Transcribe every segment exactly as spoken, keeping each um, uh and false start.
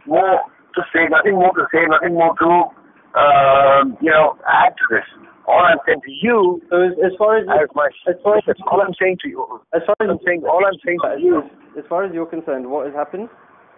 more to say, nothing more to say, nothing more to, uh, you know, add to this. All I'm saying to you, so as, as far as, as my, as far as, all I'm saying to you, as far as I'm saying, all I'm saying to you, as far as you're concerned, what has happened?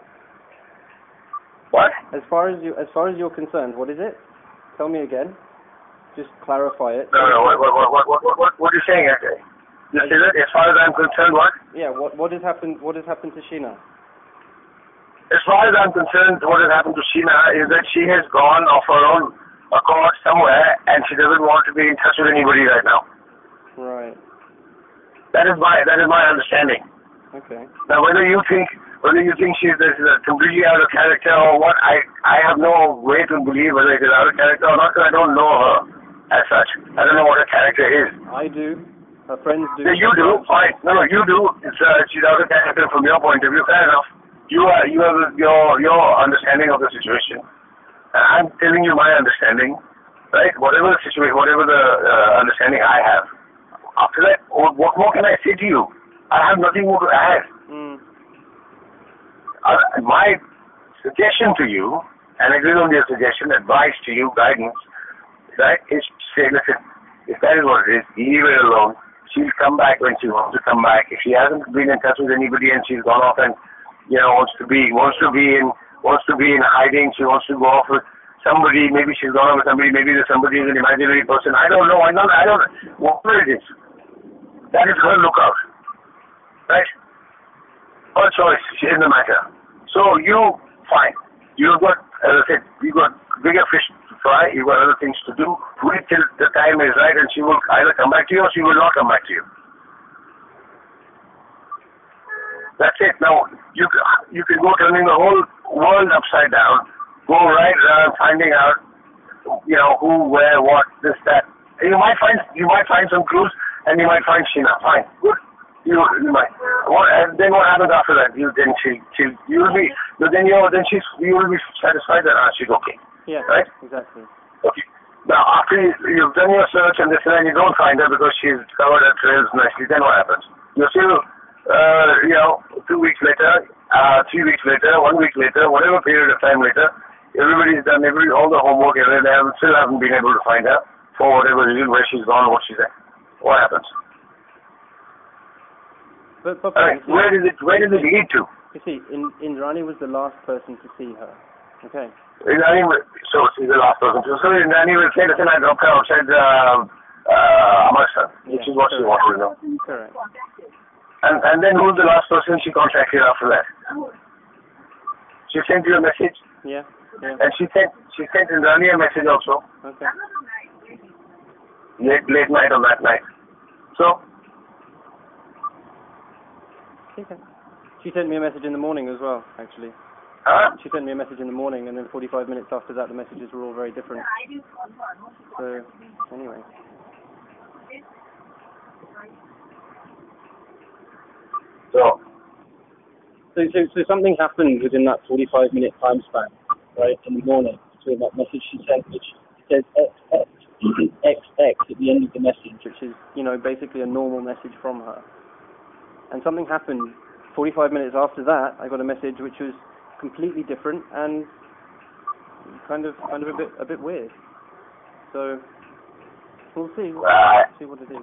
What? As far as you, as far as you're concerned, what is it? Tell me again. Just clarify it. No, no. What, what, what, what, what, what, what are you saying? Okay. You say that as far as I'm concerned, what? Yeah. What, what has happened? What has happened to Sheena? As far as I'm concerned, what has happened to Sheena is that she has gone of her own accord somewhere, and she doesn't want to be in touch with anybody right now. Right. That is my that is my understanding. Okay. Now, whether you think whether you think she's this is a completely out of character or what, I I have no way to believe whether it is out of character or not, because I don't know her as such. I don't know what her character is. I do. Her friends do. Yeah, you do. Fine. No, no, you do. It's uh, she's out of character from your point of view. Fair enough. You are you have your your understanding of the situation. And I'm telling you my understanding, right? Whatever the situation, whatever the uh, understanding I have. After that, what more can I say to you? I have nothing more to add. Mm. Uh, my suggestion to you, and agree on your suggestion, advice to you, guidance, right, is to say, listen, if that is what it is, leave her alone. She'll come back when she wants to come back. If she hasn't been in touch with anybody and she's gone off and, you know, wants to be, wants to be in, wants to be in hiding, she wants to go off with somebody, maybe she's gone off with somebody, maybe there's somebody who's an imaginary person. I don't know. I don't, I don't, whatever it is. That is her lookout. Right? Her choice in the matter. So you, fine. You've got, as I said, you've got bigger fish to fry, you've got other things to do. Wait till the time is right and she will either come back to you or she will not come back to you. That's it. Now, you, you can go turning the whole world upside down, go right around finding out, you know, who, where, what, this, that. You might find, you might find some clues and you might find Sheena. Fine. Good. You, you might. What, and then what happens after that? You then she, she, you will be, but then you, then she's, you will be satisfied that ah, she's okay. Yeah. Right. Exactly. Okay. Now, after you, you've done your search and this and then you don't find her because she's covered her trails nicely, then what happens? You're still, uh, you know, two weeks later, uh, three weeks later, one week later, whatever period of time later, everybody's done every all the homework and they haven't, still haven't been able to find her for whatever reason, where she's gone, what she's at. What happens? But, but, right. see, Where did it Where did it lead to? You see, in, Indrani was the last person to see her. Okay. Indrani, so she's the last person. So Indrani will say, listen, I dropped her outside uh, uh, Amritsar, which yeah, is what correct. she wanted to know. Correct. And and then who's the last person she contacted after that? She sent you a message. Yeah. Yeah. And she sent she sent Indrani a message also. Okay. Late late night on that night. So. Okay. She sent me a message in the morning as well, actually. Huh? She sent me a message in the morning, and then forty-five minutes after that, the messages were all very different. So, anyway. So. So, so, so something happened within that forty-five minute time span, right, in the morning, between that message she sent, which says X X, X X at the end of the message, which is, you know, basically a normal message from her. And something happened forty-five minutes after that. I got a message which was completely different and kind of kind of a bit a bit weird. So we'll see. We'll uh, see what it is.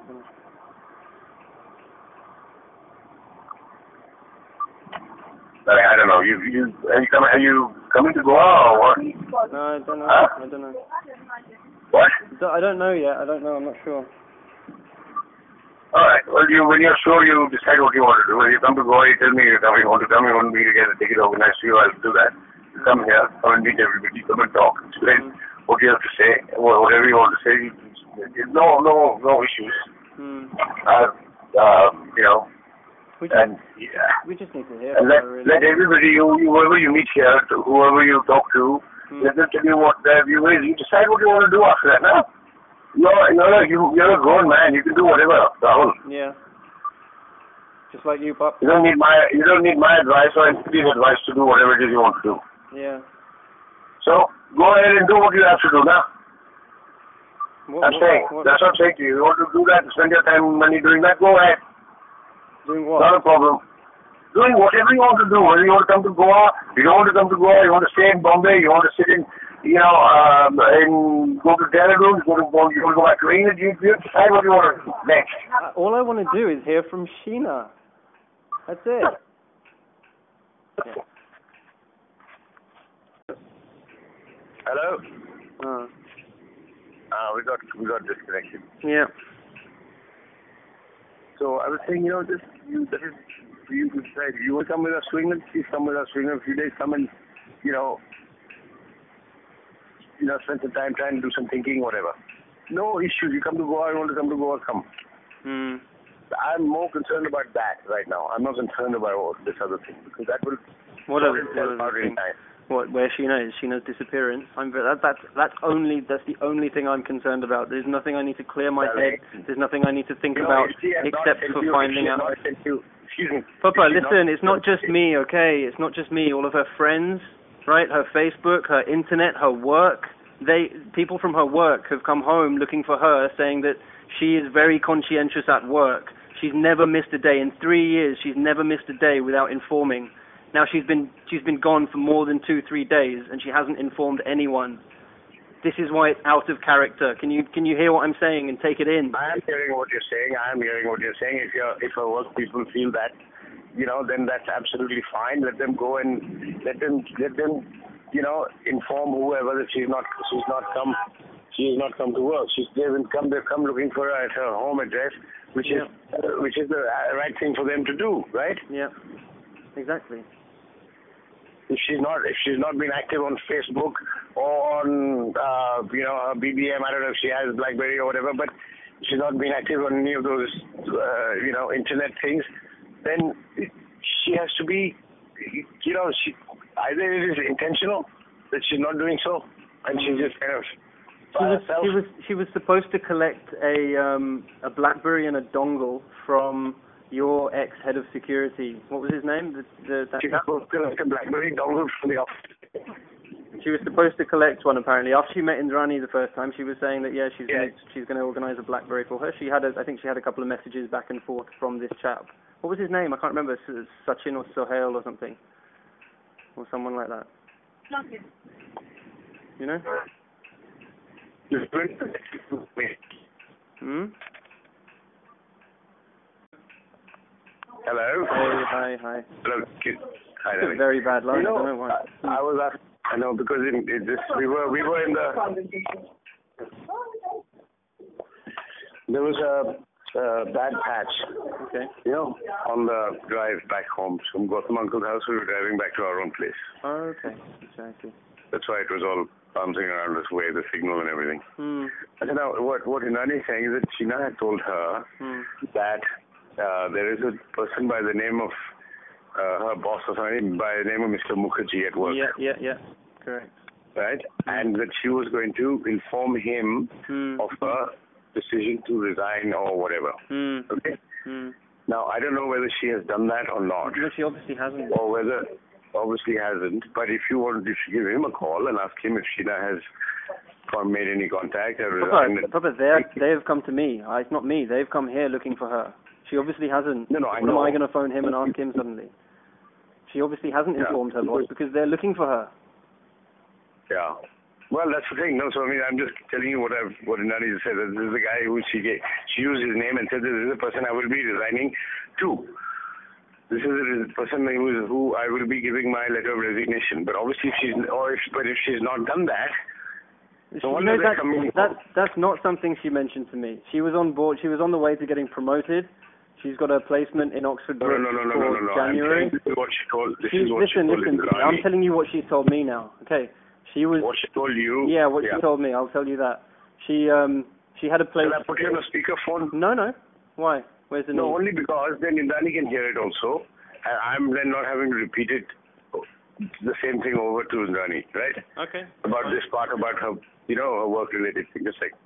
I don't know. You you are you coming? Are you coming to Goa or what? No, I don't know. Huh? I don't know. What? I don't know yet. I don't know. I'm not sure. All right. Well, you when you're sure, you decide what you want to do. When you come to Goa, you tell me you're coming. You want to come. You want me to get a ticket organized for you. I'll do that. You come here. Come and meet everybody. Come and talk. Explain mm. what you have to say. Whatever you want to say. No, no, no issues. Mm. Uh, uh, you know. We just, and yeah. We just need to hear. And let really. let everybody, you, whoever you meet here, to whoever you talk to, mm. let them tell you what their view is. You decide what you want to do after that. Now. You're, you're, a, you, you're a grown man. You can do whatever, Rahul. Yeah. Just like you, Pop. You don't need my you don't need my advice or anybody's advice to do whatever it is you want to do. Yeah. So go ahead and do what you have to do now. What, I'm what, saying what, that's what I'm saying to you. You want to do that, spend your time and money doing that. Go ahead. Doing what? Not a problem. doing whatever you want to do. Whether you want to come to Goa, you don't want to come to Goa, you want to stay in Bombay, you want to sit in, you know, um, in, go to Dehradun, go to, you want to go back to England, you, you decide what you want to do next. Uh, all I want to do is hear from Sheena. That's it. Yeah. Hello? Uh, uh, we got, we got disconnected. yeah. So I was saying, you know, this, you, that is, you decide, you want to come with us to England, please come with us to England a few days, come and, you know, you know, spend some time trying to do some thinking, whatever. No issues. You come to Goa, you want to come to Goa, come. Mm. I'm more concerned about that right now. I'm not concerned about all this other thing, because that will What sort other, itself what out other in thing? time. What, where Sheena is, Sheena's disappearance. I'm ve- that, that's that's only that's the only thing I'm concerned about. There's nothing I need to clear my Well, head. There's nothing I need to think You know, about if she has not except sent for you- if finding she has out. not sent you- Excuse me. Papa, If she listen, not- it's not just me, okay? It's not just me. All of her friends, right? Her Facebook, her internet, her work. They people from her work have come home looking for her, saying that she is very conscientious at work. She's never missed a day in three years. She's never missed a day without informing. Now she's been she's been gone for more than two, three days, and she hasn't informed anyone. This is why it's out of character. Can you can you hear what I'm saying and take it in? I am hearing what you're saying. I am hearing what you're saying. If your if her work people feel that, you know, then that's absolutely fine. Let them go and let them let them, you know, inform whoever that she's not she's not come she has not come to work. She's they've come they've come looking for her at her home address, which Yeah. is uh, which is the uh, right thing for them to do, right? Yeah, exactly. If she's not if she's not been active on Facebook or on uh, you know her B B M, I don't know if she has BlackBerry or whatever, but she's not been active on any of those uh, you know internet things, then it, she has to be, you know, she either it is intentional that she's not doing so, and she's just kind of She was, she was she was supposed to collect a um, a BlackBerry and a dongle from your ex-head of security. What was his name? The, the, that, She was supposed to collect a BlackBerry dongle from the office. She was supposed to collect one apparently. After she met Indrani the first time, she was saying that yeah, she's Yeah. gonna, she's going to organise a BlackBerry for her. She had a, I think she had a couple of messages back and forth from this chap. What was his name? I can't remember. S- Sachin or Sohail or something, or someone like that. You know? Hmm. Hello. Hey, hi, hi. Hello. Kid. Hi, It's a darling. very bad line. You know, I don't know why. I, I was asked. I know because in, in this we were we were in the. There was a, a bad patch. Okay. You know, on the drive back home from Gautam Uncle's house, we were driving back to our own place. Oh, okay. Exactly. That's why it was all bouncing around this way, the signal and everything. Hmm. And now, what what Indrani is saying is that Sheena had told her Hmm. that uh, there is a person by the name of uh, her boss or something by the name of Mister Mukerjea at work, Yeah, yeah, yeah. Correct. right? And that she was going to inform him Hmm. of her decision to resign or whatever. Hmm. Okay. Hmm. Now, I don't know whether she has done that or not, No, she obviously hasn't. or whether obviously hasn't. But if you want, you should give him a call and ask him if Sheena has made any contact or resigned. Papa, Papa, they they have come to me. Uh, it's not me. They've come here looking for her. She obviously hasn't. No, no, I what know. am I going to phone him and ask him suddenly? She obviously hasn't Yeah. informed her boss because they're looking for her. Yeah. Well, that's the thing. No, so I mean, I'm just telling you what I've what Indrani just said. That this is the guy who she gave. She used his name and said, "This is the person I will be resigning to. This is the person who is who I will be giving my letter of resignation." But obviously, if she's or if but if she's not done that, She, no you wonder know, they're that, coming. that, that's not something she mentioned to me. She was on board. She was on the way to getting promoted. She's got a placement in Oxford No, Brook no, no, no, for no, no, no. January. I'm telling you what she told. This She's, is what listen, she told listen. Indrani. I'm telling you what she's told me now. Okay. She was. What she told you. Yeah, what yeah. she told me. I'll tell you that. She um she had a place. Shall I put you on a speakerphone? No, no. Why? Where's the No, need? only because then Indrani can hear it also. And I'm then not having to repeat it, the same thing over to Indrani, right? Okay. About this part about her, you know, her work-related thing. Just like.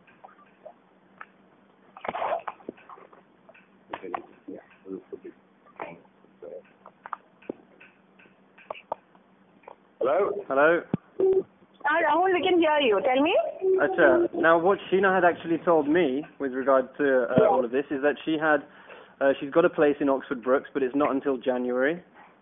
Hello? Hello. Uh, Rahul, we can hear you. Tell me. Acha. Now, what Sheena had actually told me with regard to uh, all of this is that she had, uh, she's got a place in Oxford Brooks, but it's not until January.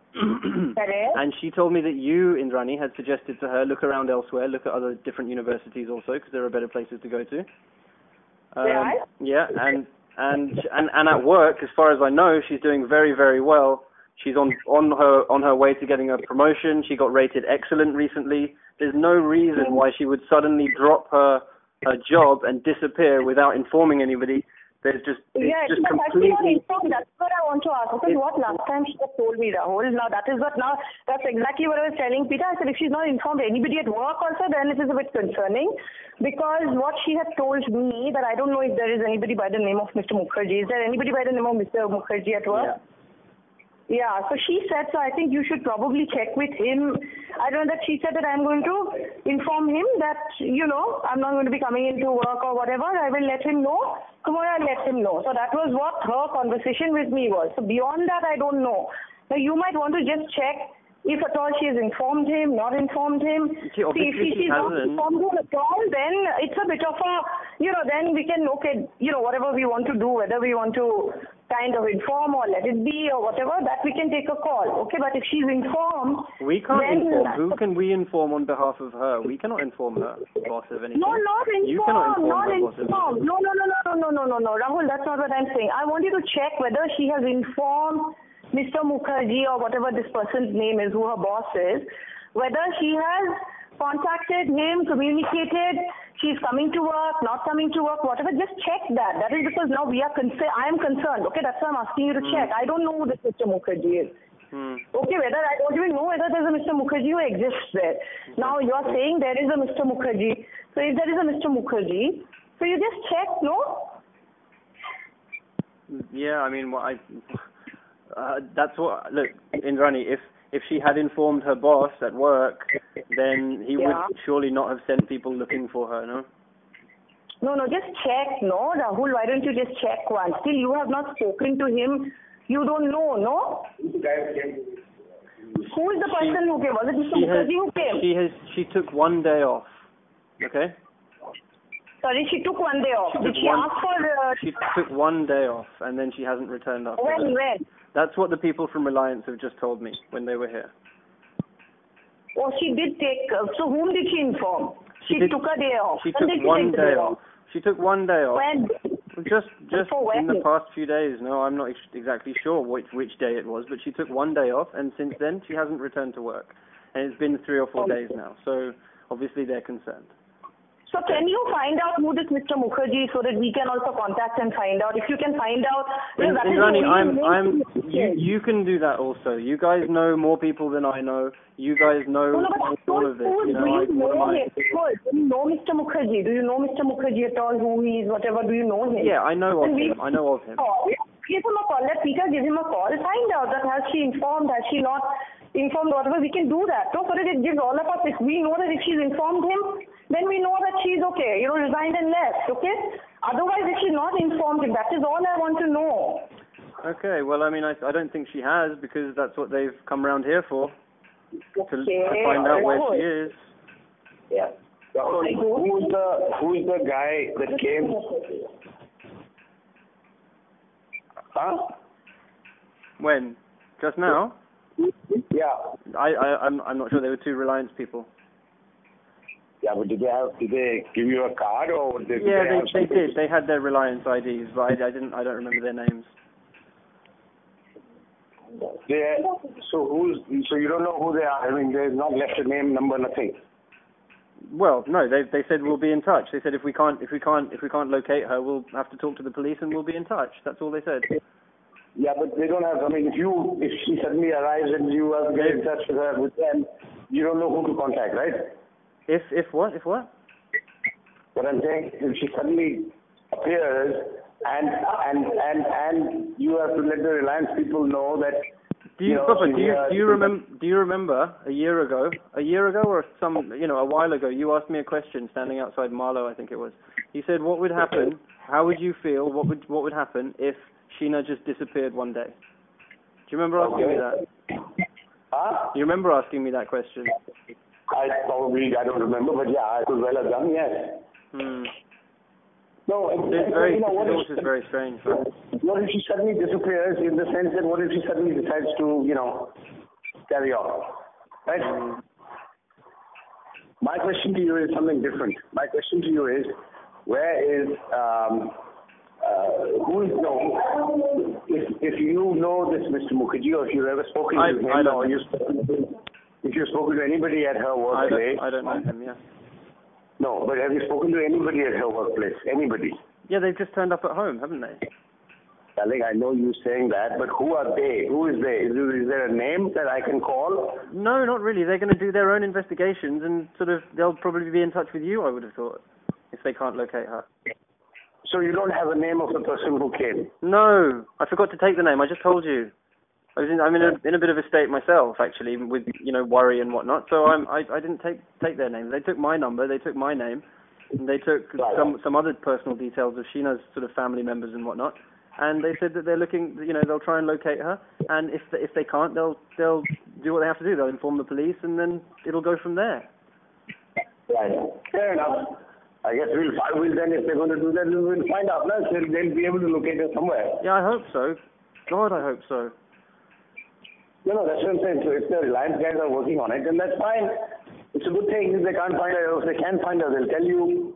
And she told me that you, Indrani, had suggested to her, look around elsewhere, look at other different universities also, because there are better places to go to. Um, Yeah. yeah, and, and and and at work, as far as I know, she's doing very, very well. She's on on her on her way to getting a promotion. She got rated excellent recently. There's no reason why she would suddenly drop her her job and disappear without informing anybody. There's just it's Yeah, just but completely. actually not informed. That's what I want to ask. Because what last time she had told me, Rahul. Now that is what now that's exactly what I was telling Peter. I said if she's not informed anybody at work also, then it is a bit concerning. Because what she had told me that I don't know if there is anybody by the name of Mister Mukerjea. Is there anybody by the name of Mister Mukerjea at work? Yeah. Yeah, so she said, so I think you should probably check with him. I don't know that she said that I'm going to inform him that, you know, I'm not going to be coming into work or whatever. I will let him know. Tomorrow I'll let him know. So that was what her conversation with me was. So beyond that, I don't know. Now you might want to just check if at all she has informed him, not informed him. She obviously See, if she's not hasn't. informed him at all, then it's a bit of a, you know, then we can, okay, you know, whatever we want to do, whether we want to kind of inform or let it be or whatever, that we can take a call. Okay, but if she's informed, We can't then inform. Who can we inform on behalf of her? We cannot inform her boss of anything. No, not informed. You cannot inform not her boss of informed. anything. No, no, no, no, no, no, no, no, no. Rahul, that's not what I'm saying. I want you to check whether she has informed Mister Mukerjea or whatever this person's name is, who her boss is, whether she has contacted him, communicated, she's coming to work, not coming to work, whatever. Just check that. That is because now we are concerned. I am concerned. Okay, that's why I'm asking you to Hmm. check. I don't know who this Mister Mukerjea is. Hmm. Okay, whether I don't even know whether there's a Mister Mukerjea who exists there. Now you are saying there is a Mister Mukerjea. So if there is a Mister Mukerjea, so you just check, no? Yeah, I mean, what I. Uh, that's what. Look, Indrani, if if she had informed her boss at work, then he Yeah. would surely not have sent people looking for her, no? No, no, just check, no? Rahul, why don't you just check once? Still, you have not spoken to him. You don't know, no? Who is the person who came? Was it Mister She has, Mukerjea who came? she has. She took one day off. Okay. Sorry, she took one day off. She Did took she one- ask for... Uh, She took one day off, and then she hasn't returned after when, that. when? That's what the people from Reliance have just told me when they were here. Oh, she did take... Uh, so whom did she inform? She She, did- took a day off. She When took did she one take the day off. She took one day off. When? Just just for in the when? past few days. No, I'm not ex- exactly sure which which day it was, but she took one day off, and since then she hasn't returned to work. And it's been three or four Okay. days now. So obviously they're concerned. So can you find out who this Mister Mukerjea is so that we can also contact and find out? If you can find out... In, that is Indrani, the I'm only I'm way- you you can do that also. You guys know more people than I know. You guys know No, no, but all of this. who- You know, do I, you what am know I? him? Do you know Mister Mukerjea? Do you know Mister Mukerjea at all? Who he is? Whatever? Do you know him? Yeah, I know of And we- him. I know of him. Call. Give him a call. Let Peter give him a call. Find out that has she informed, has she not informed, whatever. We can do that. So for it, it gives all of us. If we know that if she's informed him, then we know that she's okay. You know, resigned and left. Okay. Otherwise, if she's not informed him, that is all I want to know. Okay, well, I mean, I, I don't think she has, because that's what they've come round here for, to, Okay. to find out where she is. Yeah. Rahul, who's the who's the guy that came? Huh? When? Just now? Yeah. I, I, I'm, I'm not sure. They were two Reliance people. Yeah, but did they have, did they give you a card or did Yeah, they have they, they something? did. They had their Reliance I Ds, but I, I didn't. I don't remember their names. They, so who's, so you don't know who they are? I mean, they've not left a name, number, nothing. Well, no, they they said we'll be in touch. They said if we can't if we can't if we can't locate her, we'll have to talk to the police and we'll be in touch. That's all they said. Yeah, but they don't have, I mean, if you, if she suddenly arrives and you have to get in touch with her, with them, you don't know who to contact, right? If if what if what? What I'm saying, if she suddenly appears and and and and you have to let the Reliance people know that. Do you, you know, Papa, she, do you uh, do you remember do you remember a year ago a year ago or some you know a while ago you asked me a question standing outside Marlow, I think it was. You said what would happen? How would you feel? What would what would happen if Sheena just disappeared one day? Do you remember asking Okay. me that? Huh? You remember asking me that question? I probably, I don't remember, but yeah, I could well have done, yes. Hmm. No, It's very you know, what this if, is very strange. Right? what if she suddenly disappears in the sense that what if she suddenly decides to, you know, carry on. Right? Mm. My question to you is something different. My question to you is, where is, um, uh, who is, no, if, if you know this Mister Mukerjea, or if you've ever spoken I, to him, I don't or you've spoken to, if you've spoken to anybody at her workplace. I don't, I don't know him, yeah. No, but have you spoken to anybody at her workplace? Anybody? Yeah, they've just turned up at home, haven't they? Darling, I know you saying that, but who are they? Who is they? Is, is there a name that I can call? No, not really. They're going to do their own investigations and sort of, they'll probably be in touch with you, I would have thought, if they can't locate her. So you don't have a name of the person who came? No, I forgot to take the name. I just told you. I was in, I'm in a in a bit of a state myself, actually, with, you know, worry and whatnot. So I'm I I didn't take take their name. They took my number. They took my name. And they took right. some some other personal details of Sheena's sort of family members and whatnot. And they said that they're looking, you know, they'll try and locate her. And if they, if they can't, they'll they'll do what they have to do. They'll inform the police, and then it'll go from there. Right. Fair enough. I guess we'll find. We'll then, if they're going to do that, we'll find out. No, they'll, they'll be able to locate her somewhere. Yeah, I hope so. God, I hope so. No, no, that's what I'm saying. So if the Reliance guys are working on it, then that's fine. It's a good thing. If they can't find her, if they can find her, they'll tell you.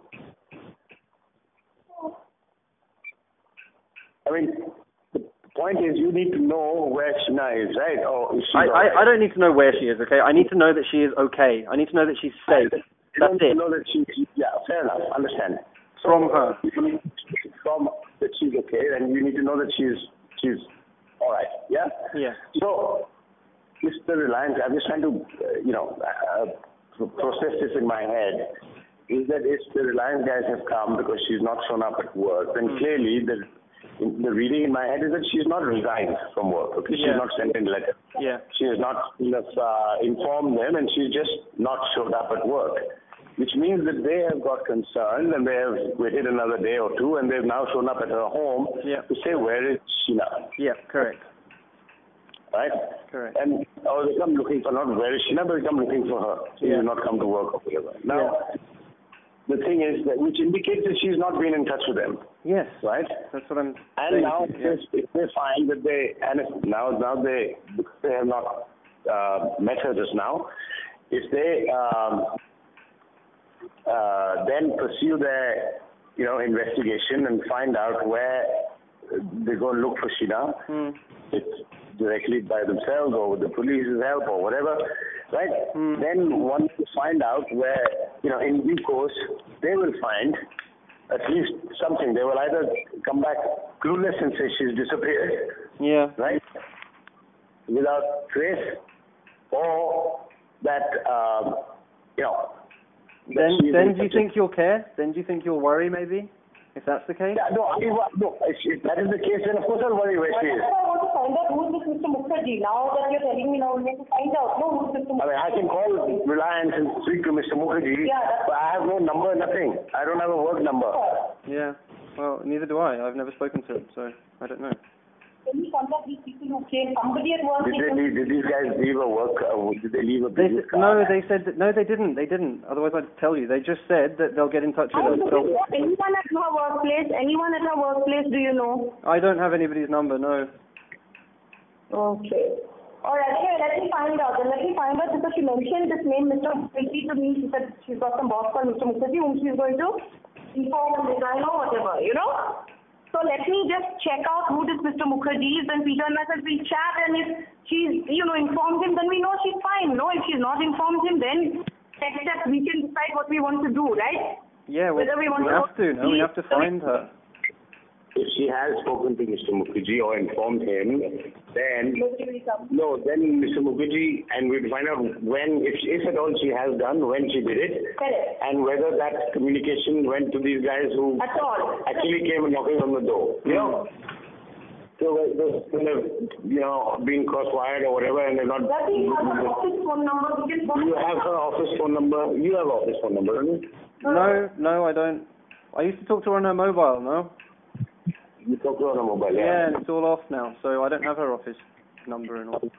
I mean, the point is, you need to know where Sheena is, right? Or is she I, I, right? I don't need to know where she is, okay? I need to know that she is okay. I need to know that she's safe. You That's don't it. know that she, yeah, fair enough. Understand. So, From her. From that she's okay, and you need to know that she's she's all right. Yeah. Yeah. So, Mister Reliance, I'm just trying to, uh, you know, uh, process this in my head. Is that if the Reliance guys have come because she's not shown up at work, then mm. clearly the the reading in my head is that she's not resigned from work. Okay, she's yeah. not sent in letter. Yeah. She has not you know, uh, informed them, and she's just not showed up at work. Which means that they have got concerned and they have waited another day or two, and they've now shown up at her home yeah. to say, where is Sheena? Yeah, correct. Right? Correct. And or they come looking for, not where is Sheena, but they come looking for her. She yeah. will not come to work or whatever. Now, yeah. the thing is, that which indicates that she's not been in touch with them. Yes. Right? That's what I'm And saying. now, Yeah. if they find that they, and if now, now they, because they have not uh, met her just now, if they um, uh, then pursue their, you know, investigation and find out where they go and look for Sheena, mm. it's directly by themselves or with the police's help or whatever, right? Mm. Then one will find out where, you know, in due course, they will find at least something. They will either come back clueless and say she's disappeared, yeah, right, without trace, or that, um, you know, Then, then do you think you'll care? Then do you think you'll worry, maybe, if that's the case? Yeah, no, I, no, if, if that is the case, then of course I'll worry where she is. I want to find out who is this Mister Mukerjea. Now that you're telling me, now we need to find out. No, who is Mister Mukerjea? I mean, I can call Reliance and speak to Mister Mukerjea, yeah, but I have no number, nothing. I don't have a work number. Yeah, well, neither do I. I've never spoken to him, so I don't know. Can you contact these people who came? Somebody at work. Did they leave, did these guys leave a work? Uh, did they leave a They business s- card? no, they said that, no, they didn't. They didn't. Otherwise, I'd tell you. They just said that they'll get in touch with us. They'll... Anyone at her workplace? Anyone at her workplace? Do you know? I don't have anybody's number. No. Okay. All right. Anyway, let me find out. And let me find out because she mentioned this name, Mister Mukerjea, to me. She said she's got some boss called Mister Mukerjea, whom she's going to inform and resign or whatever. You know. So let me just check out who this Mister Mukerjea is, then Peter and myself will chat, and if she's, you know, informed him, then we know she's fine. No, if she's not informed him, then next step we can decide what we want to do, right? Yeah, well, Whether we want we to have to, no, we have to find her. If she has spoken to Mister Mukerjea or informed him, then no, then Mister Mukerjea, and we'll find out when, if, if at all she has done, when she did it, Correct. and whether that communication went to these guys who At all. actually came knocking on the door. You know, so those kind of, you know, being cross-wired or whatever, and they're not. Does he have her office phone number? We can Do you have her office phone number? You have office phone number, don't you? No, no, I don't. I used to talk to her on her mobile, no? You talk to her on a mobile, Yeah, yeah. and it's all off now, so I don't have her office number and all.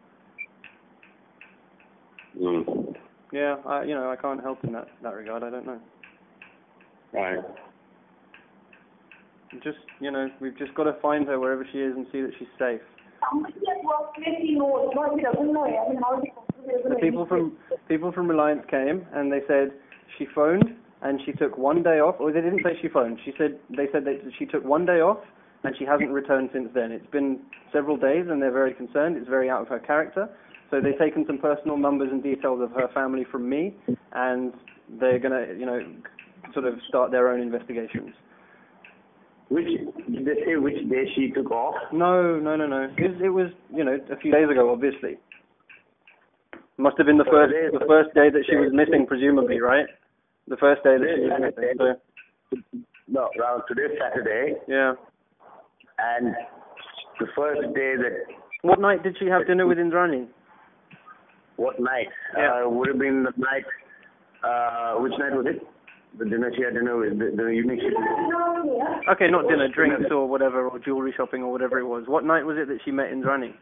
Mm. Yeah, I, you know, I can't help in that, that regard. I don't know. Right. Just, you know, we've just got to find her wherever she is and see that she's safe. Somebody at workplace he knows. No, he doesn't know. I mean, how is he possible? The people from people from Reliance came and they said she phoned and she took one day off. Or they didn't say she phoned. She said they said that she took one day off and she hasn't returned since then. It's been several days and they're very concerned. It's very out of her character. So they've taken some personal numbers and details of her family from me, and they're gonna, you know, sort of start their own investigations. Which, did they say which day she took off? No, no, no, no. It, it was, you know, a few days ago, obviously. Must have been the first, the first day that she was missing, presumably, right? The first day that she was missing. So. No, around today's Saturday. Yeah. And the first day that. What night did she have dinner with Indrani? What night? Yeah. Uh, would have been the night. Uh, which night was it? The dinner she had dinner with the, the evening she. Okay, not dinner, drinks or whatever, or jewelry shopping or whatever it was. What night was it that she met Indrani?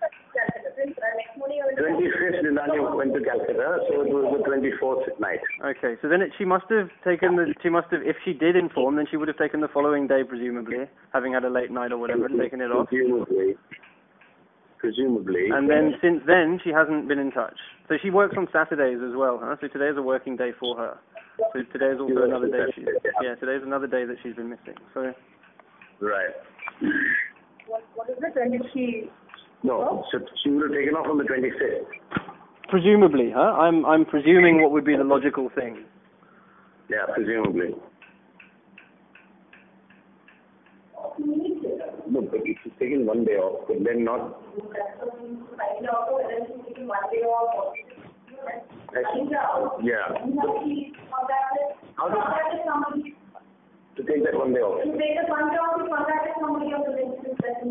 twenty-fifth, Indrani went to Calcutta, so it was the twenty-fourth night. Okay, so then it, she must have taken the. She must have, if she did inform, then she would have taken the following day, presumably, having had a late night or whatever, and taken it off. Presumably. Presumably. And then since then, she hasn't been in touch. So she works on Saturdays as well, huh? So today is a working day for her. So today is also another day. She's, yeah, today is another day that she's been missing. So. Right. What, what is it? When did she? No, so she would have taken off on the twenty-fifth. Presumably, huh? I'm I'm presuming what would be the logical thing. Yeah, presumably. No, but if she's taken one day off, but then not. Yeah. How does to take that one day off? To take the one day off, you contacted somebody on the LinkedIn.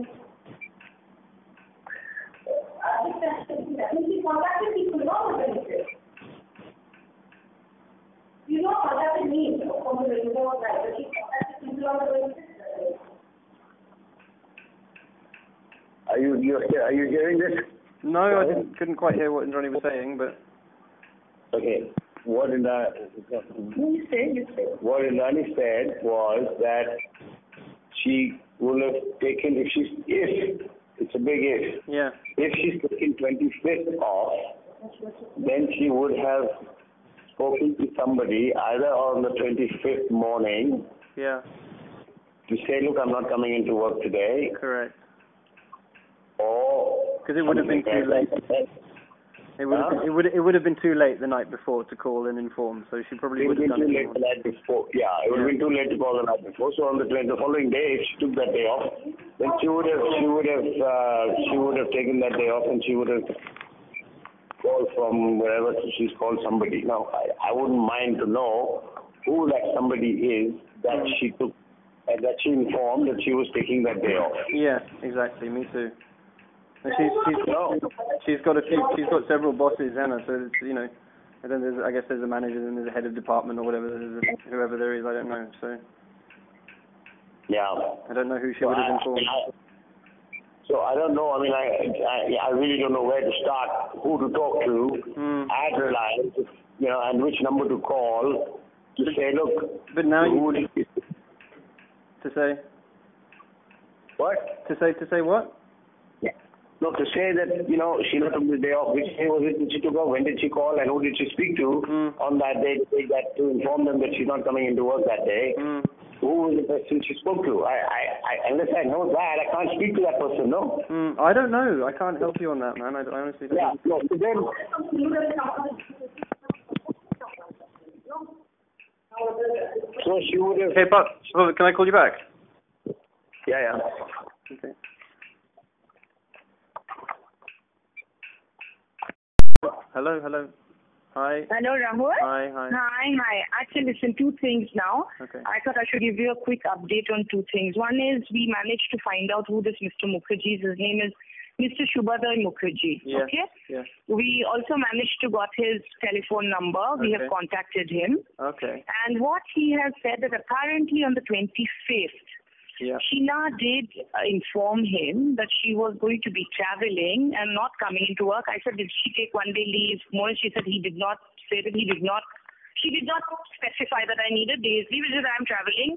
I think she contacted people on the LinkedIn. You know, contacted me from the LinkedIn, but she contacted people on the LinkedIn. Are you, you are you hearing this? No, I didn't, couldn't quite hear what Indrani was saying, but. Okay. What Indrani you say, you say. What Indrani said was that she would have taken, if she's, if, it's a big if, yeah. if she's taken twenty-fifth off, then she would have spoken to somebody either on the twenty-fifth morning yeah. to say, look, I'm not coming into work today. Correct. Or because it would have been too late. It would have, it would it would have been too late the night before to call and inform. So she probably would have done it. It would have been too late the night before. Yeah, it would have been too late to call the night before. So on the the following day, if she took that day off, then she would have she would have uh, she would have taken that day off and she would have called from wherever she's called somebody. Now I, I wouldn't mind to know who that somebody is that mm. she took and that she informed that she was taking that day off. Yeah, exactly. Me too. And she's she's she's got a few she's got several bosses, Anna. So it's, you know, and then there's I guess there's a manager and there's a head of department or whatever, there's a, whoever there is, I don't know. So yeah, I don't know who she so would have informed. I, I, so I don't know. I mean, I, I I really don't know where to start, who to talk to mm. at Reliance, you know, and which number to call to but, say, look. But now you you to say what to say to say what. No, to say that, you know, Sheena took the day off, which day was it that she took off, when did she call, and who did she speak to mm. on that day to take that, to inform them that she's not coming into work that day? Mm. Who was the person she spoke to? I, I, I, unless I know that, I can't speak to that person, no? Mm. I don't know. I can't help you on that, man. I, I honestly don't yeah, know. No, so then... So she would have... Hey, Pop, can I call you back? Yeah, yeah. Okay. Hello, hello. Hi. Hello, Rahul. Hi, hi. Hi, hi. Actually, listen, two things now. Okay. I thought I should give you a quick update on two things. One is we managed to find out who this Mister Mukerjea is. His name is Mister Sheena Mukerjea. Yeah. Okay? Yeah. We also managed to got his telephone number. We okay. have contacted him. Okay. And what he has said that apparently on the twenty-fifth, yeah. Sheena did uh, inform him that she was going to be traveling and not coming into work. I said, did she take one day leave? More, she said he did not say that he did not. She did not specify that I needed days leave. She said, I'm traveling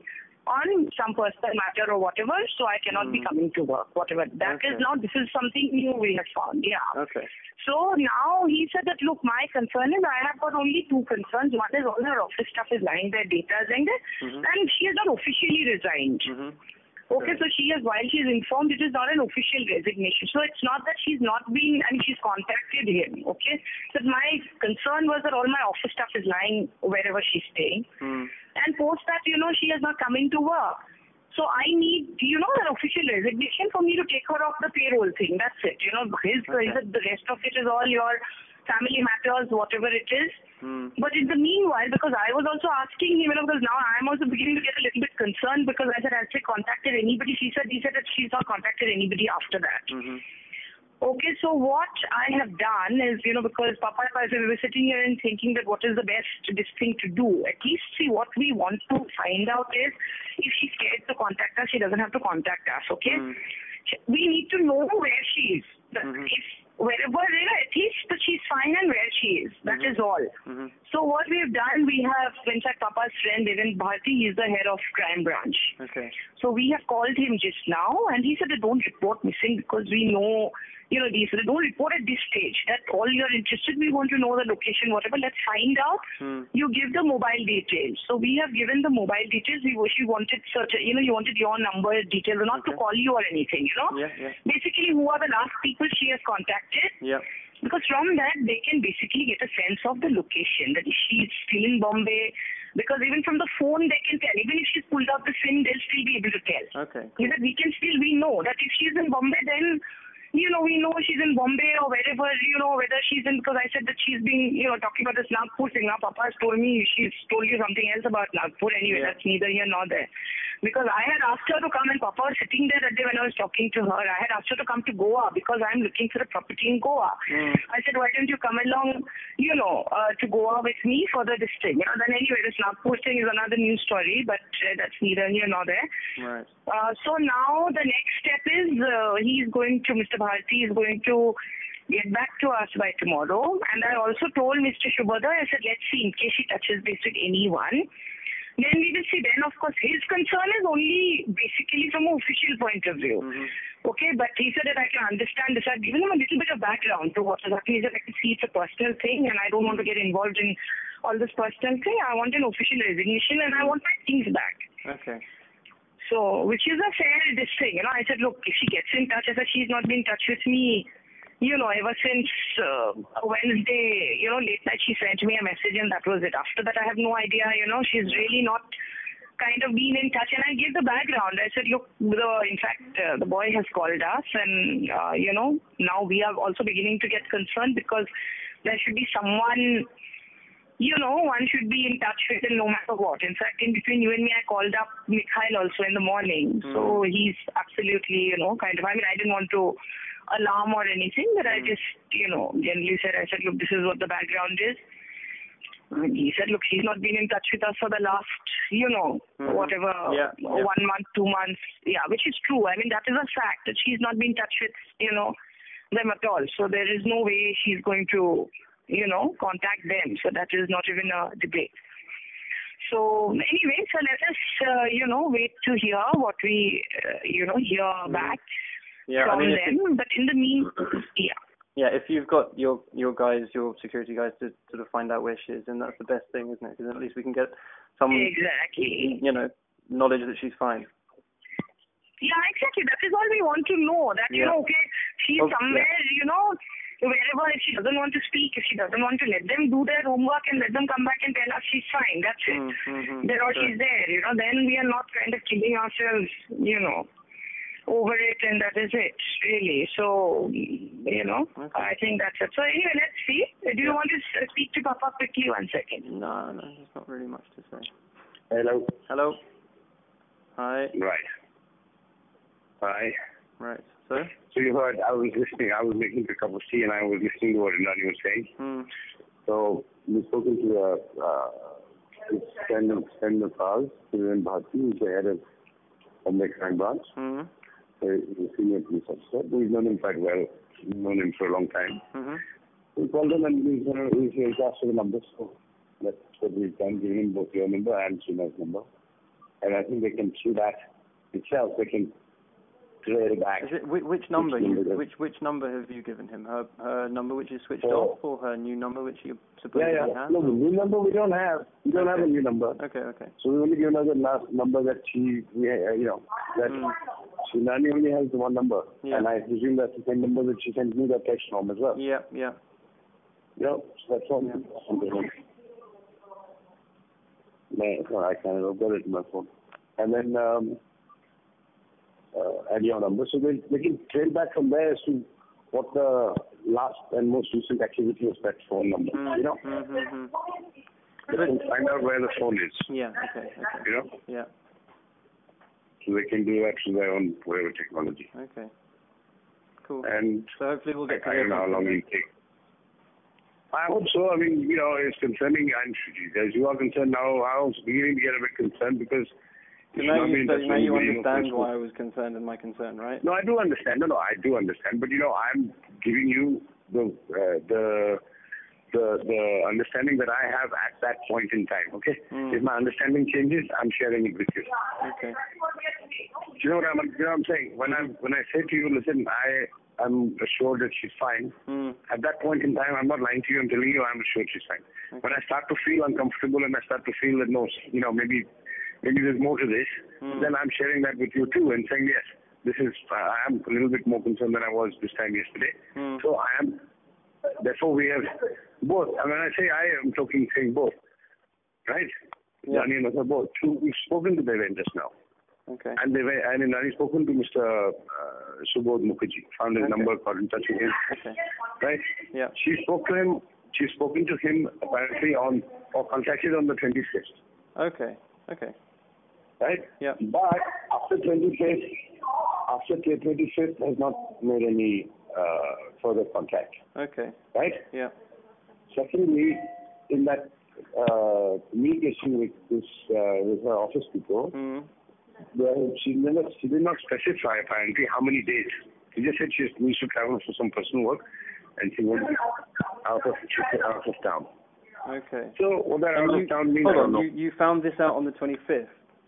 on some personal matter or whatever, so I cannot Mm. be coming to work, whatever. That Okay. is now, this is something new we have found, yeah. Okay. So now he said that, look, my concern is I have got only two concerns. One is all her office stuff is lying there, data is lying there, Mhm. and she has not officially resigned. Mhm. Okay, Right. so she has, while she is informed, it is not an official resignation. So it's not that she's not been, I mean, she's contacted him, okay? So my concern was that all my office stuff is lying wherever she's staying. Mm. And post that, you know, she has not come into work. So I need, you know, an official resignation for me to take her off the payroll thing. That's it. You know, his, Okay. the rest of it is all your family matters, whatever it is. Mm. But in the meanwhile, because I was also asking him, you know, because now I'm also beginning to get a little bit concerned because I said, has she contacted anybody? She said, he said that she's not contacted anybody after that. Mhm. Okay, so what I have done is, you know, because Papa, we were sitting here and thinking that what is the best this thing to do. At least see what we want to find out is if she's scared to contact us, she doesn't have to contact us, okay? Mm. We need to know where she is. That Mhm. If wherever, you know, at least that she's fine and where she is. That Mhm. is all. Mhm. So what we have done, we have, in fact, Papa's friend, Evan Bharti, he is the head of crime branch. Okay. So we have called him just now, and he said that don't report missing because we know, you know, these. Don't report at this stage. That all you're interested, we want to know the location, whatever. Let's find out. Mm. You give the mobile details. So we have given the mobile details. We she wanted certain, you know, you wanted your number details, not to Okay. call you or anything, you know. Yeah, yeah. Basically, who are the last people she has contacted? Yeah. Because from that, they can basically get a sense of the location, that if she's still in Bombay, because even from the phone, they can tell. Even if she's pulled out the SIM, they'll still be able to tell. Okay. Is that we can still, we know that if she's in Bombay, then, you know, we know she's in Bombay or wherever, you know, whether she's in, because I said that she's been, you know, talking about this Nagpur thing. Now, Papa has told me she's told you something else about Nagpur. Anyway, Yeah. that's neither here nor there. Because I had asked her to come, and Papa was sitting there that day when I was talking to her. I had asked her to come to Goa because I'm looking for a property in Goa. Mm. I said, why don't you come along, you know, uh, to Goa with me for the this thing? You know, then anyway, this Nagpur thing is another new story, but uh, that's neither here nor there. Right. Uh, so now the next step is uh, he's going to, Mister Bharti is going to get back to us by tomorrow. And I also told Mister Shubhadar, I said, let's see, in case he touches base with anyone, then we will see. Then, of course, his concern is only basically from an official point of view. Mhm. Okay, but he said that I can understand this. I've given him a little bit of background to what is happening. He said I can see it's a personal thing and I don't want to get involved in all this personal thing. I want an official resignation and I want my things back. Okay. So, which is a fair this thing, you know. I said, look, if she gets in touch, I said she's not been in touch with me, you know, ever since uh, Wednesday, you know, late night she sent me a message and that was it. After that, I have no idea, you know, she's really not kind of been in touch. And I gave the background. I said, look, the, in fact, uh, the boy has called us and, uh, you know, now we are also beginning to get concerned because there should be someone, you know, one should be in touch with him no matter what. In fact, in between you and me, I called up Mikhail also in the morning. Mm. So he's absolutely, you know, kind of, I mean, I didn't want to alarm or anything, but I Mm. just, you know, generally said, I said, look, this is what the background is. And he said, look, he's not been in touch with us for the last, you know, Mhm. whatever, Yeah, yeah. one month, two months. Yeah, which is true. I mean, that is a fact that she's not been in touch with, you know, them at all. So there is no way she's going to, you know, contact them. So that is not even a debate. So anyway, so let us, uh, you know, wait to hear what we, uh, you know, hear Mhm. back Yeah, from I mean, if them. you- But in the mean, yeah. yeah, if you've got your your guys, your security guys, to sort of find out where she is, then that's the best thing, isn't it? Because at least we can get some, Exactly. you know, knowledge that she's fine. Yeah, exactly. That is all we want to know. That, you Yeah. know, okay, she's Okay. somewhere, you know, wherever, if she doesn't want to speak, if she doesn't want to, let them do their homework and let them come back and tell us she's fine. That's it. Mm, mhm, Then or sure. she's there, you know, then we are not kind of killing ourselves, you know, over it, and that is it, really. So, you know, Okay. I think that's it. So anyway, let's see. Do you Yeah. want to s- speak to Papa quickly? One second. No, no, there's not really much to say. Hello. Hello. Hi. Right. Hi. Right. So. So you heard, I was listening, I was making a cup of tea and I was listening to what Indrani was saying. Mm. So we've spoken to a uh, friend of, friend of ours, Sheena Bora, who's the head of Bombay Crime Branch. Mhm. So he's a senior police officer. We've known him quite well. We've known him for a long time. Mhm. We called him and he's, uh, he's, he's asked for the numbers. So that's what we've done, giving him both your number and Sheena's number. and I think they can through that itself they can clear it back. Is it which, which number? Which You, number which which number have you given him? Her her number which is switched Oh. off, or her new number which you supposedly Yeah, yeah. has? No, the new number we don't have. We don't Okay. have a new number. Okay, okay. So we only give her the last number that she, we, uh, you know, that Mm. Indrani only has the one number, Yeah. and I presume that's the same number that she sent me that text from as well. Yeah, yeah. You know, so that's all. Yeah. No, no, I can't. I've got it in my phone. And then um, uh, add your number, so they they can trail back from there as to what the last and most recent activity of that phone number. Mm. You know, Mm-hmm. they can find out where the phone is. Yeah. Okay. Okay. You know, Yeah. so they can do that through their own whatever technology. Okay. Cool. And So hopefully we'll get to I don't know how long it'll take. I hope so. I mean, you know, it's concerning, and as you are concerned now, I was beginning to get a bit concerned because So you now know, I you, mean, so that's now when you we, know, understand Facebook- why I was concerned and my concern, right? No, I do understand. No, no, I do understand. But you know, I'm giving you the uh, the the the understanding that I have at that point in time. Okay, Mm. if my understanding changes, I'm sharing it with you. Okay. Do you know what I'm? You know what I'm saying? When I when I say to you, listen, I I'm assured that she's fine. Mm. At that point in time, I'm not lying to you. I'm telling you, I'm assured she's fine. Okay. When I start to feel uncomfortable and I start to feel that no, you know, maybe maybe there's more to this, Mm. then I'm sharing that with you too and saying yes, this is. Uh, I am a little bit more concerned than I was this time yesterday. Mm. So I am. Therefore, we have both. And when I say I am talking, saying both, right? Yeah. Indrani and Azhar both. So we've spoken to them just now. Okay. And they were, and Indrani spoken to Mister Uh, Rahul Mukerjea, found his Okay. number, got in touch with him, Okay. right? Yeah. She spoke to him. She's spoken to him apparently on or contacted on the twenty-fifth, Okay. Okay. right? Yeah. But after twenty-fifth, after the twenty-fifth has not made any uh, further contact, Okay. right? Yeah. Secondly, in that uh, communication with this uh, with her office people, Mm. well, she never she did not specify apparently how many days. She just said she needs to travel for some personal work, and she went out of she went out of town. Okay. So what that And out you, of town means, hold I on. don't know. You you found this out on the twenty-fifth.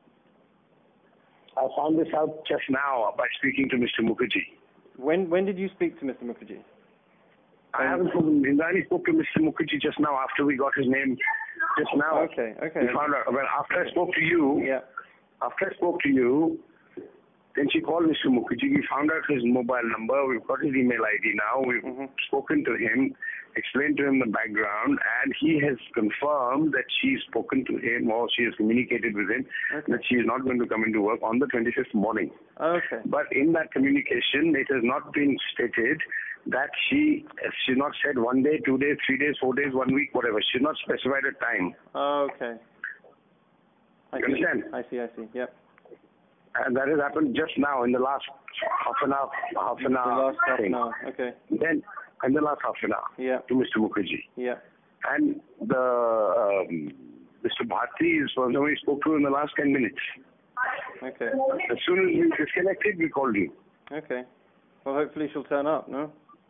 I found this out just now by speaking to Mister Mukerjea. When when did you speak to Mister Mukerjea? I haven't spoken. Indrani spoke to Mister Mukerjea just now after we got his name. Just now. Okay. Okay. We found out. Well, after I spoke to you, Yeah. after I spoke to you, then she called Mister Mukerjea. We found out his mobile number. We've got his email I D now. We've Mhm. spoken to him, explained to him the background, and he has confirmed that she's spoken to him or she has communicated with him Okay. that she is not going to come into work on the twenty-fifth morning. Okay. But in that communication, it has not been stated that she she's not said one day, two days, three days, four days, one week, whatever. She's not specified a time. Okay. I You see. understand? I see. I see. Yep. And that has happened just now in the last half an hour, half an The hour last half thing. an hour. Okay. Then, in the last half an hour Yeah. to Mister Mukerjea. Yeah. And the um, Mister Bharti is one who we spoke to in the last ten minutes. Okay. As soon as we disconnected, we called you. Okay. Well, hopefully she'll turn up. No.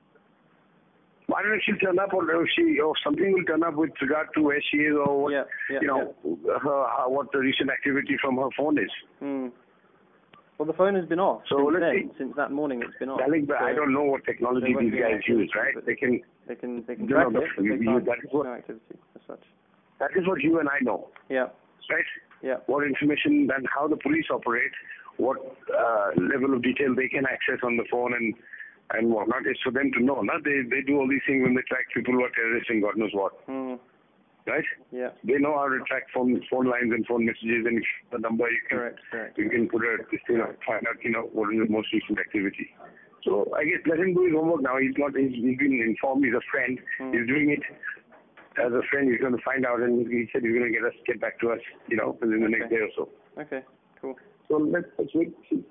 Why don't she turn up, or if she, or something will turn up with regard to where she is, or what, Yeah. Yeah. you know, her, how, what the recent activity from her phone is. Yeah. Hmm. Well, the phone has been off So since let's then. see. Since that morning, it's been off. Darling, but So I don't know what technology there won't these be guys activity, use, right? but They can, They can they can You track know, it, but you- they you- can't that is what- no activity as such. that is what you and I know, Yeah. right? Yeah. What information and how the police operate, what uh, level of detail they can access on the phone and and whatnot. It's for them to know. No? They they do all these things when they track people who are terrorists and God knows what, Hmm. right? Yeah. They know how to track phone phone lines and phone messages, and if the number you can Correct. Correct. you can put a you know find out you know what is the most recent activity. So I guess let him do his homework now. He's not he's, he's been informed. He's a friend. Hmm. He's doing it as a friend. He's going to find out, and he said he's going to get us get back to us, you know, within the next Okay. day or so. Okay. Cool. So let's let's wait. See.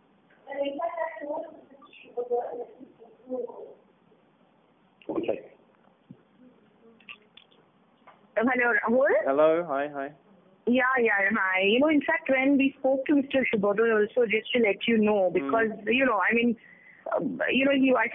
One second. Hello, Rahul. Hello. Hi. Hi. Yeah, yeah, hi. You know, in fact, when we spoke to Mister Sheena Bora also, just to let you know, because, you know, I mean, um, you know, he, I said, look,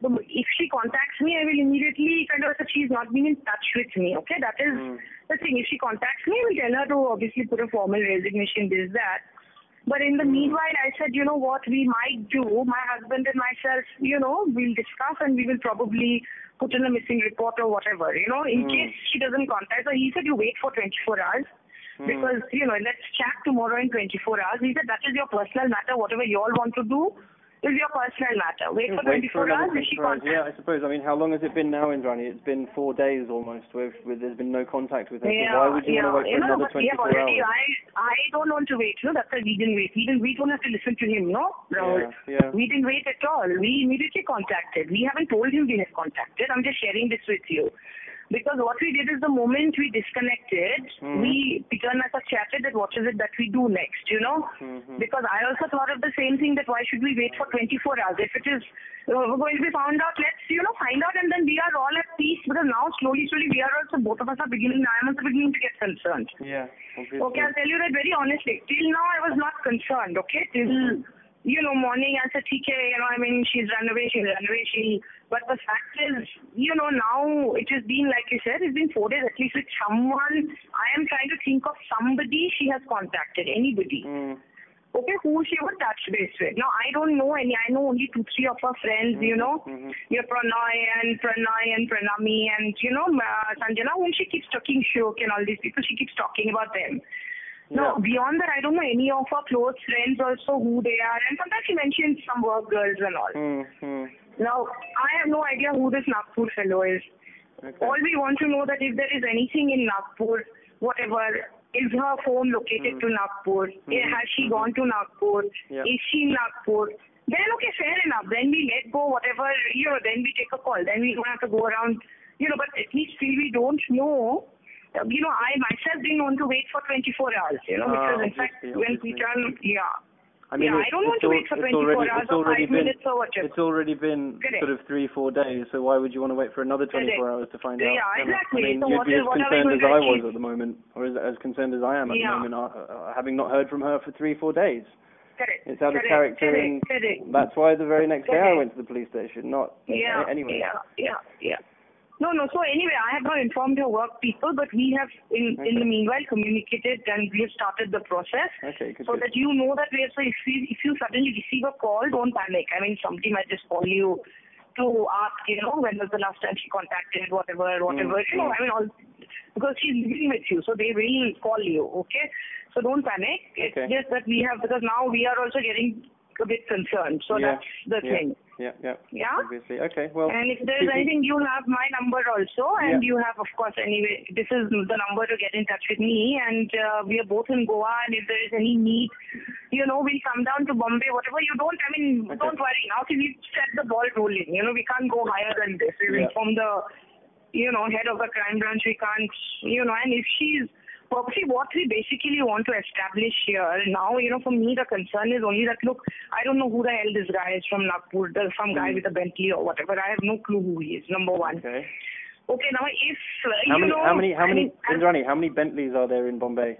if she contacts me, I will immediately kind of say she's not been in touch with me. Okay, that is mm. the thing. If she contacts me, I will tell her to obviously put a formal resignation, this, that. But in the mm. meanwhile, I said, you know what we might do, my husband and myself, you know, we'll discuss and we will probably put in a missing report or whatever, you know, in mm. case she doesn't contact. So he said, you wait for twenty-four hours mm. because, you know, let's chat tomorrow in twenty-four hours. He said, that is your personal matter. Whatever you all want to do is your personal matter. Wait for Wait twenty-four for hours if she contacts. Yeah, I suppose. I mean, how long has it been now, Indrani? It's been four days almost where, where there's been no contact with her. Yeah, so why would you yeah. want to wait for you know, another twenty-four already, hours? I, I don't want to wait. No, that's why we didn't wait. We didn't, we don't have to listen to him, no, Rahul. Yeah, yeah. We didn't wait at all. We immediately contacted. We haven't told him we have contacted. I'm just sharing this with you. Because what we did is the moment we disconnected, mm-hmm. we began as a chatted that what is it that we do next, you know? Mm-hmm. Because I also thought of the same thing, that why should we wait for twenty-four hours? If it is uh, going to be found out, let's, you know, find out and then we are all at peace. Because now slowly, slowly we are also, both of us are beginning, I am also beginning to get concerned. Yeah, obviously. Okay, I'll tell you that very honestly. Till now I was not concerned, okay? Till, mm-hmm. you know, morning I said, okay, you know, I mean, she's run away, she's run away, she... But the fact is, you know, now it has been, like you said, it's been four days at least with someone. I am trying to think of somebody she has contacted, anybody. Mm. Okay, who she would touch base with. Now, I don't know any. I know only two, three of her friends, mm-hmm. you know. Mm-hmm. Your Pranay and Pranay and Pranami and, you know, uh, Sanjana, whom she keeps talking Shok and all these people, she keeps talking about them. No, yeah. Beyond that, I don't know any of her close friends also who they are. And sometimes she mentions some work girls and all. Mm-hmm. Now, I have no idea who this Nagpur fellow is. Okay. All we want to know that if there is anything in Nagpur, whatever, is her phone located mm-hmm. to Nagpur? Mm-hmm. Has she mm-hmm. gone to Nagpur? Yeah. Is she in Nagpur? Then, okay, fair enough. Then we let go whatever, you know, then we take a call. Then we don't have to go around, you know, but at least still we don't know. You know, I myself didn't want to wait for twenty-four hours, you know, because uh, in fact, when we turn, yeah. I mean, yeah, I don't want to wait for twenty-four already, hours or five been, minutes or whatever. It's already been Correct. sort of three, four days, so why would you want to wait for another twenty-four Correct. hours to find yeah, out? Yeah, exactly. I mean, so you'd what be is, as what concerned as I was achieve? at the moment, or as, as concerned as I am at yeah. the moment, uh, having not heard from her for three, four days. Correct. It's out of Correct. character, Correct. and Correct. that's why the very next Correct. day I went to the police station, not yeah. anyway. Yeah, yeah, yeah. No, no. So anyway, I have not informed her work people, but we have, in okay. in the meanwhile, communicated and we have started the process. Okay, good, so good. that you know that we are, so if you, if you suddenly receive a call, don't panic. I mean, somebody might just call you to ask, you know, when was the last time she contacted, whatever, whatever. Mm, you know, I mean, all because she's living with you, so they will call you. Okay, so don't panic. Okay. It's just that we have, because now we are also getting a bit concerned. So yeah. that's the yeah. thing. Yeah, yeah. Yeah? Obviously. Okay, well. And if there's anything, you have my number also. And yeah. you have, of course, anyway, this is the number to get in touch with me. And uh, we are both in Goa. And if there is any need, you know, we'll come down to Bombay, whatever. You don't, I mean, okay. don't worry. Now, see, we've set the ball rolling. You know, we can't go higher than this. We've yeah. informed the, you know, head of the crime branch. We can't, you know, and if she's, see, what we basically want to establish here now, you know, for me, the concern is only that, look, I don't know who the hell this guy is from Nagpur, there's some guy mm. with a Bentley or whatever. I have no clue who he is, number one. Okay. Okay, now if, uh, how you many, know... How many, how many, and, Indrani, how many Bentleys are there in Bombay?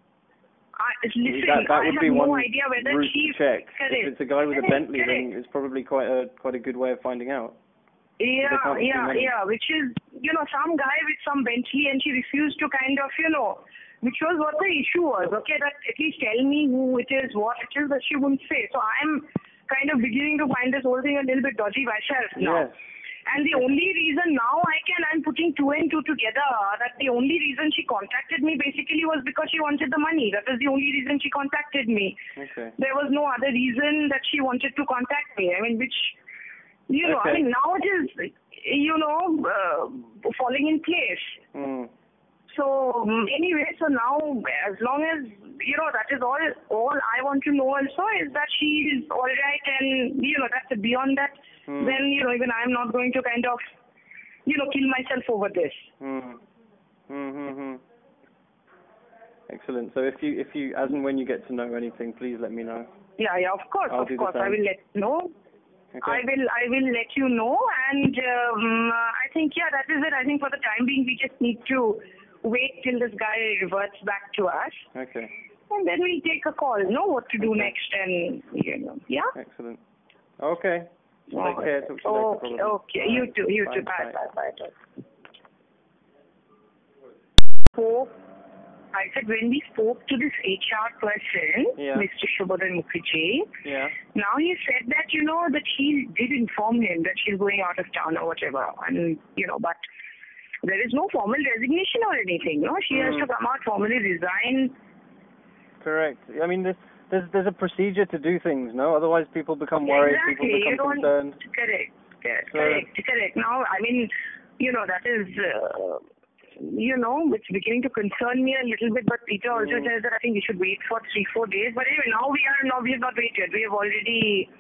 I, listen, that, that I would have be no one idea whether route she... to check. Correct. If it's a guy with correct, a Bentley, correct. then it's probably quite a quite a good way of finding out. Yeah, yeah, yeah, which is, you know, some guy with some Bentley and she refused to kind of, you know... Which was what the issue was, okay, that at least tell me who it is, what it is, that she wouldn't say. So I'm kind of beginning to find this whole thing a little bit dodgy myself now. Yes. And the only reason now I can, I'm putting two and two together, that the only reason she contacted me basically was because she wanted the money. That was the only reason she contacted me. Okay. There was no other reason that she wanted to contact me. I mean, which, you know, okay. I mean, now it is, you know, uh, falling in place. Mm. So anyway, so now as long as, you know, that is all, all I want to know also is that she is all right and, you know, that's beyond that, mm. then, you know, even I'm not going to kind of, you know, kill myself over this. Mm. Mm-hmm. Excellent. So if you, if you, as and when you get to know anything, please let me know. Yeah, yeah, of course, I'll of course, I will let you know. Okay. I will I will let you know and um, I think, yeah, that is it. I think for the time being, we just need to wait till this guy reverts back to us. Okay. And then we'll take a call, know what to do okay. next and, you know, yeah? Excellent. Okay. Take care. Talk to you Okay, later, okay. You too, you Bye, too. Bye, bye. bye, bye. bye. So, I said when we spoke to this H R person, Yeah. Mister Rahul Mukerjea, Yeah. now he said that, you know, that she did inform him that she's going out of town or whatever. And, you know, but there is no formal resignation or anything, no? She has Mm. to come out, formally resign. Correct. I mean, there's, there's there's a procedure to do things, no? Otherwise, people become worried, Exactly. people You become don't, concerned. correct, correct, So- correct, correct. Now, I mean, you know, that is, uh, you know, it's beginning to concern me a little bit, but Peter also Mm. says that I think we should wait for three, four days. But anyway, now we are, now we have not waited. We have already,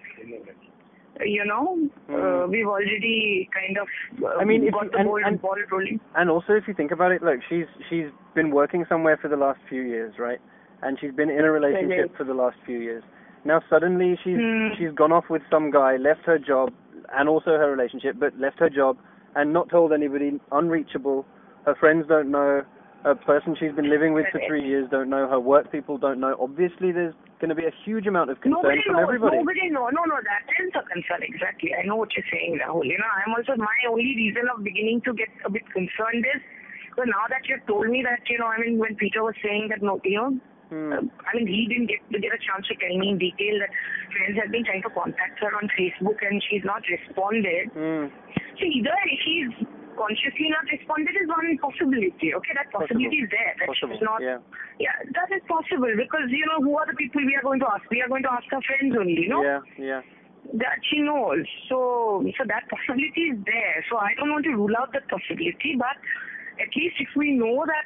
you know, Mm. uh, we've already kind of uh, I mean, if got you- the and- ball, and- ball rolling. And also, if you think about it, look, she's she's been working somewhere for the last few years, right? And she's been in a relationship Correct. for the last few years. Now suddenly she's Hmm. she's gone off with some guy, left her job, and also her relationship, but left her job and not told anybody, unreachable. Her friends don't know. A person she's been living with for Correct. three years don't know. Her work people don't know. Obviously, there's going to be a huge amount of concern Nobody from knows. everybody. Nobody knows. No, no, that is a concern. Exactly. I know what you're saying, Rahul. You know, I'm also, my only reason of beginning to get a bit concerned is, so now that you've told me that, you know, I mean, when Peter was saying that, no, you know, Hmm. uh, I mean, he didn't get to get a chance to tell me in detail that friends have been trying to contact her on Facebook and she's not responded. Hmm. So either she's consciously not responded is one possibility. Okay, that possibility Possible. is there. That Possible, she's not. yeah. Yeah, that is possible because, you know, who are the people we are going to ask? We are going to ask our friends only, you know? Yeah, yeah. That she knows. So, so that possibility is there. So I don't want to rule out that possibility, but at least if we know that,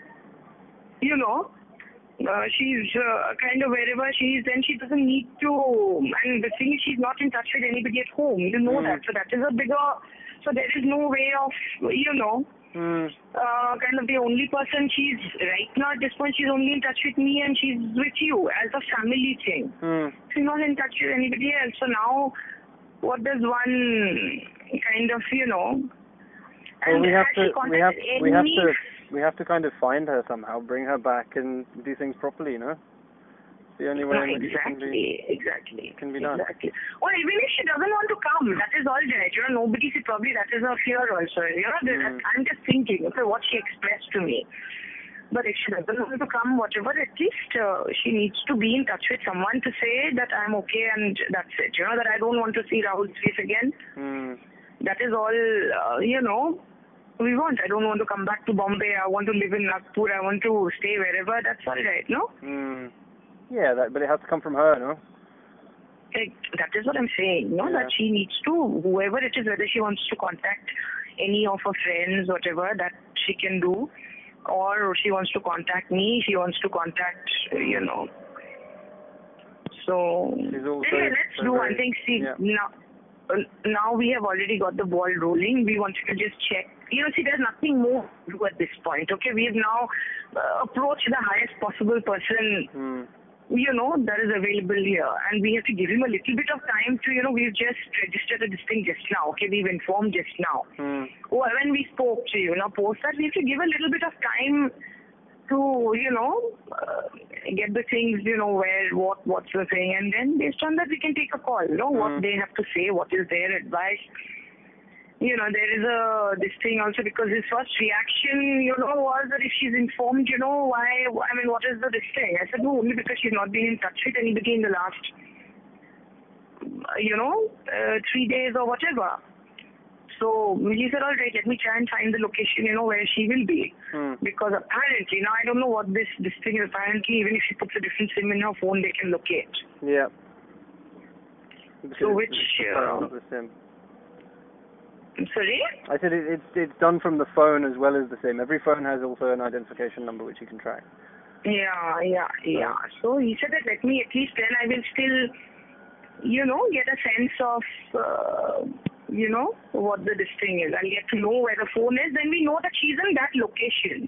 you know, uh, she's uh, kind of wherever she is, then she doesn't need to. And the thing is, she's not in touch with anybody at home. You know Mm. that. So that is a bigger. So there is no way of, you know, Hmm. uh, kind of the only person she's right now at this point. She's only in touch with me and she's with you as a family thing. Hmm. She's not in touch with anybody else. So now, what does one kind of, you know? Well, we have has she to, we have, contacted we have any- to, we have to kind of find her somehow, bring her back, and do things properly. You know, it's the only way No, in which it can exactly, be. exactly. can be done. Exactly. Or even if she doesn't want to come, that is all right. You know, nobody should probably, that is her fear also. You know, that, Mm. I'm just thinking, okay, what she expressed to me. But if she doesn't want to come, whatever, at least uh, she needs to be in touch with someone to say that I'm okay and that's it. You know, that I don't want to see Rahul's face again. Hmm. That is all, uh, you know, we want. I don't want to come back to Bombay. I want to live in Nagpur. I want to stay wherever. That's all right, no? Hmm. Yeah, that, but it has to come from her, no? It, that is what I'm saying, no? Yeah. That she needs to, whoever it is, whether she wants to contact any of her friends, whatever, that she can do. Or she wants to contact me, she wants to contact, uh, you know. So, She's also anyway, let's so do very- one thing. See, yeah. now, uh, now we have already got the ball rolling. We wanted to just check. You know, see, there's nothing more to do at this point, okay? We have now uh, approached the highest possible person, Hmm. you know, that is available here. And we have to give him a little bit of time to, you know, we've just registered this thing just now, okay? We've informed just now. Hmm. Well, when we spoke to you, now post that, we have to give a little bit of time to, you know, uh, get the things, you know, where, what, what's the thing, and then based on that we can take a call, you know, Mm. what they have to say, what is their advice. You know, there is a, this thing also, because his first reaction, you know, was that if she's informed, you know, why, I mean, what is the this thing? I said, no, only because she's not been in touch with anybody in the last, uh, you know, uh, three days or whatever. So he said, all right, let me try and find the location, you know, where she will be. Hmm. Because apparently, now I don't know what this, this thing is, apparently even if she puts a different SIM in her phone, they can locate. Yeah. So Because which, it's the uh, phone, not the SIM. Sorry? I said it, it's it's done from the phone as well as the SIM. Every phone has also an identification number which you can track. Yeah, yeah, yeah. So he said that let me, at least then I will still, you know, get a sense of, uh, you know, what the this thing is. I'll get to know where the phone is, then we know that she's in that location.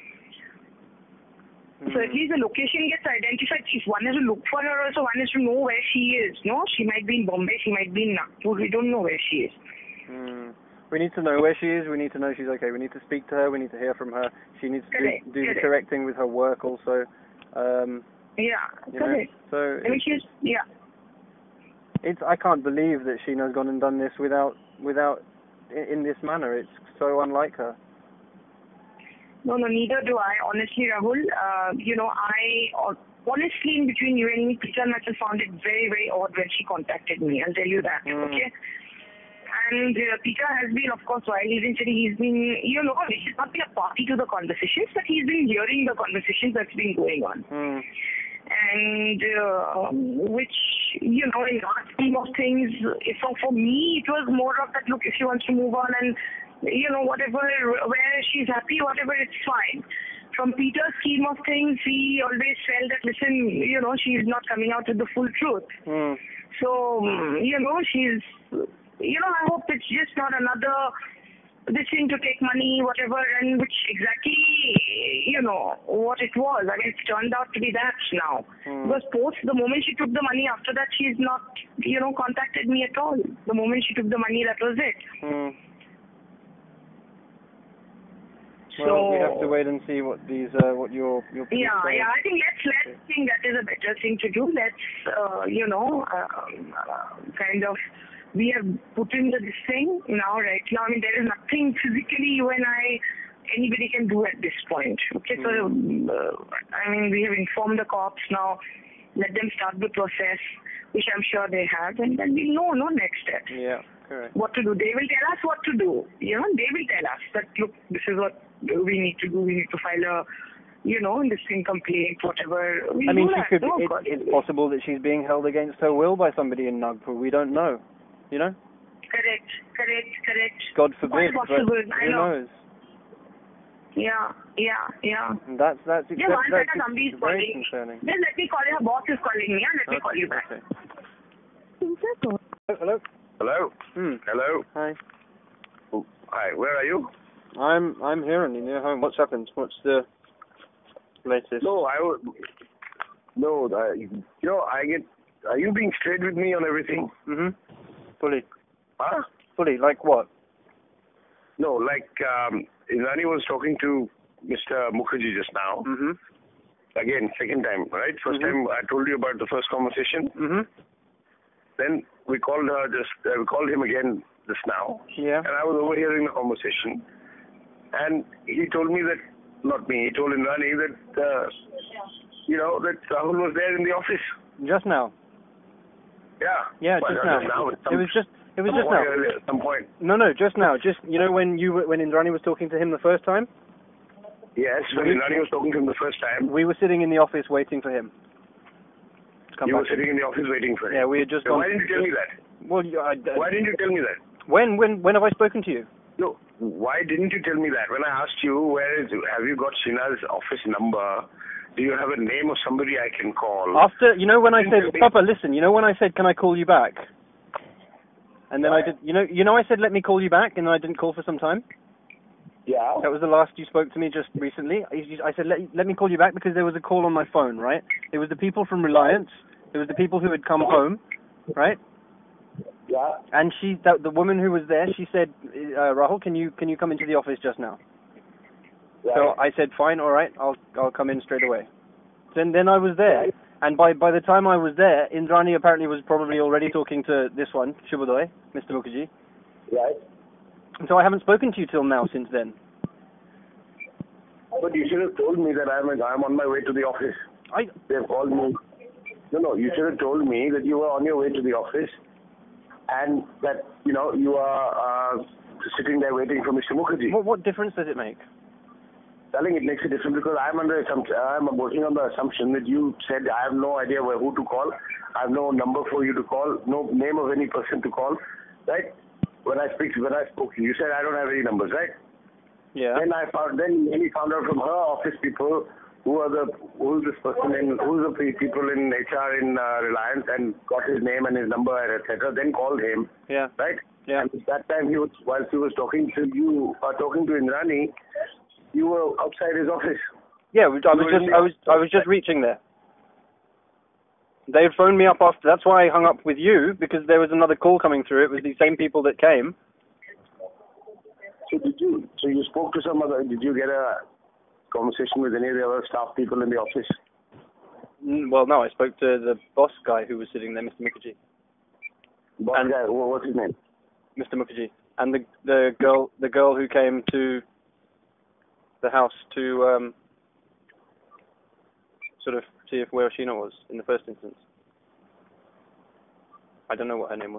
So at least the location gets identified. If one has to look for her also, one has to know where she is. No, she might be in Bombay, she might be in Nagpur. We don't know where she is. Hmm. We need to know where she is. We need to know she's okay. We need to speak to her. We need to hear from her. She needs to Correct, do, do the correct. correcting with her work also. Um, Yeah, you know, correct. so I mean, she's, yeah. It's, I can't believe that Sheena's gone and done this without, without, in this manner. It's so unlike her. No, no, neither do I. Honestly, Rahul, uh, you know, I, honestly, in between you and me, Peter must have found it very, very odd when she contacted me. I'll tell you that, Mm. okay? And uh, Peter has been, of course, while he's in Chile, he's been, you know, he's not been a party to the conversations, but he's been hearing the conversations that's been going on. Mm. And uh, which, you know, in our scheme of things, if, for, for me, it was more of that, look, if she wants to move on and, you know, whatever, where she's happy, whatever, it's fine. From Peter's scheme of things, he always felt that, listen, you know, she's not coming out with the full truth. Mm. So, you know, she's, you know, I hope it's just not another, this thing to take money, whatever, and which exactly, you know, what it was. I mean, it's turned out to be that now. Mm. Because post, the moment she took the money, after that, she's not, you know, contacted me at all. The moment she took the money, that was it. Mm. So, well, we have to wait and see what these, uh, what your, your. Yeah, say. yeah. I think let's let's think that is a better thing to do. Let's, uh, you know, um, uh, kind of. We have put in the this thing now, right now. I mean, there is nothing physically you and I, anybody can do at this point. Okay, so Mm. uh, I mean, we have informed the cops now. Let them start the process, which I'm sure they have, and then we'll know, no next steps. Yeah, correct. What to do? They will tell us what to do. You know, they will tell us that look, this is what we need to do. We need to file a, you know, listing complaint, whatever. We'll I mean, do she that. could. No, It, God, it's possible that she's being held against her will by somebody in Nagpur. We don't know. You know. Correct, correct, correct. God forbid. Quite possible. But I who know. knows? Yeah, yeah, yeah. And that's that's Yeah, exactly one that's second, somebody is very calling. concerning. Then let me call you. Her boss is calling me. Yeah? Let me Okay, call you back. okay. Hello. Hello? Hmm. Hello? Hi. Oh, hi, where are you? I'm I'm here only near home. What's happened? What's the latest? No, I would... No, I, you know, I get... Are you being straight with me on everything? Mhm. Fully. Huh? Fully. Like what? No, like, um, Indrani was talking to Mister Mukerjea just now. Mhm. Again, second time, right? First Mhm. time I told you about the first conversation. Mhm. Then we called her just, uh, we called him again just now. Yeah. And I was overhearing the conversation. And he told me that, not me, he told Indrani that, uh, you know, that Rahul was there in the office. Just now. Yeah. Yeah, Well, just not now. Some, It was just. It was some just point now. earlier, at some point. No, no, just now. Just you know when you were- when Indrani was talking to him the first time, Yes, when Indrani was talking to him the first time, we were sitting in the office waiting for him. To come you were back. sitting in the office waiting for him. Yeah, we had just So gone. why didn't you tell me that? Well, you, I, uh, Why didn't you tell me that? when when when have I spoken to you? No, why didn't you tell me that? When I asked you, where is, have you got Sheena's office number? Do you have a name of somebody I can call? After, you know when I Didn't said, you think- Papa, listen, you know when I said, can I call you back? And then I What? did, you know, you know I said, let me call you back, and then I didn't call for some time? Yeah. That was the last you spoke to me just recently. I I said, let, let me call you back because there was a call on my phone, right? It was the people from Reliance. It was the people who had come home, right? Yeah. And she, that, the woman who was there, she said, uh, Rahul, can you can you come into the office just now? Right. So I said, fine, all right, I'll I'll come in straight away. Then then I was there, Right. and by by the time I was there, Indrani apparently was probably already talking to this one, Shubhodoy, Mister Mukerjea. Right. And so I haven't spoken to you till now since then. But you should have told me that I'm I'm on my way to the office. I They've called me. No, no, you should have told me that you were on your way to the office and that, you know, you are uh, sitting there waiting for Mister Mukerjea. what what difference does it make? Darling, it makes a difference because I'm under assumption, I'm working on the assumption that you said I have no idea where, who to call. I have no number for you to call, no name of any person to call, right? When I speak, when I spoke to you, you said I don't have any numbers, right? Yeah. Then I found, then he found out from her office people who are the, who's this person in, who's the pe- people in H R in uh, Reliance and got his name and his number, et cetera. Then called him, Yeah. right? Yeah. And at that time, he was, whilst he was talking to you, uh, talking to Indrani, you were outside his office. Yeah. I was just I was I was just reaching there. They had phoned me up after. That's why I hung up with you because there was another call coming through. It was the same people that came. So did you? So you spoke to some other? Did you get a conversation with any of the other staff people in the office? Mm, Well, no, I spoke to the boss guy who was sitting there, Mister Mukerjea. Boss And- guy, wha- what's his name? Mister Mukerjea. And the the girl the girl who came to the house to um, sort of see if where Sheena was in the first instance. I don't know what her name was.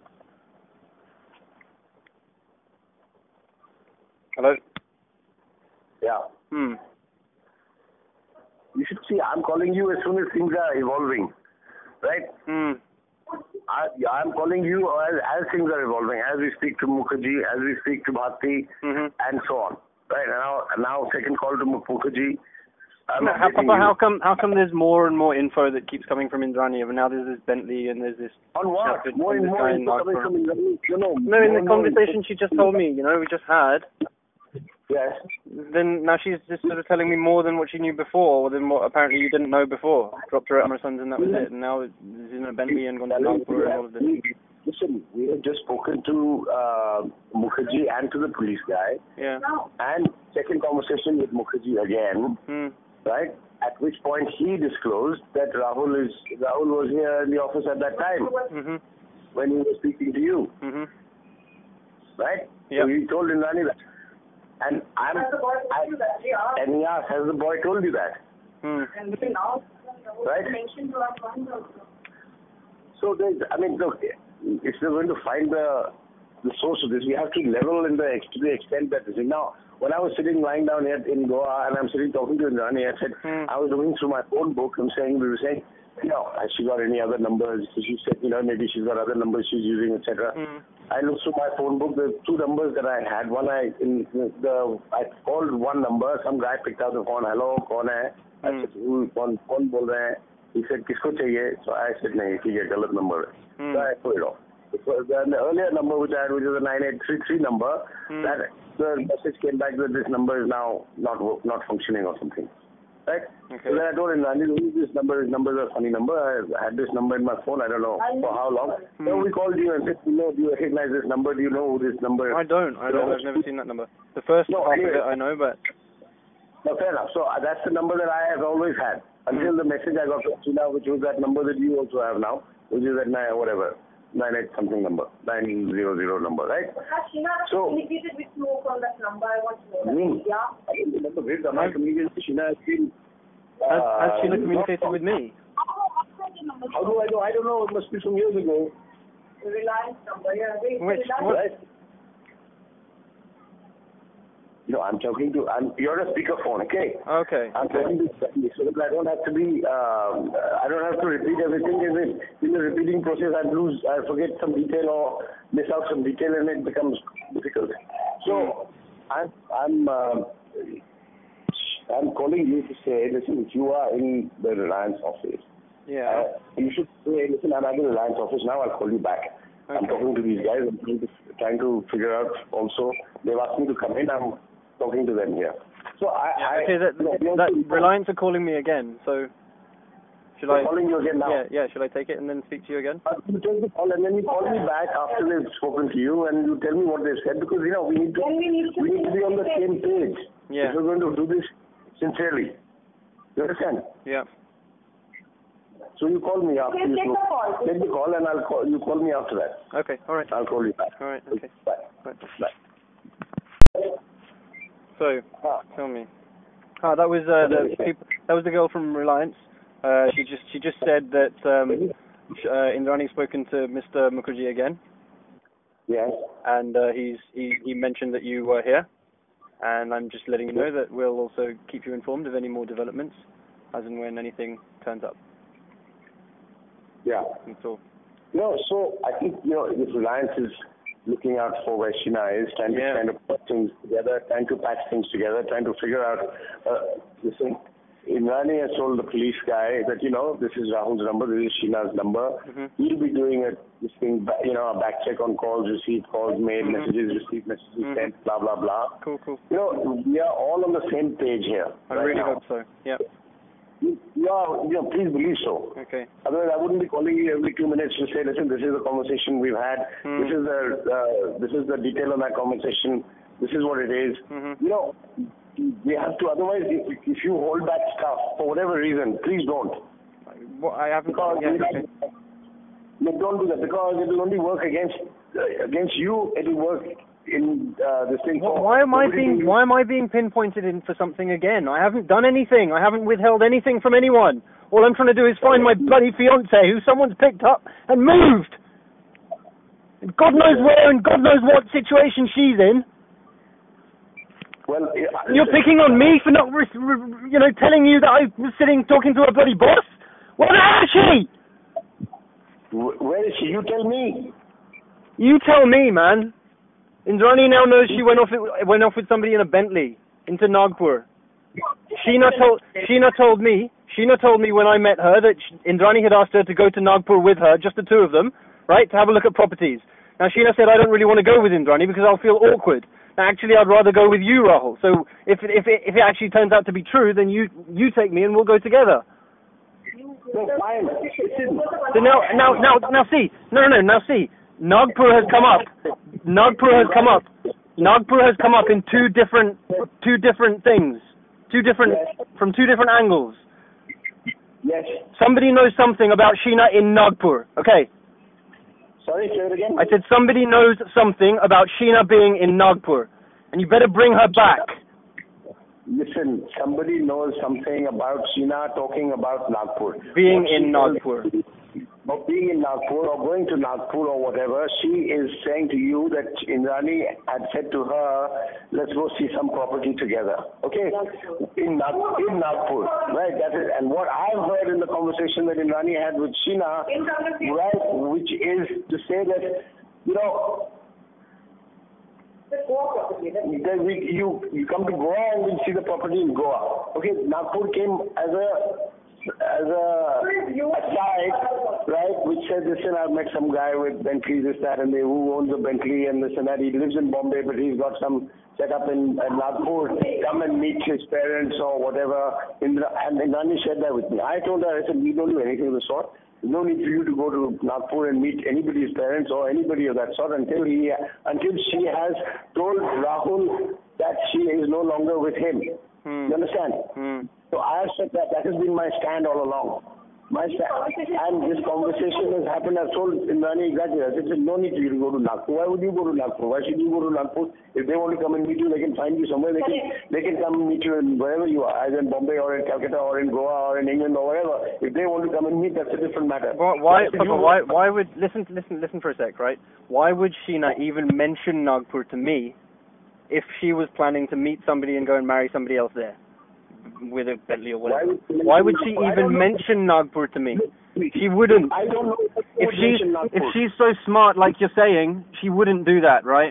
Hello? Yeah. Hmm. You should see, I'm calling you as soon as things are evolving, right? Hmm. I, I'm calling you as, as things are evolving, as we speak to Mukerjea, as we speak to Bharti, Mm-hmm. and so on. Right? And now, now second call to Mukerjea. I'm No, how, updating Papa, you. how come how come there's more and more info that keeps coming from Indrani? And now there's this Bentley and there's this On what? outfit More from and this more guy in info coming Nagpur. from Indrani. You know, No, in more the and more conversation she just told me, you know, we just had. Yes. Then now she's just sort of telling me more than what she knew before, or than what apparently you didn't know before. Dropped her at my son's and that was it. And now she's in a Bentley and gone to Nagpur and all of this. Listen, we have just spoken to uh, Mukerjea and to the police guy. Yeah. And second conversation with Mukerjea again, Hmm. right? At which point he disclosed that Rahul is Rahul was here in the office at that time Mhm. when he was speaking to you, Mhm. right? Yeah. So he told Indrani that. And I'm, I, and he asked, has the boy told you that? Hmm. Right? So there's, I mean, look, if you're going to find the the source of this, we have to level in the ex- to the extent that this is. Now, when I was sitting lying down here in Goa and I'm sitting talking to Indrani, I said, Hmm. I was looking through my phone book and saying, we were saying, you know, has she got any other numbers? So she said, you know, maybe she's got other numbers she's using, et cetera. Hmm. I looked through my phone book. The two numbers that I had. One, I in the I called one number. Some guy picked up the phone. Hello, कौन है? I Hmm. said, who कौन कौन बोल रहे हैं? He said, किसको चाहिए? So I said, नहीं, ठीक है, गलत number है. Hmm. So I put it off. Because the earlier number which I had, which is a nine eight three three number, Hmm. that the message came back that this number is now not wo- not functioning or something. Right? Okay. So then I told him, Randy, this number, this number is a funny number. I had this number in my phone, I don't know for how long. Hmm. So we called you and said, you know, do you recognize this number? Do you know who this number is? I don't. I don't. I've never seen that number. The first No, half of anyway. it I know, but No, fair enough. So uh, that's the number that I have always had. Until the message I got from Sheena, which was that number that you also have now, which is at nine, whatever, nine eight something number, nine zero zero number, right? Has Sheena So- communicated with you from that number? I want to know that. Me? Yeah. I don't remember with my communication. Sheena has been. has, uh, has Sheena communicated with me? How do I know? I don't know. It must be some years ago. The Reliance number, yeah. Wait, Which- Reliance. what? Right? No, I'm talking to. I'm. You're a speakerphone, okay? Okay. I'm talking to somebody so that I don't have to be. Um, I don't have to repeat everything. In the, in the repeating process, I lose. I forget some detail or miss out some detail, and it becomes difficult. So, I'm. I'm. Uh, I'm calling you to say, listen, if you are in the Reliance office, Yeah. uh, you should say, listen, I'm at the Reliance office now. I'll call you back. I'm Okay. talking to these guys. I'm trying to, trying to figure out also. They've asked me to come in. I'm talking to them here. So I. I Okay. That, you know, we that also- Reliance are calling me again. So should They're I? calling you again now. Yeah. Yeah. Should I take it and then speak to you again? Uh, you take the call and then you call me back after they've spoken to you and you tell me what they've said because you know we need to Then we need to we need to be on the same page. Yeah. If we're going to do this sincerely. You understand? Yeah. So you call me after Okay, you take the call. take the call and I'll call you call me after that. Okay. All right. I'll call you back. All right. Okay. Bye. Right. Bye. So Ah. tell me. Ah, that was uh, the people, that was the girl from Reliance. Uh, she just she just said that um, sh- uh, Indrani's spoken to Mister Mukerjea again, Yes. and uh, he's he, he mentioned that you were here, and I'm just letting you know that we'll also keep you informed of any more developments, as and when anything turns up. Yeah. That's all. No, so I think, you know, this Reliance is looking out for where Sheena is, trying Yeah. to kind of put things together, trying to patch things together, trying to figure out, uh, listen, Indrani has told the police guy that, you know, this is Rahul's number, this is Sheena's number. Mhm. He'll be doing a, this thing, ba- you know, a back check on calls, received calls, made, Mhm. messages, received messages, Mhm. sent, blah, blah, blah. Cool, cool. You know, we are all on the same page here. I right really now. hope so. Yeah. You, you are, you know, please believe so. Okay. Otherwise, I wouldn't be calling you every two minutes to say, listen, this is the conversation we've had. Hmm. This is the uh, this is the detail of that conversation. This is what it is. Mhm. You know, we have to. Otherwise, if, if you hold back stuff for whatever reason, please don't. What I haven't. Because Yeah. we, Okay. No, don't do that because it will only work against uh, against you. It will work in uh, this thing. Why, why am I being Why am I being pinpointed in for something again? I haven't done anything. I haven't withheld anything from anyone. All I'm trying to do is find my bloody fiance who someone's picked up and moved. And God knows where and God knows what situation she's in. Well, uh, you're picking on me for not, you know, telling you that I was sitting talking to a bloody boss. Where is she? Where is she? You tell me. You tell me, man. Indrani now knows she went off went off with somebody in a Bentley into Nagpur. Sheena told Sheena told me Sheena told me when I met her that Indrani had asked her to go to Nagpur with her, just the two of them, right, to have a look at properties. Now Sheena said I don't really want to go with Indrani because I'll feel awkward. Now, actually, I'd rather go with you, Rahul. So if if it, if it actually turns out to be true, then you you take me and we'll go together. No, fine. So now now now now see no no no now see. Nagpur has come up. Nagpur has come up. Nagpur has come up in two different, two different things, two different, yes. from two different angles. Yes. Somebody knows something about Sheena in Nagpur. Okay. Sorry, say it again. I said somebody knows something about Sheena being in Nagpur, and you better bring her back. Listen, somebody knows something about Sheena talking about Nagpur. Being what in Nagpur. Of being in Nagpur or going to Nagpur or whatever, she is saying to you that Indrani had said to her, let's go see some property together. Okay? In, Nag- in Nagpur. Right? That is, and what I've heard in the conversation that Indrani had with Sheena, right, which is to say that, you know, that we, you, you come to Goa and we'll see the property in Goa. Okay? Nagpur came as a as a aside, right, which said, listen, I've met some guy with Bentley, this, that, and they, who owns a Bentley and this and that. He lives in Bombay, but he's got some set up in, in Nagpur. Come and meet his parents or whatever. Indra, and Indrani shared that with me. I told her, I said, we don't do anything of the sort. There's no need for you to go to Nagpur and meet anybody's parents or anybody of that sort until he, until she has told Rahul that she is no longer with him. Hmm. You understand? Hmm. So I have said that that has been my stand all along. My stand. And this conversation has happened. I've told Indrani exactly. I said, no need for you to go to Nagpur. Why would you go to Nagpur? Why should you go to Nagpur? If they want to come and meet you, they can find you somewhere. They can they can come and meet you in wherever you are, either in Bombay or in Calcutta or in Goa or in England or wherever. If they want to come and meet, that's a different matter. Why? Why? Why, why would listen? Listen. Listen for a sec, right? Why would Sheena even mention Nagpur to me if she was planning to meet somebody and go and marry somebody else there? With a Bentley or whatever. Why would, Why would she even mention Nagpur to me? She wouldn't. I don't know. If she's if she's so smart, like you're saying, she wouldn't do that, right?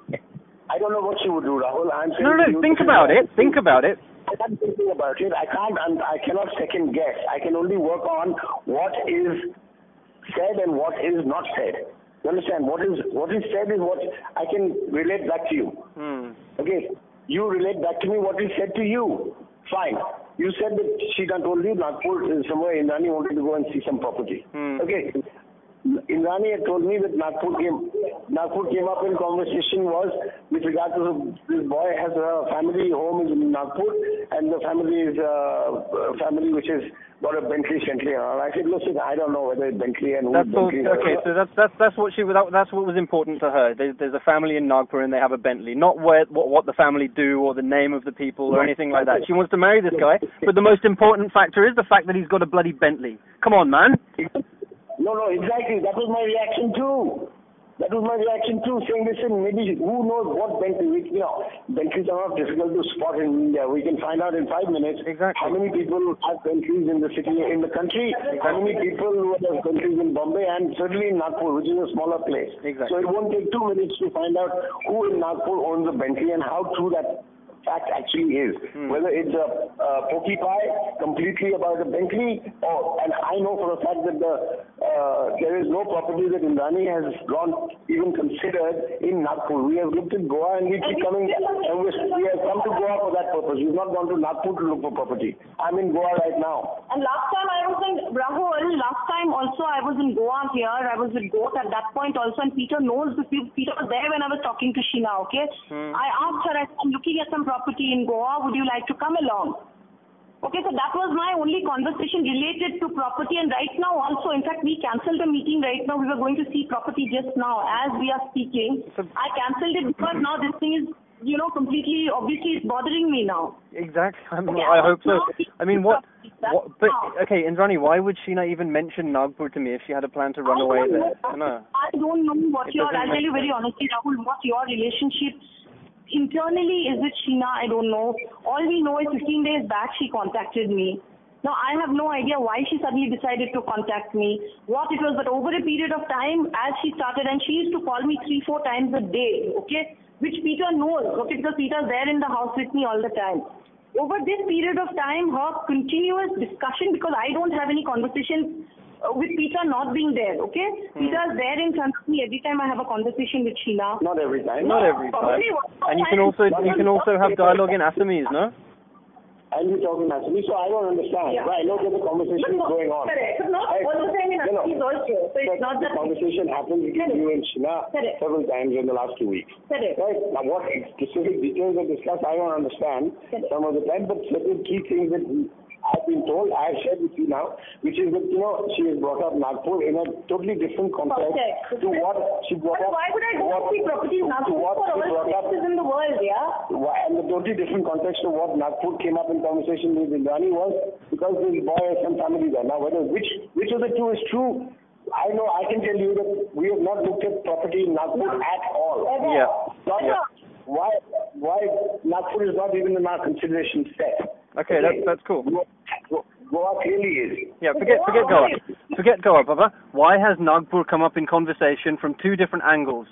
I don't know what she would do, Rahul. I'm saying no, no. Think about it. Think about it. I'm thinking about it. I can't. And I cannot second guess. I can only work on what is said and what is not said. You understand? What is what is said is what I can relate back to you. Hmm. Okay. You relate back to me what is said to you. Fine. You said that she done told you Nagpur is somewhere Indrani wanted to go and see some property. Hmm. Okay. Indrani had told me that Nagpur came Nagpur came up in conversation was with regard to this boy has a family home in Nagpur and the family is a family which is got a Bentley Bentley. I said, listen, I don't know whether it's Bentley and that's all, Bentley. Okay, so that's that's that's what she that, that's what was important to her. There's, there's a family in Nagpur and they have a Bentley, not where what what the family do or the name of the people or anything like that. She wants to marry this guy, but the most important factor is the fact that he's got a bloody Bentley. Come on, man. No, no, exactly. That was my reaction too. That was my reaction too, saying, listen, maybe who knows what Bentley, we, you know, Bentleys are not difficult to spot in India. We can find out in five minutes exactly. how many people have Bentleys in the city, in the country, exactly. how many people who have Bentleys in Bombay and certainly in Nagpur, which is a smaller place. Exactly. So it won't take two minutes to find out who in Nagpur owns a Bentley and how true that fact actually is. Hmm. Whether it's a, a pokey pie completely about a Bentley, or and I know for a fact that the uh, there is no property that Indrani has gone even considered in Nagpur. We have looked at Goa and we keep coming and we, we have come to Goa for that purpose. We've not gone to Nagpur to look for property. I'm in Goa right now. And last time I was in Rahul, last time also I was in Goa here. I was with Goa at that point also, and Peter knows this. Peter was there when I was talking to Sheena, okay? Hmm. I asked her, I'm looking at some property in Goa, would you like to come along? Okay, so that was my only conversation related to property, and right now also, in fact, we cancelled the meeting right now. We were going to see property just now as we are speaking. So, I cancelled it because now this thing is, you know, completely, obviously it's bothering me now. Exactly. I, mean, Okay, I hope so. I mean, what, what, but, now. okay, Indrani, why would Sheena even mention Nagpur to me if she had a plan to run I away don't there? know. No. I don't know what It your, doesn't I'll tell make you very sense. honestly, Rahul, what your relationship internally is with Sheena, I don't know. All we know is fifteen days back she contacted me. Now, I have no idea why she suddenly decided to contact me, what it was, but over a period of time, as she started, and she used to call me three, four times a day, okay, which Peter knows, okay, because Peter's there in the house with me all the time. Over this period of time, her continuous discussion, because I don't have any conversation uh, with Peter not being there, okay? Hmm. Peter's there in front of me every time I have a conversation with Sheena. Not every time. Not every time. And you can also you can also have dialogue in Assamese, no? And you're talking Assamese, so I don't understand. Yeah. But I know that the conversation is going on. Correct. But not Right. all the time in No, no. Assamese also. So it's But not the that... conversation happened between you and Sheena Correct. several times in the last two weeks. Correct. Right? Now, what specific details are discussed, I don't understand Correct. some of the time, but certain key things that I've been told, I've shared with you now, which is that, you know, she has brought up Nagpur in a totally different context Context. to what she brought But up. why would I go what- to see properties in to Nagpur what for she all brought up. places in the world, yeah? Why, and the totally different context of what Nagpur came up in conversation with Indrani was because this boy has some family there. Now, whether which which of the two is true, I know I can tell you that we have not looked at property in Nagpur at all. Ever. Yeah. Not, Yeah. Why why Nagpur is not even in our consideration set. Okay, that's that's cool. Goa, Goa clearly is. Yeah, forget forget Goa. Forget Goa, Papa. Why has Nagpur come up in conversation from two different angles?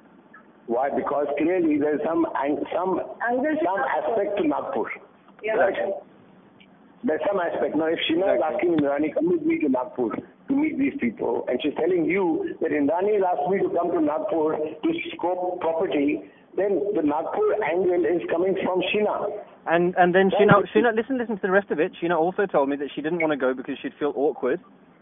Why? Because clearly there is some ang- some Angles some to aspect to Nagpur. Yeah. Right? There's some aspect. Now, if Sheena is asking Indrani, come with me to Nagpur to meet these people, and she's telling you that Indrani has asked me to come to Nagpur to scope property, then the Nagpur angle is coming from Sheena. And and then Sheena, Sheena, listen, listen to the rest of it. Sheena also told me that she didn't want to go because she'd feel awkward,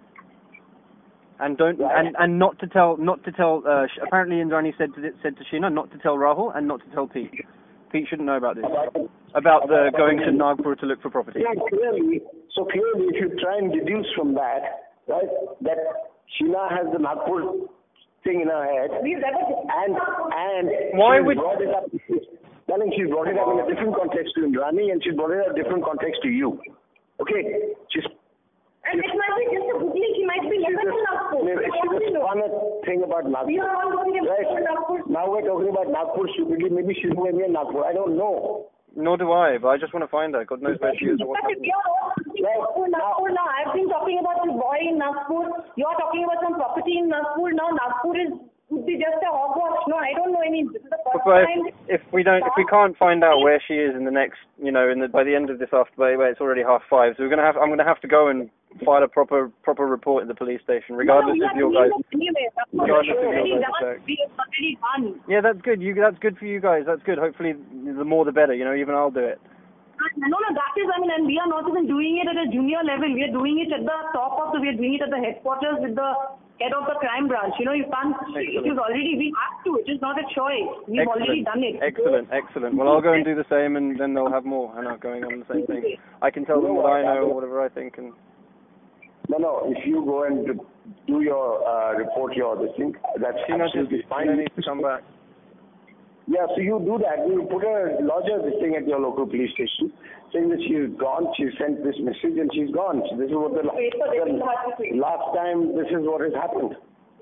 and don't Right. and, and not to tell not to tell. Uh, sh- apparently, Indrani said to said to Sheena not to tell Rahul and not to tell Pete. Pete shouldn't know about this. About, About the going to Nagpur to look for property. Yeah, clearly. So clearly, if you try and deduce from that, right, that Sheena has the Nagpur thing in her head, We've never... and and Why she's would- brought it up. Darling, she's brought it up in a different context to Indrani, and she's brought it up in a different context to you. Okay, she's And it might be just a googly, she might be she's never in just, Nagpur. she's just spun a thing about Nagpur. We are all going to Right. Nagpur. Now we're talking about Nagpur stupidly. Maybe she's going near Nagpur. I don't know. Nor do I, but I just want to find her. God knows where she is or what's But if happening. you're all talking Nagpur, Nagpur now, I've been talking about this boy in Nagpur, you're talking about some property in Nagpur, now Nagpur is would be just a hogwash. No, I don't know any. This is the first But time. if, if we don't, if we can't find out where she is in the next, you know, in the by the end of this after, by the way, it's already half five. So we're gonna have, I'm gonna have to go and file a proper proper report in the police station, regardless no, no, of your we guys. are doing it anyway. That's not Regardless of your already guys' done. attack. We have already done. Yeah, that's good. You, that's good for you guys. That's good. Hopefully, the more the better. You know, even I'll do it. No, no, that is, I mean, and we are not even doing it at a junior level. We are doing it at the top of the, we are doing it at the headquarters with the head of the crime branch. You know, you can't, it is already, we have to, it is not a choice. We've Excellent. already done it. Excellent, excellent. Well, I'll go and do the same, and then they'll have more, and I'm going on the same thing. I can tell them what I know, or whatever I think, and No, no. If you go and do your uh, report, your this thing, that's Sheena just absolutely fine. Sheena needs to come back. Yeah, so you do that. You put a lodger this thing at your local police station, saying that she's gone. She sent this message and she's gone. So this is what the, Wait for this the to happen. last time. This is what has happened.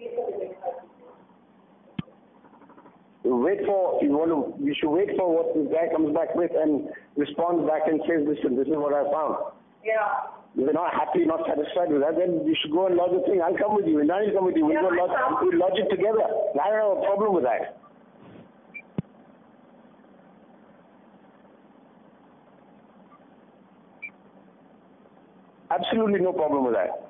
You wait for you want to. You should wait for what this guy comes back with and responds back and says, "Listen, this is what I found." Yeah. If you're not happy, not satisfied with that, then you should go and lodge a thing. I'll come with you, and I'll come with you. We'll go lodge, we'll lodge it together. I don't have a problem with that. Absolutely no problem with that.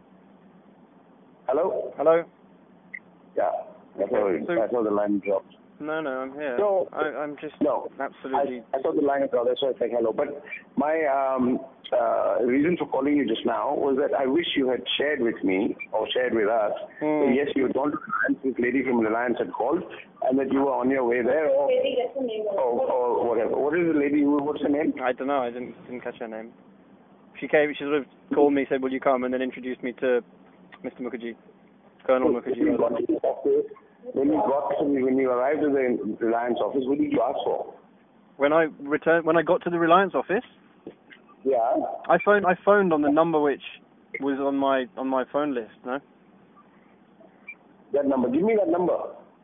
Hello? Hello. Yeah. That's how, So- that's how the line dropped. No, no, I'm here. No, I, I'm just no. absolutely... I, I saw the line of that's why I said hello. But my um, uh, reason for calling you just now was that I wish you had shared with me or shared with us Hmm. that yes, you had gone to Reliance, this lady from Reliance had called, and that you were on your way there, or, or, or whatever. What is the lady? Who, what's her name? I don't know. I didn't didn't catch her name. She came. She sort of called me, said, "Will you come?" and then introduced me to Mister Mukerjea, Colonel Mukerjea. When you got to the office, when you got to the, when you arrived at the Reliance office, what did you ask for? When I returned, when I got to the Reliance office, Yeah. I phoned. I phoned on the number which was on my on my phone list. No. That number. Give me that number.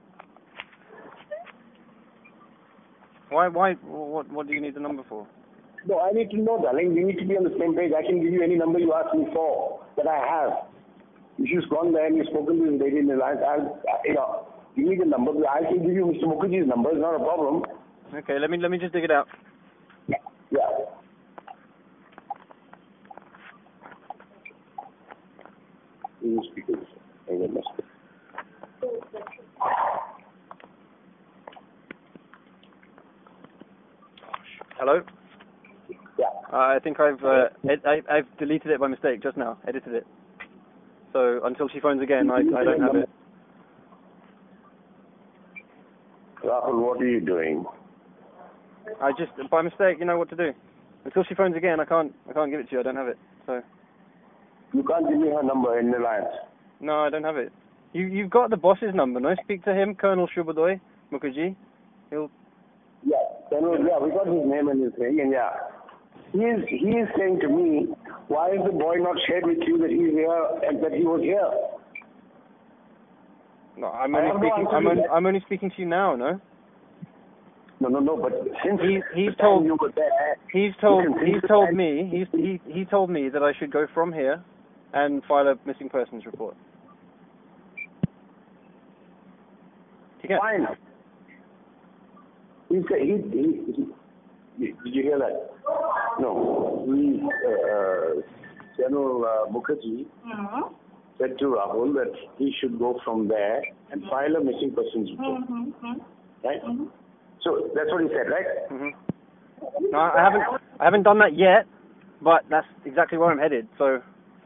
Why? Why? What? What do you need the number for? No, I need to know, darling. We need to be on the same page. I can give you any number you ask me for that I have. If you've gone there and you've spoken to this lady in the line, I'll, you know, give me the number. I can give you Mister Mukerjea's number. It's not a problem. Okay. Let me let me just dig it out. Yeah. Yeah. You speak to this. I will must. Hello. Yeah. Uh, I think I've uh, ed- I, I've deleted it by mistake just now. Edited it. So until she phones again, I I don't have it. Rahul, what are you doing? I just by mistake, you know what to do. Until she phones again, I can't I can't give it to you. I don't have it. So You can't give me her number in Reliance. no, I don't have it. You you've got the boss's number. No, speak to him, Colonel Shubadoy Mukerjea. He'll. Yeah. Then, yeah, we got his name and his thing, and yeah. He is, he is saying to me, why is the boy not shared with you that he's here and that he was here? No, I'm I only have no speaking. answer I'm to only, that. I'm only speaking to you now. No. No, no, no, but since He- he's the time told- you were there, He's told listen, since he's the told time- me he's he he told me that I should go from here and file a missing persons report. Okay. Fine. He said, he, he, he, did you hear that? No. He, uh, General uh, Mukerjea Mm-hmm. said to Rahul that he should go from there and file a missing persons report. Mm-hmm. Right? Mm-hmm. So that's what he said, right? Mhm. No, I haven't I haven't done that yet, but that's exactly where I'm headed. So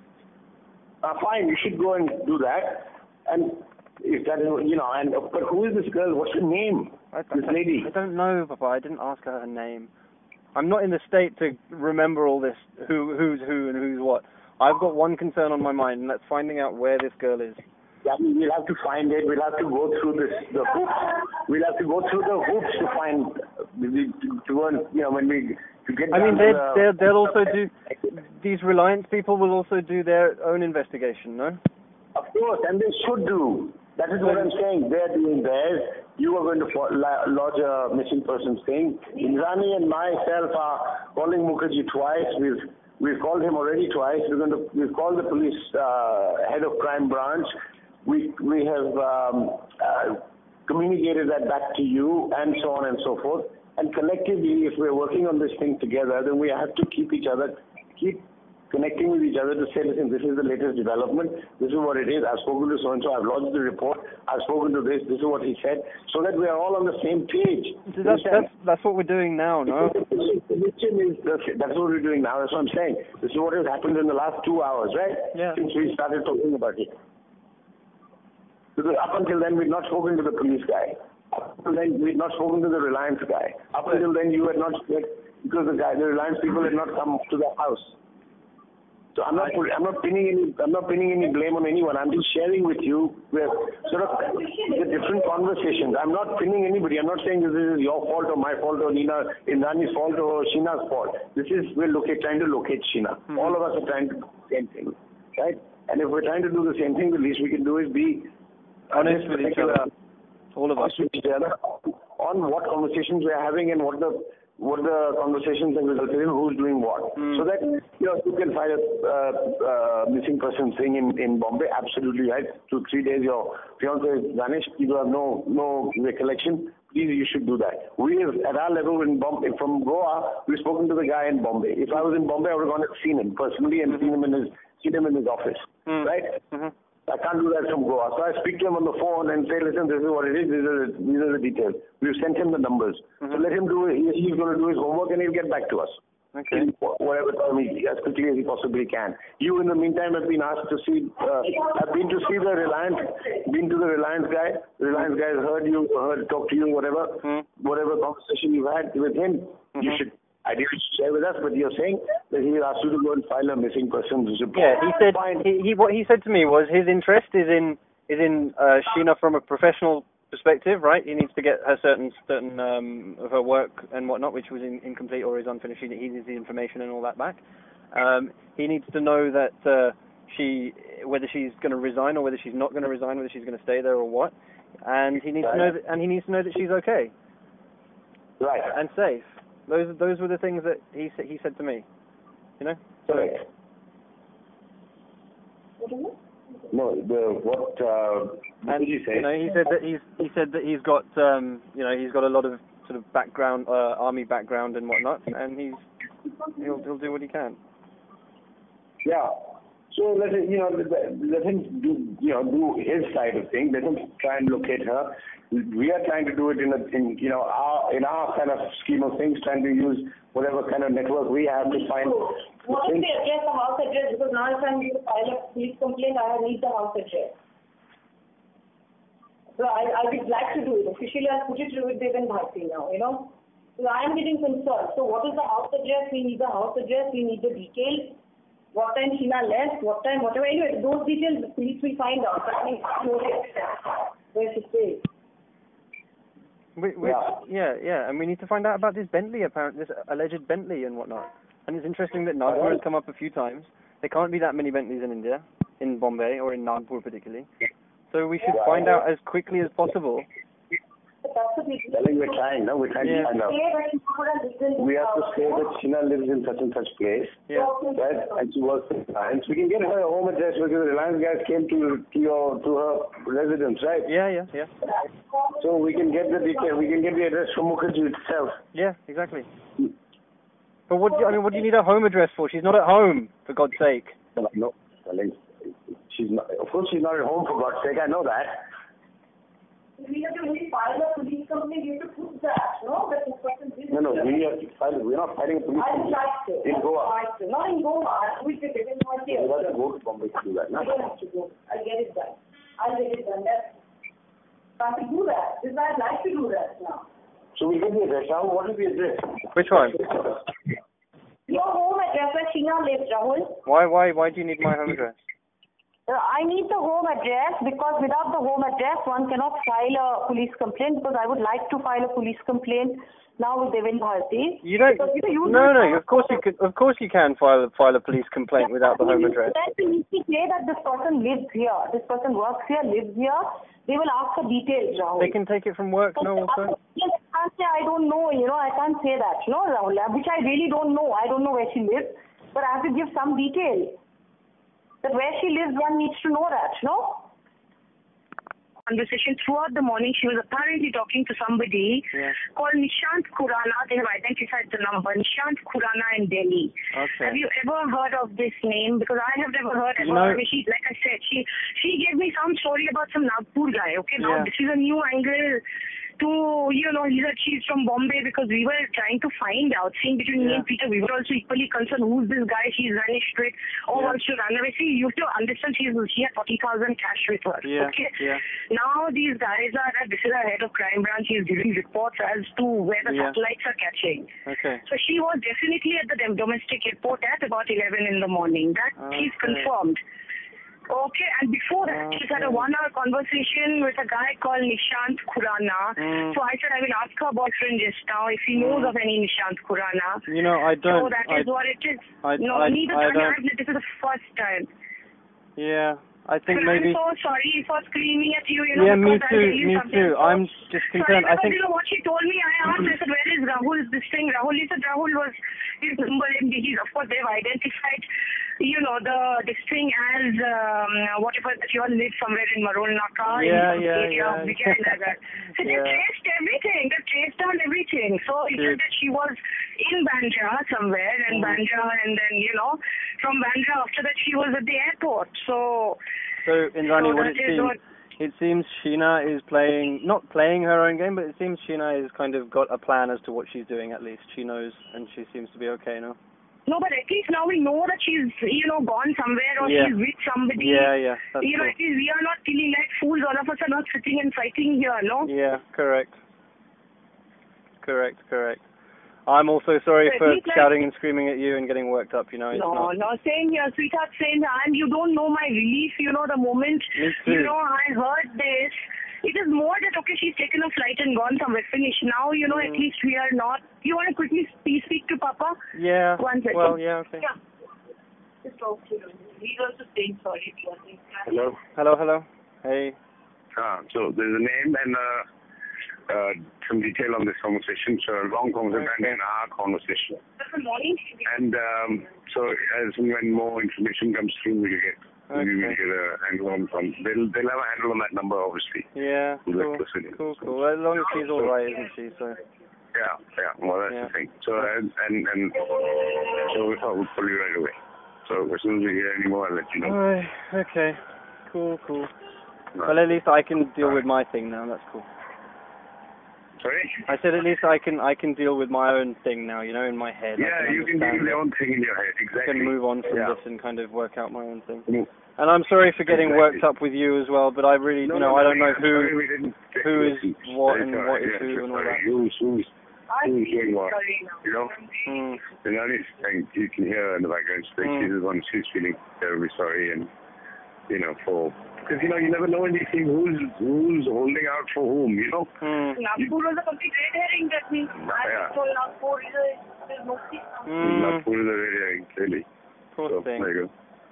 Uh, fine, you should go and do that. And if that is, you know, and but who is this girl? What's her name? I, This I, lady. I don't know, Papa. I didn't ask her her name. I'm not in the state to remember all this who who's who and who's what. I've got one concern on my mind, and that's finding out where this girl is. Yeah, we'll have to find it. We'll have to go through this, the hoops. We'll have to go through the hoops to find, to, to go and, you know, when we, to get I mean, down to they the, they'll, they'll also do. These Reliance people will also do their own investigation, no? Of course, and they should do. That is what I'm saying. They're doing theirs. You are going to fo- la- lodge a missing persons thing. Indrani and myself are calling Mukerjea twice. We've we've called him already twice. We're going to we've called the police uh, head of crime branch. We we have um, uh, communicated that back to you, and so on and so forth. And collectively, if we're working on this thing together, then we have to keep each other, keep connecting with each other to say, listen, this is the latest development, this is what it is, I've spoken to so-and-so, I've lodged the report, I've spoken to this, this is what he said, so that we are all on the same page. So that's, that's, that's what we're doing now, no? Is, that's what we're doing now, that's what I'm saying. This is what has happened in the last two hours, right? Yeah. Since we started talking about it. Because up until then, we'd not spoken to the police guy. Up until then, we'd not spoken to the Reliance guy. Up until then, you had not, because the guy, the Reliance people had not come to the house. So I'm not, I'm not pinning any, I'm not pinning any blame on anyone. I'm just sharing with you, we're sort of the different conversations. I'm not pinning anybody. I'm not saying this is your fault or my fault or Nina, Indrani's fault or Sheena's fault. This is, we're locate, trying to locate Sheena. Mm-hmm. All of us are trying to do the same thing, right? And if we're trying to do the same thing, the least we can do is be honest with each other. All of us. With each other on what conversations we're having and what the what the conversations have resulted in, who's doing what. Mm. So that, you know, you can find a uh, uh, missing person thing in, in Bombay, absolutely right. Two, three days your fiance is vanished, you have no no recollection, please, you should do that. We have, at our level in Bombay, from Goa, we've spoken to the guy in Bombay. If I was in Bombay, I would have gone and seen him personally and mm-hmm. seen him in his seen him in his office, mm. right? Mm-hmm. I can't do that from Goa. So I speak to him on the phone and say, listen, this is what it is. These are the, these are the details. We've sent him the numbers. Mm-hmm. So let him do it. He's going to do his homework and he'll get back to us. Okay. In whatever time he, as quickly as he possibly can. You, in the meantime, have been asked to see, uh, have been to see the Reliance, been to the Reliance guy. The Reliance guy has heard you, heard, talked to you, whatever, mm-hmm. whatever conversation you've had with him, mm-hmm. you should ideally share with us. But you're saying that he asked you to go and file a missing persons report. Yeah, he said he, he what he said to me was his interest is in is in uh, Sheena from a professional perspective, right? He needs to get her certain certain um, of her work and whatnot, which was in, incomplete or is unfinished. He needs the information and all that back. Um, he needs to know that uh, she whether she's going to resign or whether she's not going to resign, whether she's going to stay there or what. And he needs right. to know that, and he needs to know that she's okay, right, and safe. Those those were the things that he he said to me, you know. Correct. No, the what? Uh, what and, did you say? You know, he said that he's he said that he's got um, you know, he's got a lot of sort of background, uh, army background and whatnot, and he's he'll he'll do what he can. Yeah. So let him, you know, let him do, you know, do his side of things. Let him try and locate her. We are trying to do it in a, in you know, our in our kind of scheme of things, trying to use whatever kind of network we have to find. What is the address, the house address? Because now if I'm going to file a police complaint, I need the house address. So I I would like to do it officially. I'll put it with Devan Bharti now. You know, so I am getting concerned. So what is the house address? We need the house address. We need the details. What time Sheena left, what time, whatever. Anyway, those details the police will find out. But I mean, where she stays. We, we, yeah. yeah, yeah, and we need to find out about this Bentley, apparently, this alleged Bentley and whatnot. And it's interesting that Nagpur has come up a few times. There can't be that many Bentleys in India, in Bombay, or in Nagpur particularly. So we should find out as quickly as possible. Darling, we're trying, no? We're trying yeah. to find out. We have to say that Sheena lives in such and such place, yeah. right? And she works in Reliance. We can get her home address because the Reliance guys came to to your to her residence, right? Yeah, yeah, yeah. So we can get the detail. We can get the address from Mukerjea itself. Yeah, exactly. But what do you, I mean, what do you need a home address for? She's not at home, for God's sake. No, darling. She's not. Of course, she's not at home, for God's sake. I know that. We have to really file a police complaint. You have to prove that, no? That this person did. No, no, we have to file. We're not filing a police complaint. I like to. In Goa. Like to. Not in Goa. We did it in India. You have to go to Bombay to do that, no? I don't have to go. I'll get it done. I'll get it done. That's. I have to do that. This I'd like to do that now. So we get the address. Rahul, what is the address? Which one? Your home address where Sheena lives, Rahul. Why, why, why do you need my home address? Uh, I need the home address because without the home address, one cannot file a police complaint. Because I would like to file a police complaint now with Devan Bharti. You don't. Because, you know, you no, no. Of course you can. Of course you can file file a police complaint without the home address. You need to say that this person lives here. This person works here, lives here. They will ask for details, Rahul. They can take it from work, no, also. Yes, I can't say I don't know. You know, I can't say that, you know, Rahul. Which I really don't know. I don't know where she lives, but I have to give some detail. That where she lives, one needs to know that, no? Conversation throughout the morning, she was apparently talking to somebody yeah. called Nishant Khurana. They have identified the number, Nishant Khurana in Delhi. Okay. Have you ever heard of this name? Because I have never heard of her. She, like I said, she she gave me some story about some Nagpur guy. Okay, now yeah. this is a new angle to, you know, he said she's from Bombay because we were trying to find out. Seeing between yeah. me and Peter, we were also equally concerned. Who's this guy? She's vanished straight. Oh, yeah. wants to run away. See, you have to understand she's, she had forty thousand cash with her. Yeah. Okay. Yeah. Now these guys are, this is our head of crime branch. He's giving reports as to where the yeah. satellites are catching. Okay. So she was definitely at the domestic airport at about eleven in the morning. That okay. she's confirmed. Okay, and before that, okay. she had a one-hour conversation with a guy called Nishant Khurana. Mm. So I said I will ask her boyfriend just now if he knows mm. of any Nishant Khurana. You know, I don't. So that I, is what it is. I, no, I, neither I, I time. This is the first time. Yeah, I think and maybe. I'm so sorry for screaming at you. You know, yeah, me because too. I'll tell you Me something. too. I'm just concerned. Sorry, I think. You know what she told me? I asked. I said, "Where is Rahul? This thing." Rahul. He said Rahul was his number. And he's of course they've identified. You know, the this thing as um, whatever that you all live somewhere in Marol Naka, yeah, in yeah, area, yeah, like yeah. that. So yeah. they traced everything. They traced down everything. So he said that she was in Bandra somewhere, and mm. Bandra, and then you know, from Bandra after that she was at the airport. So So, Indrani, So what that it is seems, what- it seems Sheena is playing, not playing her own game, but it seems Sheena has kind of got a plan as to what she's doing at least. She knows, and she seems to be okay now. No, but at least now we know that she's, you know, gone somewhere or Yeah. she's with somebody. Yeah, yeah, that's You know, cool. at least we are not feeling like fools. All of us are not sitting and fighting here, no? Yeah, correct. Correct, correct. I'm also sorry But for he's like- shouting and screaming at you and getting worked up, you know. It's No, not... no, same here, sweetheart, same here. And you don't know my relief, you know, the moment, Me too. you know, I heard this. It is more that, okay, she's taken a flight and gone somewhere, finished. Now, you know, Mm. at least we are not. You want to quickly speak, speak to Papa? Yeah, One second. well, yeah, okay. Yeah. Just talk to him. He's also saying sorry to us. Hello? Hello, hello. Hey. Ah, so there's a name and uh, uh, some detail on this conversation. So a long conversation Okay. and our conversation. Good morning. And um, so as and when more information comes through, we'll get we will Okay. get a handle on from. They'll they'll have a handle on that number, obviously. Yeah, We'll cool, let listen in. cool, cool. As long as she's all right, isn't she? So. Yeah, yeah. Well, that's Yeah. the thing. So and and, and so we thought we'd pull you right away. So as soon as we hear any more, I'll let you know. Alright, okay. Cool, cool. Right. Well, at least I can deal with my thing now. That's cool. Sorry? I said at least I can I can deal with my own thing now. You know, in my head. I Yeah, can you can understand do your it. own thing in your head. I Exactly. can move on from Yeah. this and kind of work out my own thing. Mm. And I'm sorry for getting Exactly. worked up with you as well, but I really, No, you know, no, I don't know I'm sorry who we didn't who is listen. what It's and all what right. is Yeah, who sure, and all sorry. that. Who's, who's, who's doing what? You know? Mm. The only thing you can hear in the background is Mm. she's the one, she's feeling terribly sorry and, you know, for, because, you know, you never know in these things who's, who's holding out for whom, you know? Mm. Nagpur was a complete red herring that means I Yeah. told Nagpur is a, there's no peace. Mm. Not full of the area, clearly. Poor So, thing. there you go.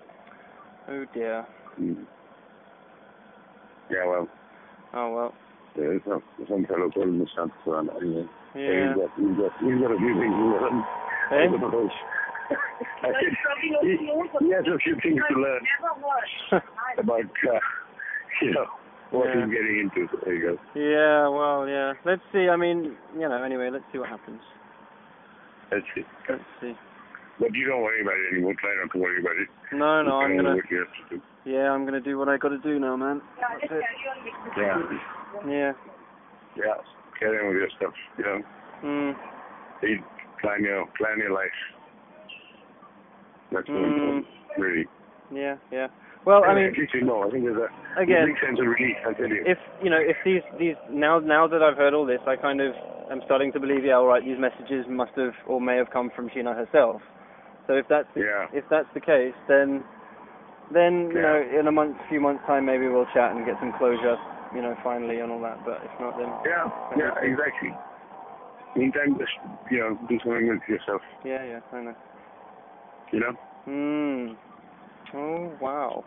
Oh dear. Mm. Yeah, well, Oh well. there's some, some fellow called Nishant Surana anyway. Yeah. He's got, he's got, he's got a few things to learn. Hey? I suppose. I That's think probably no he, knows he has a few things to learn Never heard. about, uh, you know, what Yeah. he's getting into. So there you go. Yeah. Well. Yeah. Let's see. I mean, you know. Anyway, let's see what happens. Let's see. Let's see. But you don't worry about it anymore. Try not to worry about it. No, no. I'm You know gonna. what you have to do. Yeah, I'm gonna do what I gotta do now, man. Yeah, That's just it. carry on with this. Yeah. Yeah. Yeah. Carry on with your stuff. You know. Mm. You plan your plan your life. That's more Mm. important. Really. Yeah. Yeah. Well, I mean, at least you know. I think there's a again, big sense of relief. I tell you. if you know, if these these now now that I've heard all this, I kind of am starting to believe, yeah, all right, these messages must have or may have come from Sheena herself. So if that's the, Yeah. if that's the case, then then you Yeah. know, in a month, few months time, maybe we'll chat and get some closure, you know, finally and all that. But if not, then Yeah. Yeah. Exactly. Meantime, just you know, do something with yourself. yeah, yeah, I know. You know. Hmm. Oh wow.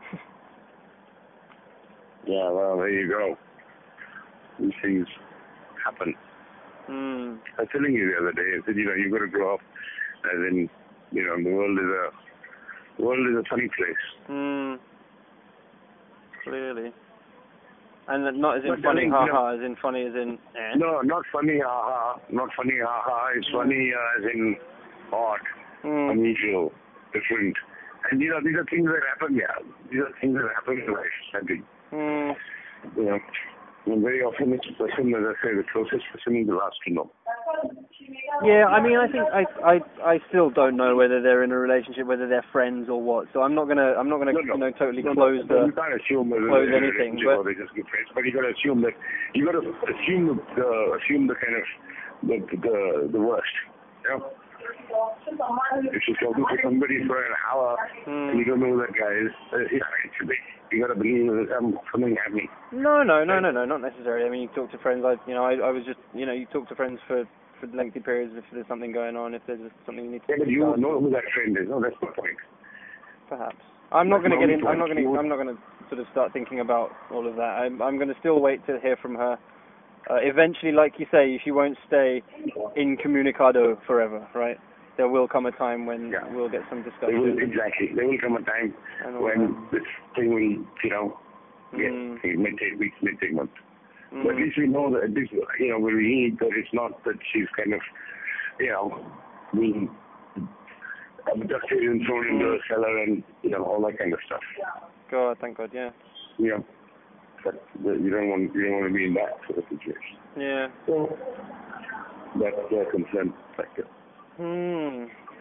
Yeah. Well, there you go. These things happen. Hmm. I was telling you the other day, I said, you know, you've got to grow up, as in, you know, the world is a, the world is a funny place. Hmm. Clearly. And that not as in But funny, darling, haha, you know- as in funny as in eh. No, not funny, haha, not funny, haha. It's funny uh, as in odd, Hmm. unusual, different. And, you know, these are things that happen, yeah. These are things that happen in life, I think. Hmm. You know, and very often it's the person, as I say, the closest person is the last to know. Yeah, I mean, I think I, I, I still don't know whether they're in a relationship, whether they're friends or what. So I'm not gonna, I'm not gonna, No, no. you know, totally No, no, close no, the. you can't assume whether close they're in a anything, relationship but- or they're just good friends, but you got to assume that you got to assume the, the assume the kind of the the the worst. You know, if you're talking to somebody for an hour Hmm. and you don't know who that guy is, uh, yeah, actually, you got to believe that um, something happening. No, no, no, no, no, not necessarily. I mean, you talk to friends. I, you know, I, I was just, you know, you talk to friends for for lengthy periods if there's something going on, if there's something you need to. Yeah, but you discuss, know who that friend is. No, that's the point. Perhaps. I'm not That's going to my get in. only I'm not point. going to. You- I'm not going to sort of start thinking about all of that. I'm. I'm going to still wait to hear from her. Uh, eventually, like you say, she won't stay incommunicado forever, right? There will come a time when Yeah. we'll get some There discussion. will exactly. There will come a time and all when that. this thing will, you know, get Mm. it may take weeks, may take months. Mm. But at least we know that at least, you know, we read that it's not that she's kind of, you know, being abducted and thrown into a cellar and, you know, all that kind of stuff. God, thank God, yeah. Yeah. But you don't want you don't want to be in that sort of situation. Yeah. So that's the concern factor. Hmm.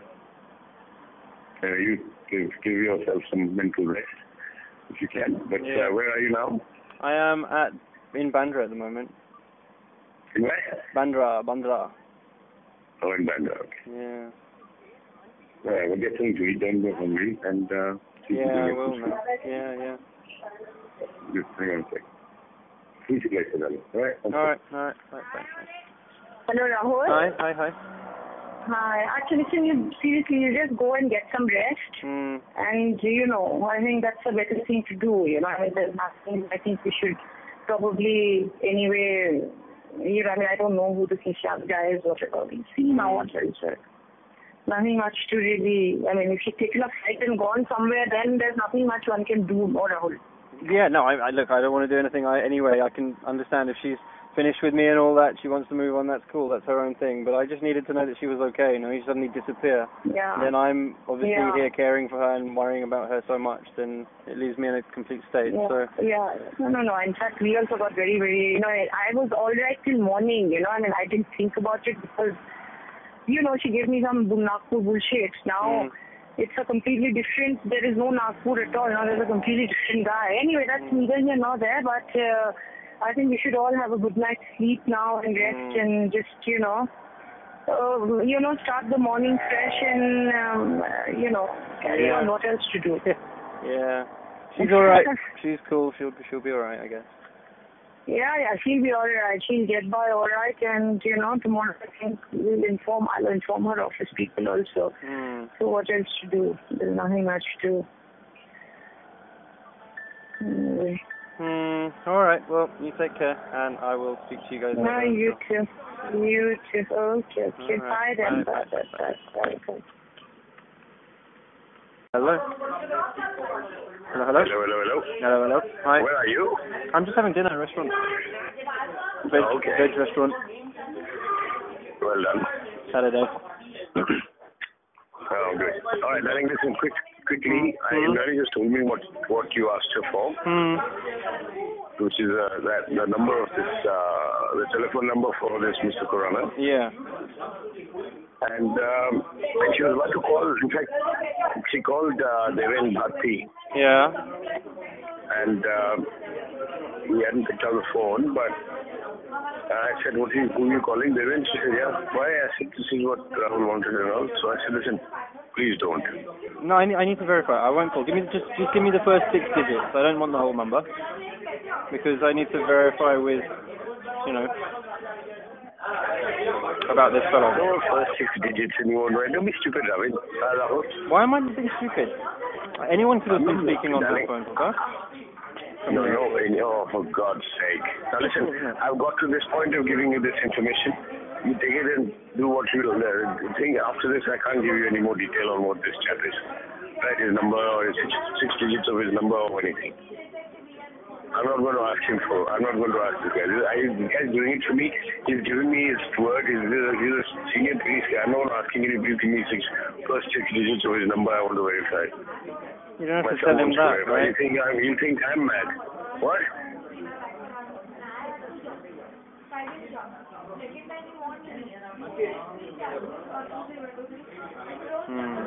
Uh, you give, give yourself some mental rest if you can. But yeah. uh, where are you now? I am at in Bandra at the moment. In where? Bandra, Bandra. Oh, in Bandra. Okay. Yeah. Well, we'll get something to eat. Don't go hungry. And uh, yeah, I will now. Yeah, yeah. Just hang on a sec. Please get to them. All right. All right. All right. All right. Bye. Hello, Rahul. Hi. Hi. Hi. Hi. Actually, can you seriously you just go and get some rest? Mm. And you know, I think that's a better thing to do. You know, I mean, there's nothing. I think we should probably anyway. You know, I mean, I don't know who the Kishan guy is. Whatever. We see now what else. Nothing much to really. I mean, if she's taken a flight and gone somewhere, then there's nothing much one can do. No, Rahul. Yeah, no, I, I look, I don't want to do anything I, anyway. I can understand if she's finished with me and all that, she wants to move on, that's cool, that's her own thing. But I just needed to know that she was okay, you know, you suddenly disappear. Yeah. Then I'm obviously yeah. here caring for her and worrying about her so much, then it leaves me in a complete state. Yeah. So Yeah. No, no, no. In fact, we also got very, very, you know, I, I was all right till morning, you know, I mean, I didn't think about it because, you know, she gave me some Nagpur bullshit. Now, mm. it's a completely different, there is no Nagpur at all, you know, there's a completely different guy. Anyway, that's mm. neither here nor there, but uh, I think we should all have a good night's sleep now and rest mm. and just, you know, uh, you know, start the morning fresh and, um, uh, you know, carry yeah. on what else to do. yeah. She's alright. She's cool. She'll, she'll be alright, I guess. Yeah, yeah, she'll be alright. She'll get by alright, and you know, tomorrow I think we'll inform. I'll inform her office people also. Mm. So what else to do? There's nothing much to do. Anyway. Hmm. All right. Well, you take care, and I will speak to you guys later. No, you too. You too. Okay. Okay. Right. Bye then. Bye. Bye. Bye. Bye. Bye. Bye. Hello. Hello, hello. Hello, hello, hello. Hello, hello. Hi. Where are you? I'm just having dinner at a restaurant. Veg, oh, okay. veg restaurant. Well done. Saturday. Oh, good. All right, darling, listen, quick, quickly. Mm-hmm. Indrani just told me what, what you asked her for, mm. which is uh, that the number of this, uh, the telephone number for this Mister Corona. Yeah. And, um, and she was about to call, in fact, she called uh, Deven Bhatti. Yeah. And uh, he hadn't picked up the phone, but I said, what are you, who are you calling, Deven? She said, yeah. Why? I said, this is what Rahul wanted to know. So I said, listen, please don't. No, I need, I need to verify. I won't call. Give me just, just give me the first six digits. I don't want the whole number because I need to verify with, you know, about this fellow. No, first six digits and you won't write. Don't be stupid, Rahul. Uh, Rahul. Why am I being stupid? Anyone could have been speaking on the phone, huh? No, no, no, for God's sake. Now listen, I've got to this point of giving you this information. You take it and do what you will. Uh, think after this, I can't give you any more detail on what this chap is. Right, his number or his six, six digits of his number or anything. I'm not going to ask him for. I'm not going to ask this guy. I, this guy's doing it for me. He's giving me his word. He's, he's a senior police guy. I'm not asking him to give me six first six digits of his number. I want to verify. You don't have to tell him that, right? You think I'm, you think I'm mad? What? Hmm.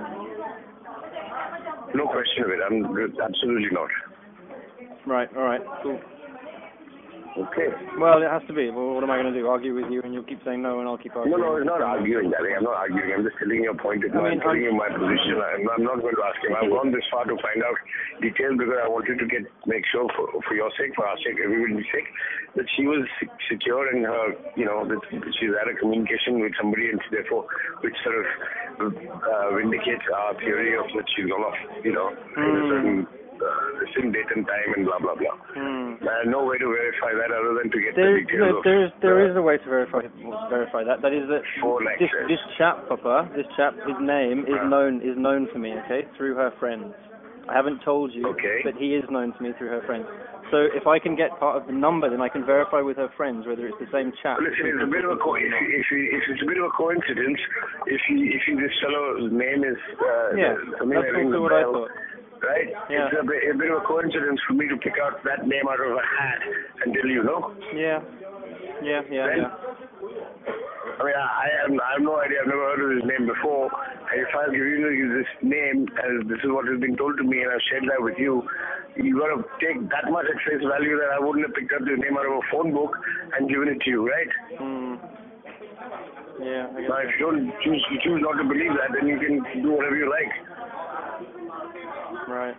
No question of it. I'm absolutely not. Right. All right. Cool. Okay. Well, it has to be. Well, what am I going to do? Argue with you, and you'll keep saying no, and I'll keep arguing. No, no, it's not arguing, darling. I'm not arguing. I'm just telling you a point. I mean, I'm telling you my position. I'm, I'm not going to ask him. I've gone this far to find out details because I wanted to get make sure for for your sake, for our sake, everybody's sake, that she was secure in her, you know, that she's had a communication with somebody, and therefore, which sort of uh, vindicates our theory of that she's gone off, you know, mm. in a certain. Uh, same date and time and blah blah blah. Hmm. Uh, no way to verify that other than to get there, the details. No, there is there uh, is a way to verify verify that. That is that this, this chap, Papa, this chap, his name is uh. known is known to me. Okay, through her friends. I haven't told you, okay. but he is known to me through her friends. So if I can get part of the number, then I can verify with her friends whether it's the same chap. Well, listen, it's a bit of a co- if, if, if it's a bit of a coincidence, if he if he, this fellow's name is uh, yeah, that's also what I thought. Uh, right? Yeah. It's a bit, a bit of a coincidence for me to pick out that name out of a hat and tell you, no? Yeah. Yeah, yeah, Then, yeah. I mean, I, I, have, I have no idea. I've never heard of his name before. And if I've given you this name, and this is what has been told to me, and I've shared that with you, you got to take that much at face value that I wouldn't have picked up the name out of a phone book and given it to you, right? Hmm. Yeah, I guess. Now, if you don't choose, you choose not to believe that, then you can do whatever you like. Right.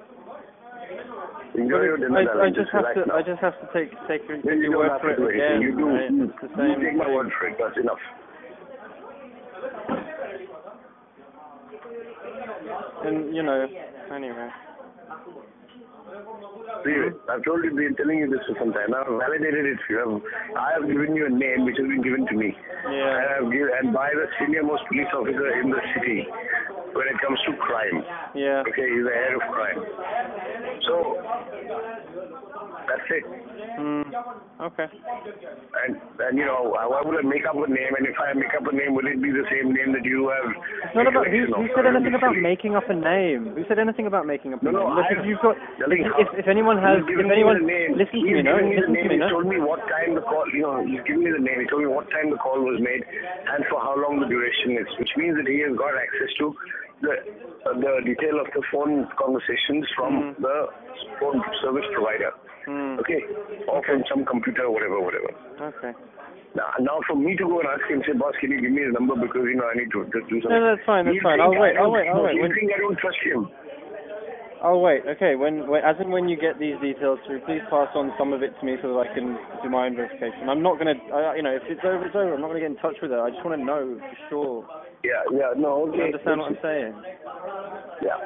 Enjoy your dinner, I, I darling. just have to. I just have to take take your, Then take you your don't word have for to it do again. anything. You do. Right? You, It's the you same take my thing. word for it. That's enough. And you know, anyway. See, I've told you, been telling you this for some time. I've validated it for you. I have given you a name which has been given to me. Yeah. And, I've give, and by the senior most police officer in the city when it comes to crime. Yeah. Okay, he's the head of crime. So, that's it. Hmm. Okay. And, and you know, why would I make up a name? And if I make up a name, will it be the same name that you have? It's not about who, who said anything about silly. making up a name. Who said anything about making up a No, no, name? Look, I- if you've got, Darling, if, if, if anyone has, He's if given me anyone, the name. listen to He's me, no, given me the listen to name. me, He no. told me what time the call, you know, he's given me the name. He told me what time the call was made and for how long the duration is, which means that he has got access to the uh, the detail of the phone conversations from Mm. the phone service provider. Hmm. Okay, or from some computer, whatever, whatever. Okay. Now, now for me to go and ask him, say, boss, can you give me the number because you know I need to just do something. No, that's fine. That's You fine. think I'll wait. I I'll don't- wait. I'll no, wait. You When, think I don't trust him? I'll wait. Okay. When, when, as in when you get these details through, please pass on some of it to me so that I can do my own verification. I'm not gonna, I, you know, if it's over, it's over. I'm not gonna get in touch with her. I just want to know for sure. Yeah, yeah, no, Do okay. you understand what I'm saying? Yeah.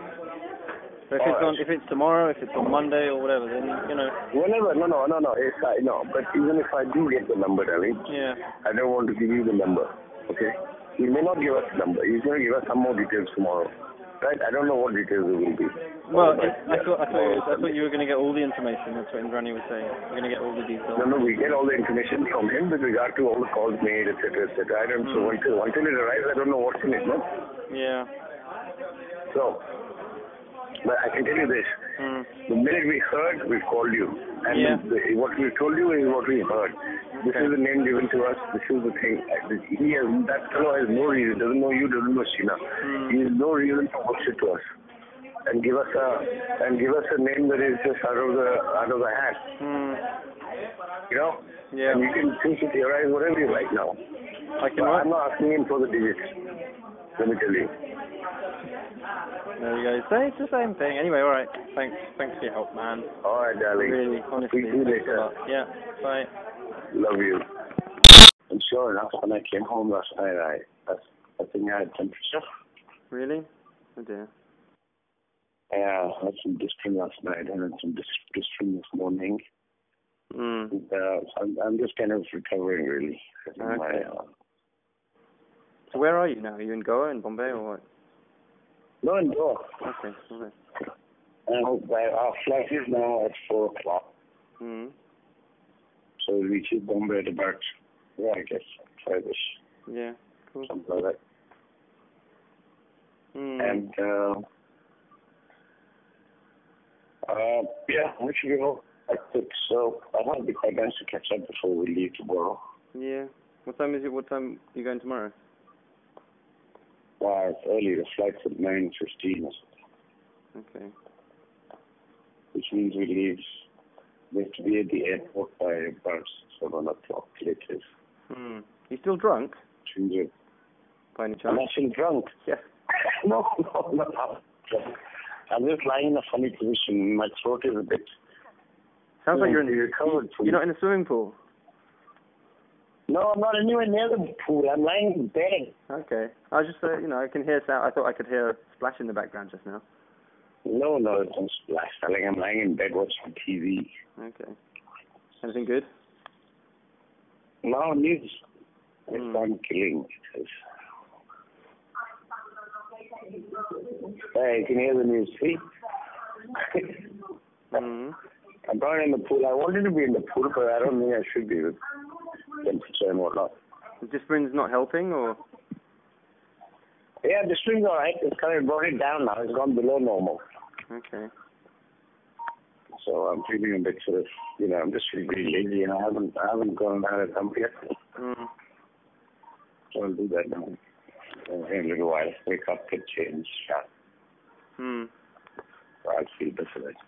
So if it's Alright. on, if it's tomorrow, if it's on Monday or whatever, then you know. Whenever, no, no, no, no, it's, I, no, but even if I do get the number, darling, Yeah. I don't want to give you the number, okay? He may not give us the number. He's going to give us some more details tomorrow, right? I don't know what details it will be. Well, But, it, I yeah, thought I thought, tomorrow I thought Sunday. you were going to get all the information. That's what Indrani was saying. You're going to get all the details. No, no, we get all the information from him with regard to all the calls made, et cetera, et cetera. I don't, so Mm. until, until it arrives, I don't know what's in it, no? Yeah. So, but I can tell you this. Mm. The minute we heard, we called you. And Yeah. the, what we told you is what we heard. This Okay. is the name given to us. This is the thing. He has, that fellow has no reason. Doesn't know you. Doesn't know Sheena. Mm. He has no reason to bullshit to us and give us a and give us a name that is just out of the out of the hat. Mm. You know. Yeah. And you can think it, theorize whatever you like now. I can But what? I'm not asking him for the digits. Let me tell you. There you go. So it's the same thing. Anyway, all right. Thanks. Thanks for your help, man. All right, darling. Really, honestly. Speak to you Thanks a later. lot. Yeah. Bye. Love you. And sure enough, when I came home last night, I I, I think I had temperature. Really? Oh dear. Yeah, I had some dystrophin last night and then some dys- dystrophin this morning. Mm. And, uh, so I'm, I'm just kind of recovering, really. I think Okay. my, uh, So where are you now? Are you in Goa, in Bombay, or what? no, no. Okay. Okay. And our flight is now at four o'clock. Mm. So we reach Bombay at about, yeah, I guess, five-ish, Yeah. Cool. something like that. Mm. And, uh, uh, yeah, we should go. I think so. I thought it'd be quite nice to catch up before we leave tomorrow. Yeah. What time is it? What time are you going tomorrow? Wow, it's early. The flight's at nine fifteen or something, Okay. which means we leave. We have to be at the airport by about seven o'clock latest. Hmm. You still drunk? Which means we're- By any I'm chance? actually drunk. Yeah. no, no, no, I'm drunk. I'm just lying in a funny position. My throat is a bit. Sounds like you're in. You recovered from- You're not in a swimming pool. No, I'm not anywhere near the pool. I'm lying in bed. Okay. I was just, uh, you know, I can hear sound. I thought I could hear a splash in the background just now. No, no, it's not splash. Darling, I'm lying in bed watching T V. Okay. Anything good? No news. It's Hmm. I'm killing. It's, hey, you can hear the news, see? Hmm. I'm not in the pool. I wanted to be in the pool, but I don't think I should be with temperature and whatnot. The Disprin's not helping, or? Yeah, the string's all right. It's kind of brought it down now. It's gone below normal. Okay. So I'm feeling a bit sort of, you know, I'm just feeling really lazy, and I haven't, I haven't gone and had a dump yet. Mm. So I'll do that now. Uh, in a little while, wake up, get changed, shower. Hmm. So I'll feel better then.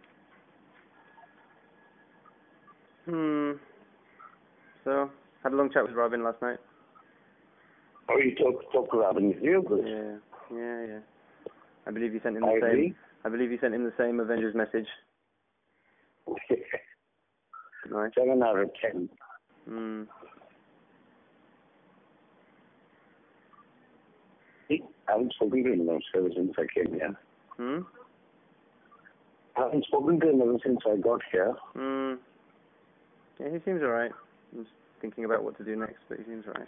Hmm. So, had a long chat with Robin last night. Oh, you talk, talk to Robin, is you good? Yeah, yeah, yeah. I believe you sent him the I same. agree. I believe you sent him the same Avengers message. Nice. Seven out of ten. Hmm. I haven't spoken to him now ever since I came here. Hmm. I haven't spoken to him ever since I got here. Hmm. Yeah, he seems alright. I'm just thinking about what to do next, but he seems alright.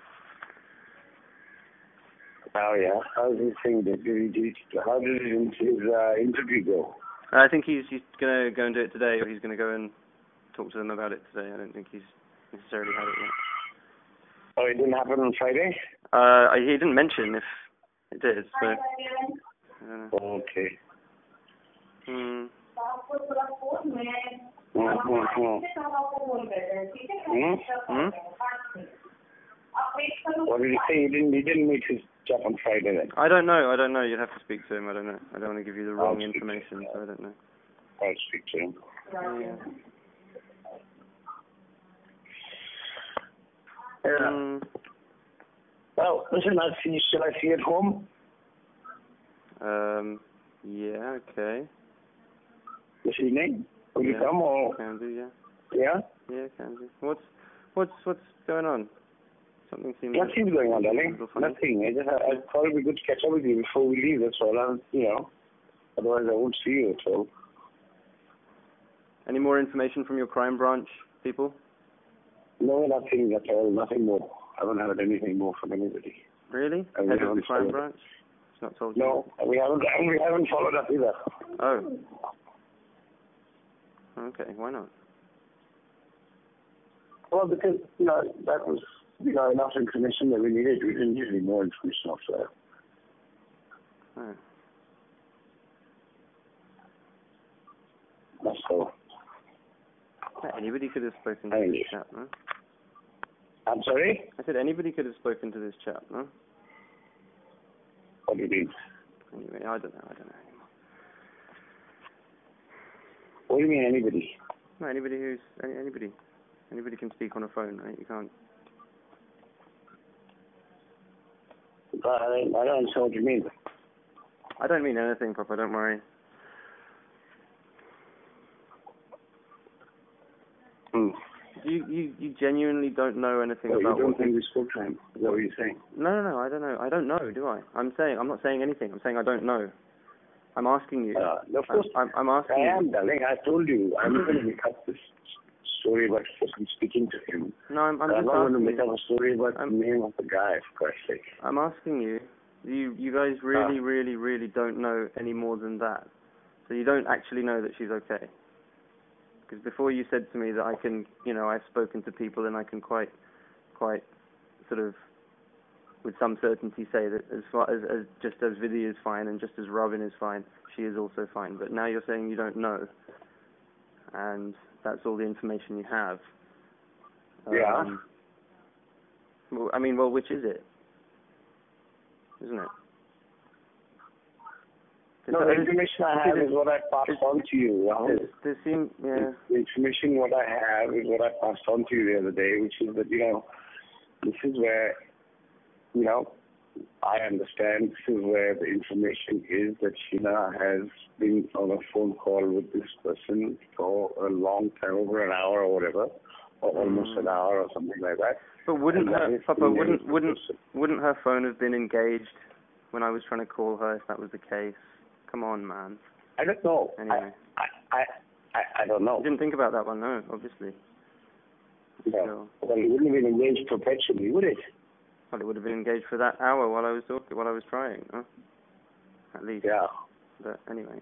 Oh yeah. How's his thing? Did he, did, how did his, his uh, interview go? I think he's he's gonna go and do it today, or he's gonna go and talk to them about it today. I don't think he's necessarily had it yet. Oh, it didn't happen on Friday? Uh, he didn't mention if it did, so. I don't know. Okay. Hmm. Mm-hmm. Hmm? Hmm? What did he say? He didn't, he didn't meet his chap on Friday then? I don't know. I don't know. You'd have to speak to him. I don't know. I don't want to give you the wrong I'll information, so I don't know. I'll speak to him. Yeah. Yeah. Mm. Well, listen, I'll see you. Shall I see you at home? Um. Yeah. Okay. This evening? Will yeah. you come or? Can do. Yeah. Yeah? Yeah. Can do. What's What's What's going on? Something seems. Nothing's going on, darling. Nothing. I just, I, I thought it'd be good to catch up with you before we leave. That's all. I'm, you know. Otherwise, I won't see you at all. Any more information from your crime branch people? No, nothing at all. Nothing more. I haven't heard anything more from anybody. Really? And Head we of the haven't crime followed- branch? It's not told you. No, we haven't. And we haven't followed up either. Oh. Okay. Why not? Well, because you know that was you know enough information that we needed. We didn't need any more information after that. Oh. That's all. Yeah, anybody could have spoken to Hey. this chap, no? I'm sorry? I said anybody could have spoken to this chap, no? What do you mean? Anyway, I don't know. I don't know anymore. What do you mean, anybody? No, anybody who's any, anybody, anybody can speak on a phone, right? You can't. I, I don't understand what you mean. I don't mean anything, Papa. Don't worry. Hmm. You, you, you genuinely don't know anything Well, about you don't what. think we spoke to him? Is that what you're saying? No, no, no. I don't know. I don't know. Do I? I'm saying. I'm not saying anything. I'm saying I don't know. I'm asking you. Uh, of course, I'm, I'm asking. I am, you. darling. I told you I'm not going to make up this story about personally speaking to him. No, I'm, I'm I'm just not going to asking make you. up a story about I'm, the name of the guy, for Christ's sake. I'm asking you. You, you guys really, Ah. really, really don't know any more than that. So you don't actually know that she's okay. Because before you said to me that I can, you know, I've spoken to people and I can quite, quite, sort of, with some certainty say that as far as, as just as Vidhi is fine and just as Robin is fine, she is also fine. But now you're saying you don't know, and that's all the information you have. Yeah. Um, well, I mean, well, which is it? Isn't it? No, the information I have is what I passed on to you, Rahul. There seem, yeah. The information what I have is what I passed on to you the other day, which is that, you know, this is where, you know, I understand this is where the information is that Sheena has been on a phone call with this person for a long time, over an hour or whatever, or Mm. almost an hour or something like that. But wouldn't And that her, is Papa, the name wouldn't of the wouldn't person. wouldn't her phone have been engaged when I was trying to call her if that was the case? Come on, man. I don't know. Anyway. I, I, I, I don't know. You didn't think about that one, no, obviously. Yeah. So, Well, it wouldn't have been engaged perpetually, would it? well, it would have been engaged for that hour while I was talking, while I was trying, no? At least. Yeah. But anyway.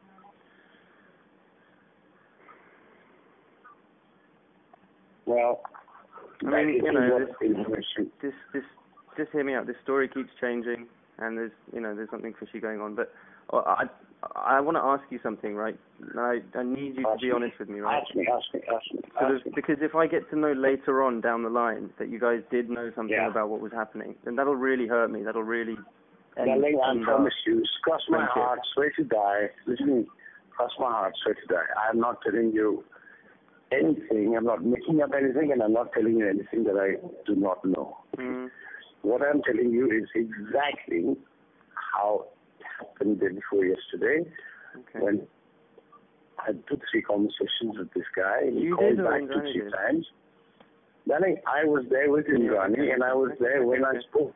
Well, I mean, that is you know, what this, information. this, this, just hear me out. This story keeps changing, and there's, you know, there's something fishy going on. But I, I want to ask you something, right? I, I need you ask to be me. honest with me, right? Ask me, ask me, ask me. Sort Ask of, me. because if I get to know later on down the line that you guys did know something Yeah. about what was happening, then that'll really hurt me. That'll really end, Darling, I end promise our you, cross my friendship. heart, swear to die. Listen, cross my heart, swear to die. I'm not telling you anything. I'm not making up anything, and I'm not telling you anything that I do not know. Mm. What I'm telling you is exactly how it happened day before yesterday, Okay. when I had two, three conversations with this guy. He You called did, or back two, Indrani three did? times. Darling, I was there with Indrani, okay. and I was there Okay, when okay. I spoke.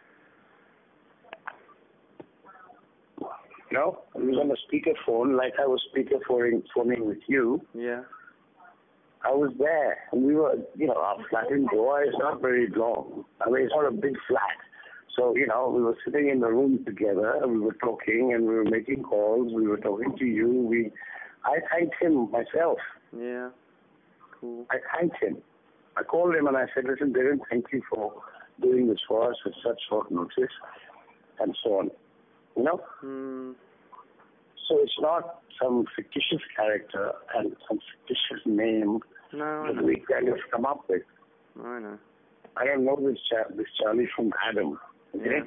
You know, I was on a speakerphone, like I was speakerphoning phoning with you. Yeah. I was there, and we were, you know, our flat in Goa is not very long. I mean, it's not a big flat. So, you know, we were sitting in the room together, and we were talking, and we were making calls, we were talking to you. We, I thanked him myself. Yeah. Cool. I thanked him. I called him and I said, listen, Darren, thank you for doing this for us with such short notice, and so on. You know? Mm. So it's not some fictitious character and some fictitious name No, I that know. we kind of come up with. I know. I don't know this chap, this Charlie from Adam. Okay? Yeah.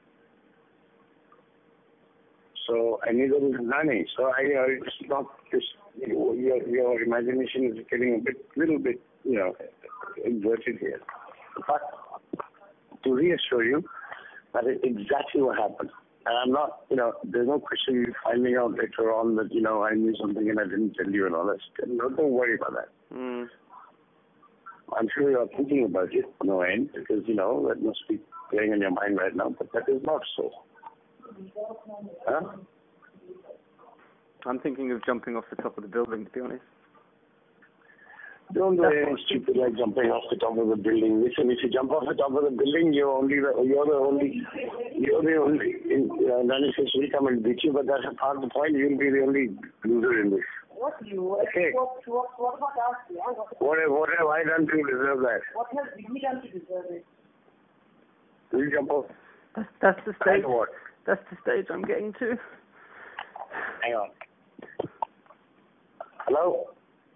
So I neither is Nani. So I, you know, it's not this. You know, your your imagination is getting a bit, little bit, you know, inverted here. But to reassure you, that is exactly what happened. And I'm not, you know, there's no question you finding out later on that, you know, I knew something and I didn't tell you and all that. No, don't worry about that. Mm. I'm sure you're thinking about it, no end, because, you know, that must be playing in your mind right now, but that is not so. Huh? I'm thinking of jumping off the top of the building, to be honest. Don't do anything stupid like jumping off the top of the building. Listen, if you jump off the top of the building, you're only the, you're the only, you're the only, in, uh, Nani says we'll come and beat you, but that's a part of the point. You'll be the only loser in this. What you? Okay. What, what, what about us? Yeah? What, What have, what have I done to deserve that? what has we done to deserve it? Will you jump off? That's, that's the stage. And what? That's the stage I'm getting to. Hang on. Hello?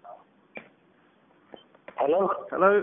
Hello? Hello?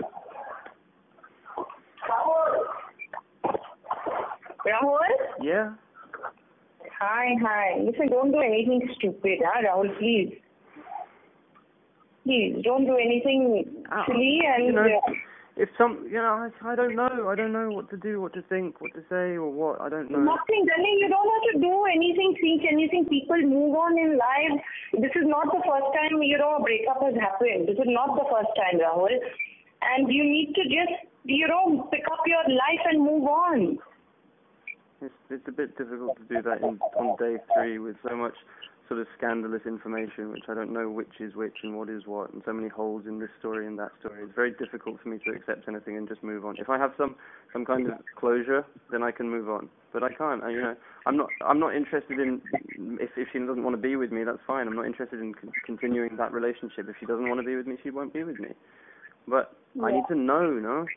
Rahul? Yeah? Hi, hi. Listen, don't do anything stupid, huh, Rahul, please. Please, don't do anything Oh, silly and... you know, uh, if some, you know, I, I don't know. I don't know what to do, what to think, what to say, or what. I don't know. Nothing, darling. You don't have to do anything, think anything. People move on in life. This is not the first time, you know, a breakup has happened. This is not the first time, Rahul. And you need to just, you know, pick up your life and move on. It's, it's a bit difficult to do that in, on day three with so much sort of scandalous information, which I don't know which is which and what is what, and so many holes in this story and that story. It's very difficult for me to accept anything and just move on. If I have some some kind of closure, then I can move on. But I can't. I, you know, I'm not I'm not interested in if if she doesn't want to be with me, that's fine. I'm not interested in con- continuing that relationship. If she doesn't want to be with me, she won't be with me. But yeah. I need to know, no.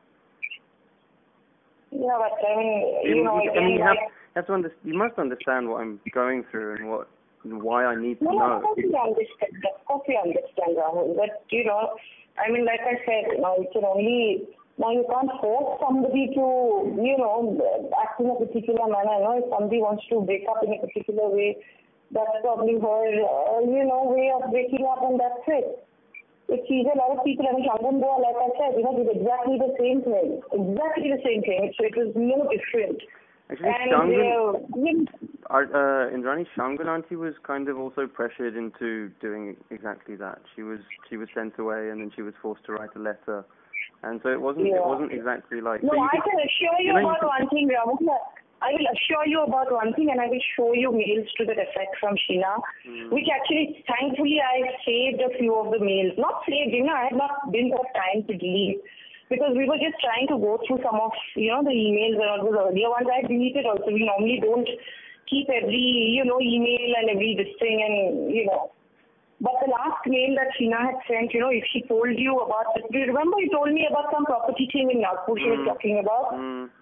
Yeah, but I mean, you, you know, you, I mean, you have, like, you have to under, you must understand what I'm going through and what and why I need to no, know. of course you understand. Of course you understand, Rahul. But you know, I mean, like I said, you know, you can only now you can't force somebody to, you know, act in a particular manner. You know, if somebody wants to break up in a particular way, that's probably her, uh, you know, way of breaking up, and that's it. It sees a lot of people, and Sheena Bora, like I said, you know, did exactly the same thing, exactly the same thing. So it was no different. Actually, and Shangan, uh, you our, uh, Indrani Shangan auntie was kind of also pressured into doing exactly that. She was she was sent away, and then she was forced to write a letter, and so it wasn't yeah. it wasn't exactly like. No, so I could, can assure you, you know, about you one thing, Rahul. I will assure you about one thing, and I will show you mails to that effect from Sheena, mm. which actually, thankfully, I saved a few of the mails. Not saved, you know, I had not didn't have time to delete, because we were just trying to go through some of, you know, the emails and all those earlier ones I deleted also. We normally don't keep every, you know, email and every this thing, and, you know. But the last mail that Sheena had sent, you know, if she told you about, do you remember you told me about some property thing in Nagpur she mm. was talking about? Mm.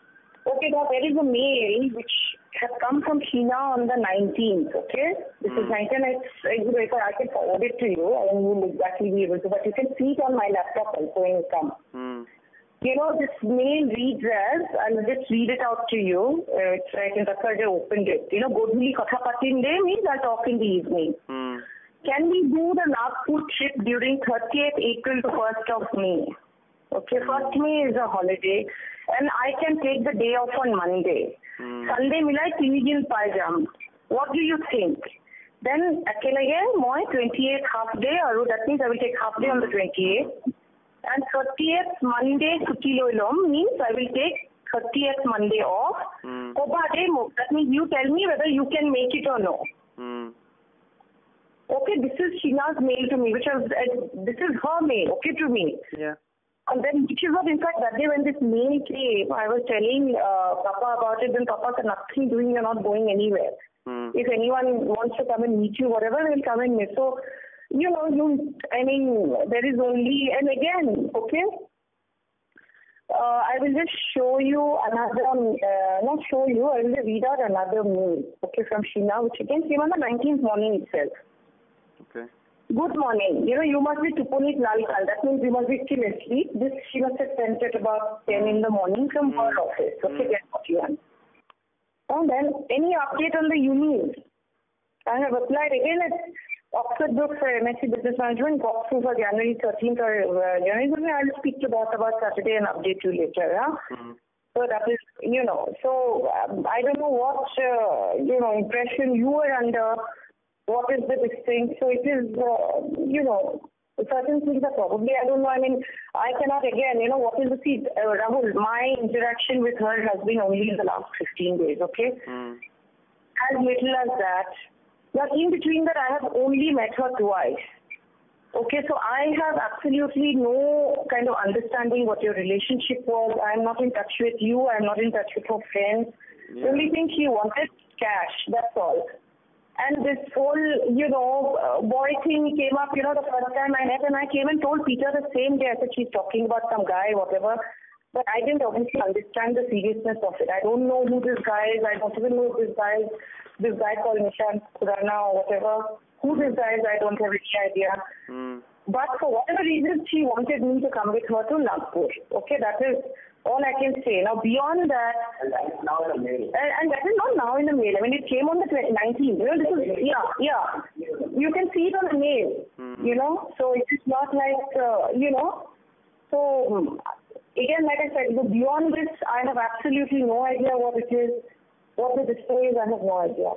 Okay, now there is a mail which has come from Sheena on the nineteenth, okay? This mm. is nineteenth, I can forward it to you, and you will exactly be able to, but you can see it on my laptop also when you come. Mm. You know, this mail reads as, I'll just read it out to you, uh, it's right in the third I opened it. You know, Godhuli Katha Patin Day means I'll talk in the evening. Mm. Can we do the Nagpur trip during thirtieth April to first of May? Okay, first May is a holiday, and I can take the day off on Monday. Mm. Sunday milai tini din pai jam. What do you think? Then akelage moi twenty-eighth half day, or that means I will take half day on the twenty-eighth. And thirtieth Monday chutti loilom means I will take thirtieth Monday off. Mm. That means you tell me whether you can make it or no. Mm. Okay, this is Sheena's mail to me, which was, uh, this is her mail, okay, to me. Yeah. And then, which is what, in fact, that day when this mail came, I was telling uh, Papa about it, then Papa said, nothing doing, you're not going anywhere. Mm. If anyone wants to come and meet you, whatever, they'll come and meet. So, you know, you, I mean, there is only, and again, okay, uh, I will just show you another, uh, not show you, I will read out another mail, okay, from Sheena, which again came on the nineteenth morning itself. Okay. Good morning. You know, you must be Tupunit Lalkal. That means you must be still asleep. This she must have sent it about ten in the morning from mm. her office. Okay, ten forty-one. And then, any update on the unis? I have applied again at Oxford Brook for M S c Business Management, got through for January thirteenth or uh, January. I'll speak to boss about Saturday and update you later. Yeah? Mm. So that is, you know, so um, I don't know what, uh, you know, impression you were under. What is the distinct? So it is, uh, you know, certain things are probably, I don't know, I mean, I cannot, again, you know, what is the, see, uh, Rahul, my interaction with her has been only in the last fifteen days, okay? Mm. As little as that. But in between that, I have only met her twice. Okay, so I have absolutely no kind of understanding what your relationship was. I'm not in touch with you. I'm not in touch with her friends. Yeah. The only thing she wanted, cash, that's all. And this whole, you know, uh, boy thing came up, you know, the first time I met, and I came and told Peter the same day. I said, she's talking about some guy, whatever. But I didn't obviously understand the seriousness of it. I don't know who this guy is. I don't even know this guy is, this guy called Nishant Kurana or whatever. Who this guy is, I don't have any idea. Mm. But for whatever reason, she wanted me to come with her to Nagpur. Okay, that is all I can say. Now, beyond that... And that is now in the mail. And, and that is not now in the mail. I mean, it came on the nineteenth. You know, this is... Yeah, yeah. You can see it on the mail, mm-hmm. you know. So, it is not like, uh, you know. So, again, like I said, beyond this, I have absolutely no idea what it is. What the display is, I have no idea.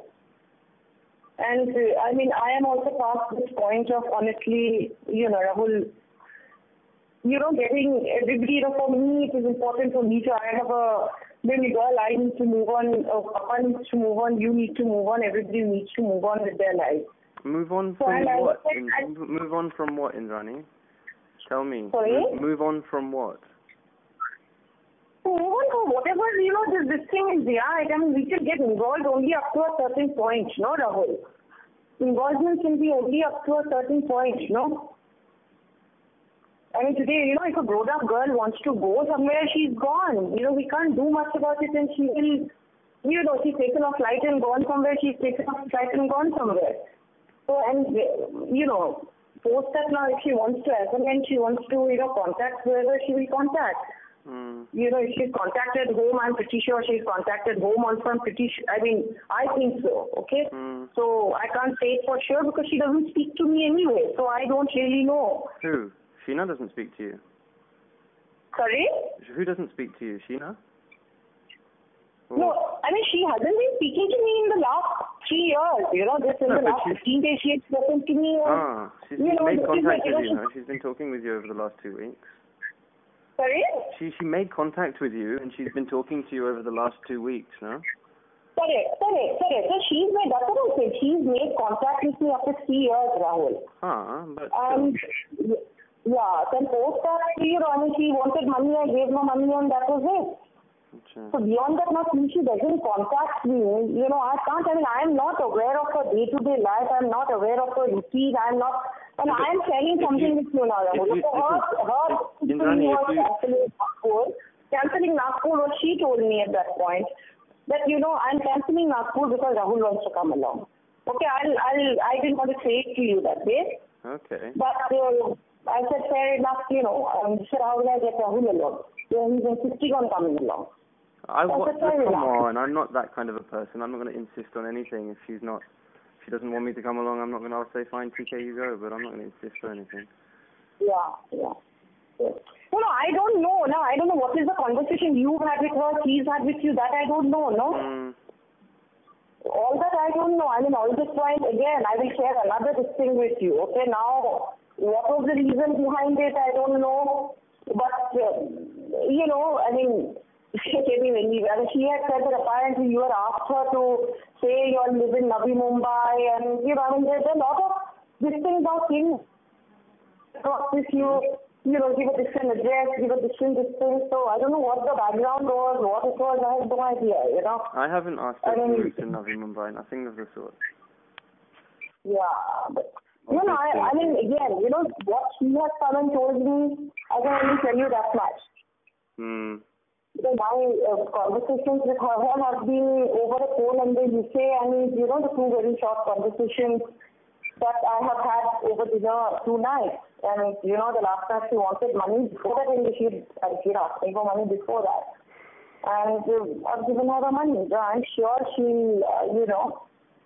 And, uh, I mean, I am also past this point of, honestly, you know, Rahul... You know, getting everybody, you know, for me, it is important for me to, I have a baby girl, I need to move on, uh, Papa needs to move on, you need to move on, everybody needs to move on with their life. Move on from so what? In, I, move on from what, Indrani? Tell me. Sorry? Move, move on from what? Move on from whatever, you know, this, this thing is, yeah, I mean, we can get involved only up to a certain point, no, Rahul? Involvement can be only up to a certain point, no? I mean, today, you know, if a grown-up girl wants to go somewhere, she's gone. You know, we can't do much about it, and she will, you know, she's taken a flight and gone somewhere, she's taken a flight and gone somewhere. So, and, you know, post that now, if she wants to, as and when she wants to, you know, contact whoever, she will contact. Mm. You know, if she's contacted home, I'm pretty sure she's contacted home also, I'm pretty sure, I mean, I think so, okay? Mm. So, I can't say it for sure because she doesn't speak to me anyway, so I don't really know. Who? Sheena doesn't speak to you. Sorry? Who doesn't speak to you, Sheena? Or... No, I mean, she hasn't been speaking to me in the last three years. You know, this in no, the last she's... fifteen days she has spoken to me. Or, ah, she's, she's know, made contact with you, no? She's been talking with you over the last two weeks. Sorry? She she made contact with you and she's been talking to you over the last two weeks, no? Sorry, sorry, sorry. So she's made, that's what I said. She's made contact with me after three years, Rahul. Ah, but... And... Um, yeah, then post that, you know, I mean, she wanted money, I gave her money and that was it. Okay. So beyond that, now since she doesn't contact me, you know, I can't, I mean, I am not aware of her day-to-day life, I am not aware of her routine, I am not, and I am sharing something you, with you now. If you, so her, her Indrani, was if you, actually not good. cancelling Nagpur, what she told me at that point, that, you know, I'm cancelling Nagpur because Rahul wants to come along. Okay, I'll, I'll, I didn't want to say it to you that way. Okay. But uh, I said, fair enough, you know, um, sir, how will I get Rahul along? So he's insisting on coming along. I so want I said, to come on. I'm not that kind of a person. I'm not going to insist on anything. If she's not, if she doesn't want me to come along, I'm not going to. I'll say, fine, T K, you go. But I'm not going to insist on anything. Yeah, yeah. yeah. No, no, I don't know. No, I don't know what is the conversation you've had with her, he's had with you. That I don't know. No. Mm. All that I don't know. I mean, all this point again, I will share another thing with you. Okay, now what was the reason behind it? I don't know. But uh, you know, I mean. Anyway, and she had said that apparently you had asked her to say you all live in Navi Mumbai, and you know, I mean, there's a lot of this thing about him. If you, you know, give a different address, give a different distance. So I don't know what the background was, what it was. I have no idea. You know. I haven't asked her I mean, to move to Navi Mumbai. Nothing of the sort. Yeah, but you know, I, I mean, again, you know, what she has come and told me, I can only tell you that much. Hmm. So my uh, conversations with her have been over the phone and the U K, and you know, the two very short conversations that I have had over dinner two nights. And you know, the last time she wanted money before that, and she she asked me for money before that. And uh, I've given her the money. So I'm sure she, uh, you know,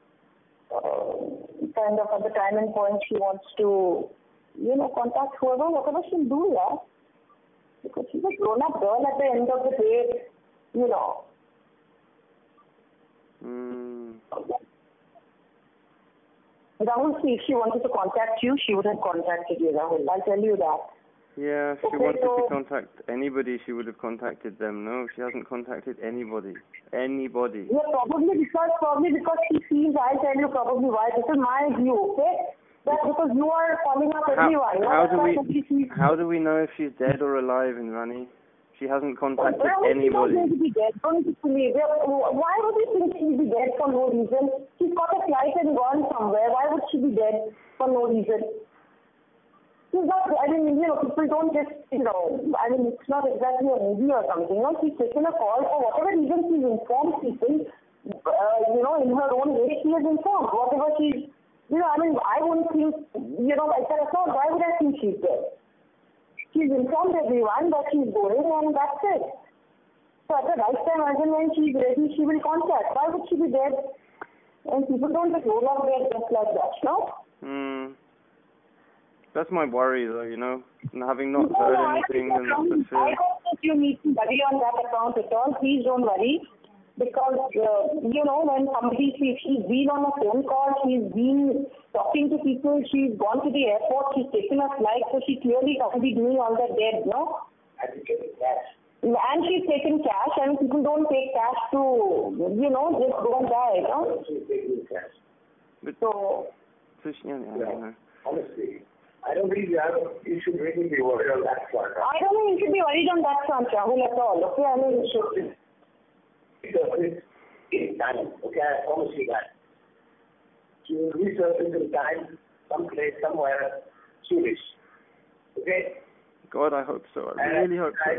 uh, kind of at the time and point she wants to, you know, contact whoever, whatever she'll do, yeah. Because she's a grown-up girl at the end of the day, you know. Mm. Rahul, see, if she wanted to contact you, she would have contacted you, Rahul. I'll tell you that. Yeah, if she okay, wanted so, to contact anybody, she would have contacted them. No, she hasn't contacted anybody. Anybody. Yeah, probably because, probably because she feels, I'll tell you probably why. This is my view, okay? That's because you are calling up everyone. How, how do we how do we know if she's dead or alive, Indrani? She hasn't contacted well, anybody. She's not going to be dead. Don't believe. Why would you think she'll be dead for no reason? She's got a flight and gone somewhere. Why would she be dead for no reason? She's not, I mean, you know, people don't just, you know, I mean, it's not exactly a movie or something. You know, she's taken a call for whatever reason she's informed people, uh, you know, in her own way she is informed. Whatever she's, you know, I mean, I wouldn't think, you know, like that at all. Why would I think she's dead? She's informed everyone that she's going, and that's it. So at the right time, as and when she's ready, she will contact. Why would she be dead? And people don't just roll up there just like that, no? Hmm. That's my worry, though, you know, and having not no, heard no, anything and not the I don't think you need to worry on that account at all. Please don't worry. Because, uh, you know, when somebody, she, she's been on a phone call, she's been talking to people, she's gone to the airport, she's taken a flight, so she clearly can't be doing all that dead, no? I think it's cash. And she's taken cash, and people don't take cash to, you know, just go and die, no? She's taking cash. But, so, so she, yeah, yeah, yeah. Honestly, I don't think you, have, you should really be worried on that front. I don't think you should be worried on that front, Rahul, at all, okay? I mean, so, resurface in time. Okay, I promise you that. She will resurface in time, someplace, somewhere, soonish. Okay? God, I hope so. I really hope so.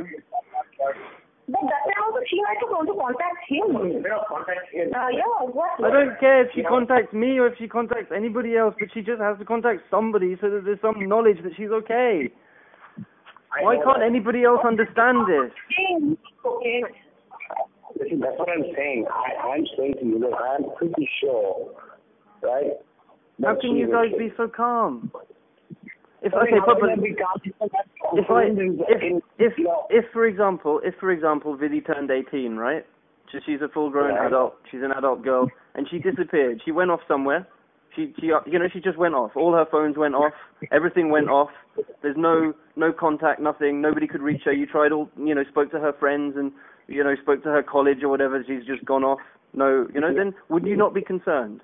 But that time also she might have want to contact him. You know, contact him. Uh, yeah, exactly. I don't care if she contacts me or if she contacts anybody else, but she just has to contact somebody so that there's some knowledge that she's okay. I Why can't that. anybody else understand this? Okay. Listen, that's what I'm saying. I, I'm saying to you that I'm pretty sure, right? How can you guys be so calm? If I okay, mean, but, but if I if if, if for example if for example Vidhi turned eighteen, right? So she's a full-grown yeah. adult. She's an adult girl, and she disappeared. She went off somewhere. She she you know she just went off. All her phones went off. Everything went off. There's no no contact, nothing. Nobody could reach her. You tried all you know spoke to her friends and. You know, spoke to her college or whatever, she's just gone off. No, you know, then would you not be concerned?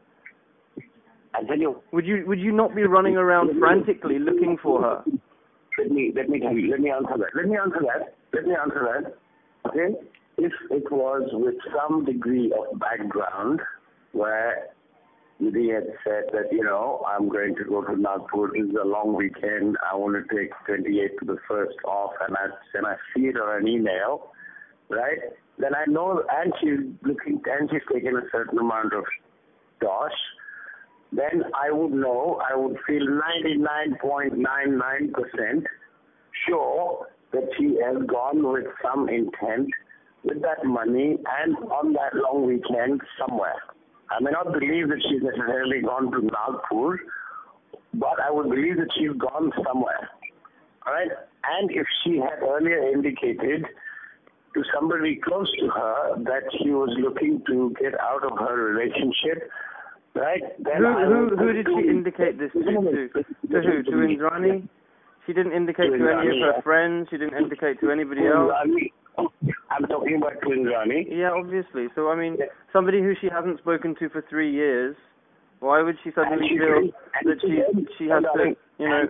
I tell you. Would you would you not be running around frantically looking for her? Let me let me tell you. Let me answer that. Let me answer that. Let me answer that. Okay. If it was with some degree of background, where Vidhi had said that you know I'm going to go to Nagpur. This is a long weekend. I want to take twenty-eight to the first off, and I and I see it on an email. right? Then I know, and she's looking, and she's taken a certain amount of tosh. Then I would know, I would feel ninety-nine point nine nine percent sure that she has gone with some intent with that money and on that long weekend somewhere. I may not believe that she's necessarily gone to Nagpur, but I would believe that she's gone somewhere. All right? And if she had earlier indicated to somebody close to her that she was looking to get out of her relationship, right? Then who I who, would who did she indicate this to? To, to who? To Indrani? She didn't indicate to, to any of her yeah. friends. She didn't indicate to anybody to else. Indrani. I'm talking about to Indrani. Yeah, obviously. So I mean, yeah. somebody who she hasn't spoken to for three years. Why would she suddenly she feel then, that she she has to, you know?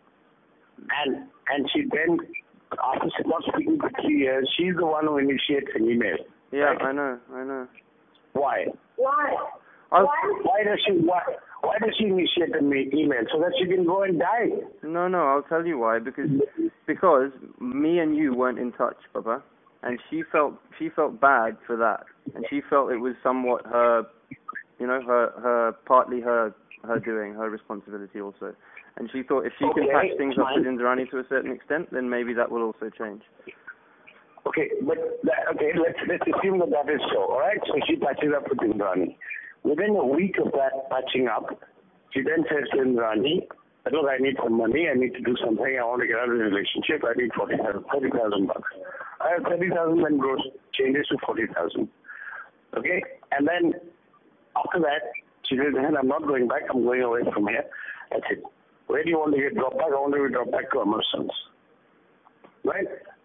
And and she then, after not speaking for three years, she's the one who initiates an email. Yeah, right? I know, I know. Why? Why? I'll, why? Why does she why why does she initiate an email so that she can go and die? No, no, I'll tell you why. Because because me and you weren't in touch, Papa, and she felt she felt bad for that, and she felt it was somewhat her, you know, her her partly her her doing, her responsibility also. And she thought if she okay, can patch things fine. up with Indrani to a certain extent, then maybe that will also change. Okay, but that, okay, let's let's assume that that is so. All right, so she patches up with Indrani. Within a week of that patching up, she then says to Indrani, "Look, I need some money. I need to do something. I want to get out of the relationship. I need forty thousand, thirty thousand bucks. I have thirty thousand, then gross changes to forty thousand. Okay, and then after that, she says, "Then I'm not going back. I'm going away from here. That's it. Where do you want to get dropped back? I want to be dropped back to Amarson's." Right?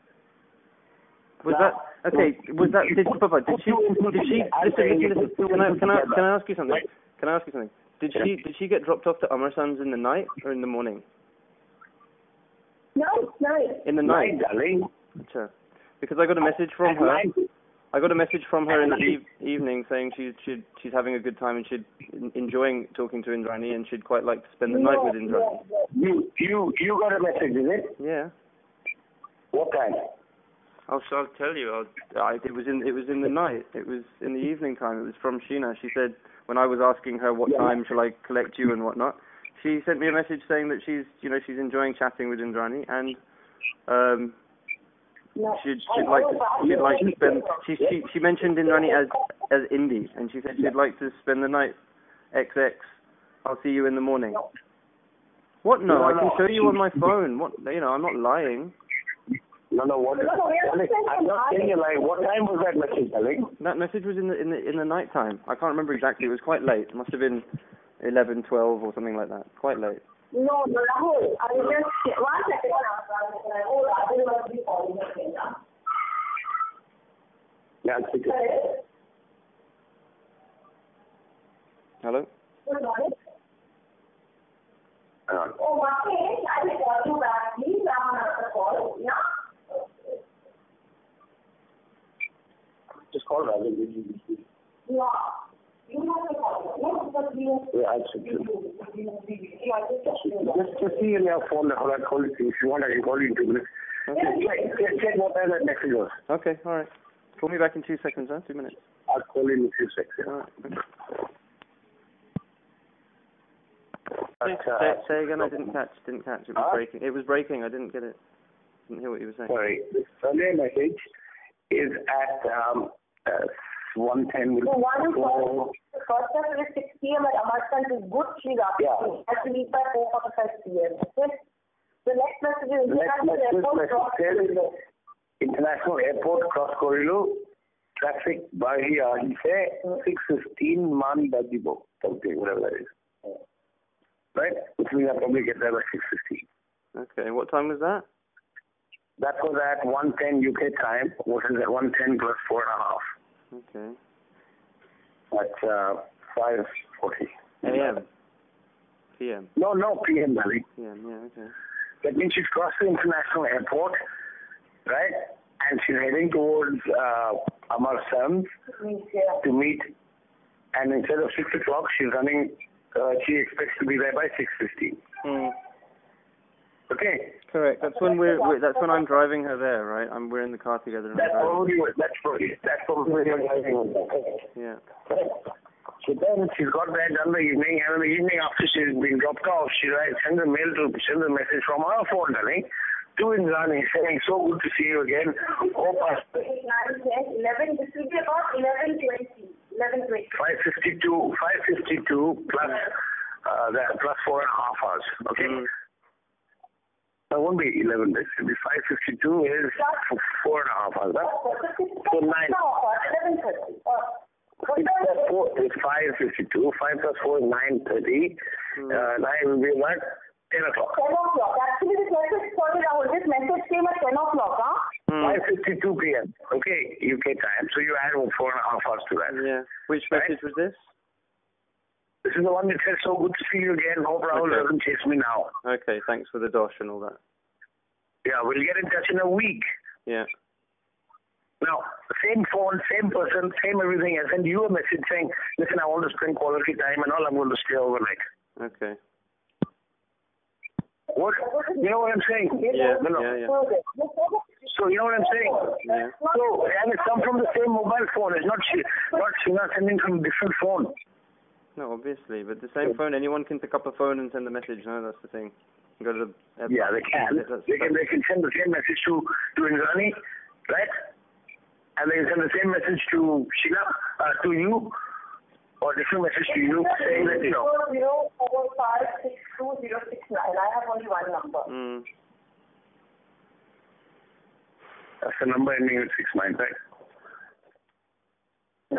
Was now, that okay? Was that did Papa? Did she? Did she? Listen, listen, listen. Can I? Can I? Can I ask you something? Can I ask you something? Did she? Did she get dropped off to Amarson's in the night or in the morning? No, night. In the night, night darling. Sure. Because I got a message from At her. night. I got a message from her in the e- evening saying she she'd, she's having a good time and she'd enjoying talking to Indrani and she'd quite like to spend the no, night with Indrani. No, You you you got a message, is it? Yeah. What time? I'll I'll tell you. I'll, I, it was in it was in the night. It was in the evening time. It was from Sheena. She said when I was asking her what yeah. time shall I collect you and whatnot, she sent me a message saying that she's you know she's enjoying chatting with Indrani and um. no. She'd, she'd like to she'd like to spend she she she mentioned Indrani as as Indy and she said she'd like to spend the night X X. I'll see you in the morning. No. What? No, No, I can no. show you on my phone. What? You know, I'm not lying. No, no. What? No, no, we are darling, I'm not saying you lie. What time was that message, darling? That message was in the in the in the night time. I can't remember exactly. It was quite late. It must have been eleven, twelve or something like that. Quite late. No, no, Rahul. I will just one second. Oh, Rahul must be calling again now. Yeah, it's okay. Hello? Good morning. Uh, Oh, Martin, I will call you back. Please, I'm on another call. Yeah? just call Rahul. Yeah. You have to call. No, because we have Yeah, I'll speak to you. Just, just see in your phone that I'll call you. If you want, I can call you in two minutes. Okay. Check, check, check what time that message was. Okay, all right. Call me back in two seconds, huh? Two minutes. I'll call you in a few seconds. All right. Okay. But, uh, say, say again. I didn't catch. Didn't catch. It was huh? breaking. It was breaking. I didn't get it. Didn't hear what you were saying. Sorry. The Sunday message is at um, uh, one ten. So one is for the first time is six p m at Amarsant is good. She's asking. Yeah. Has to leave by four forty-five p m Okay. The next message is The next International message, Airport message Cross says Corridor. International Airport Cross Corridor traffic by here. He said six fifteen man Dajibo. Something, whatever that is. Right? Which means I'll probably get there by six fifteen. Okay. What time was that? That was at one ten U K time, which is at one ten plus four and a half. Okay. At uh, five forty. A M. P M. No, no, P M, darling. P M. Yeah. Okay. That means she's crossed the international airport, right? And she's heading towards uh, Amarsant to meet. And instead of six o'clock, she's running. Uh, she expects to be there by six fifteen. Hmm. Okay. correct. That's when we're, we're that's when I'm driving her there, right? I'm we're in the car together. And That's I'm probably what, that's probably, that's probably when you're driving with her. yeah. So then she's got that done the evening, and in the evening after she's been dropped off, she writes, sends a mail to, sends a message from her phone, darling, to Indrani, saying, so good to see you again. Hope I... nine, ten, eleven, this will be about eleven twenty. eleven twenty. five fifty-two, five fifty-two plus, uh, that, plus four and a half hours, okay? Mm. It won't be eleven days, it'll be five fifty-two is four and a half hours, huh? So nine. eleven thirty. It's, plus four, it's five fifty-two, five plus four is nine thirty, Mm. uh, nine will be what? ten o'clock. ten o'clock. Actually, this message, sorry Rahul, this message came at ten o'clock, huh? Mm. five fifty-two p.m. Okay, U K time. So you add four and a half hours to that. Yeah. Which Right? message was this? This is the one that says, so good to see you again. Hope Rahul Okay. doesn't chase me now. Okay, thanks for the dosh and all that. Yeah, we'll get in touch in a week. Yeah. Now, same phone, same person, same everything. I send you a message saying, listen, I want to spend quality time and all. I'm going to stay overnight. Okay. What? You know what I'm saying? Yeah, No, no. yeah, yeah. So you know what I'm saying? Yeah. So, and it's come from the same mobile phone. It's not she, not Sheena sending from a different phone. No, obviously, but the same phone, anyone can pick up a phone and send a message. No, that's the thing. Go to the uh, Yeah, they can. that's- They can. They can send the same message to to Indrani, right? And they can send the same message to Sheena, uh, to you, or different message to you saying that you know. Zero four five six two zero six nine. I have only one number. Mm. That's the number ending with six nine, right? Yeah.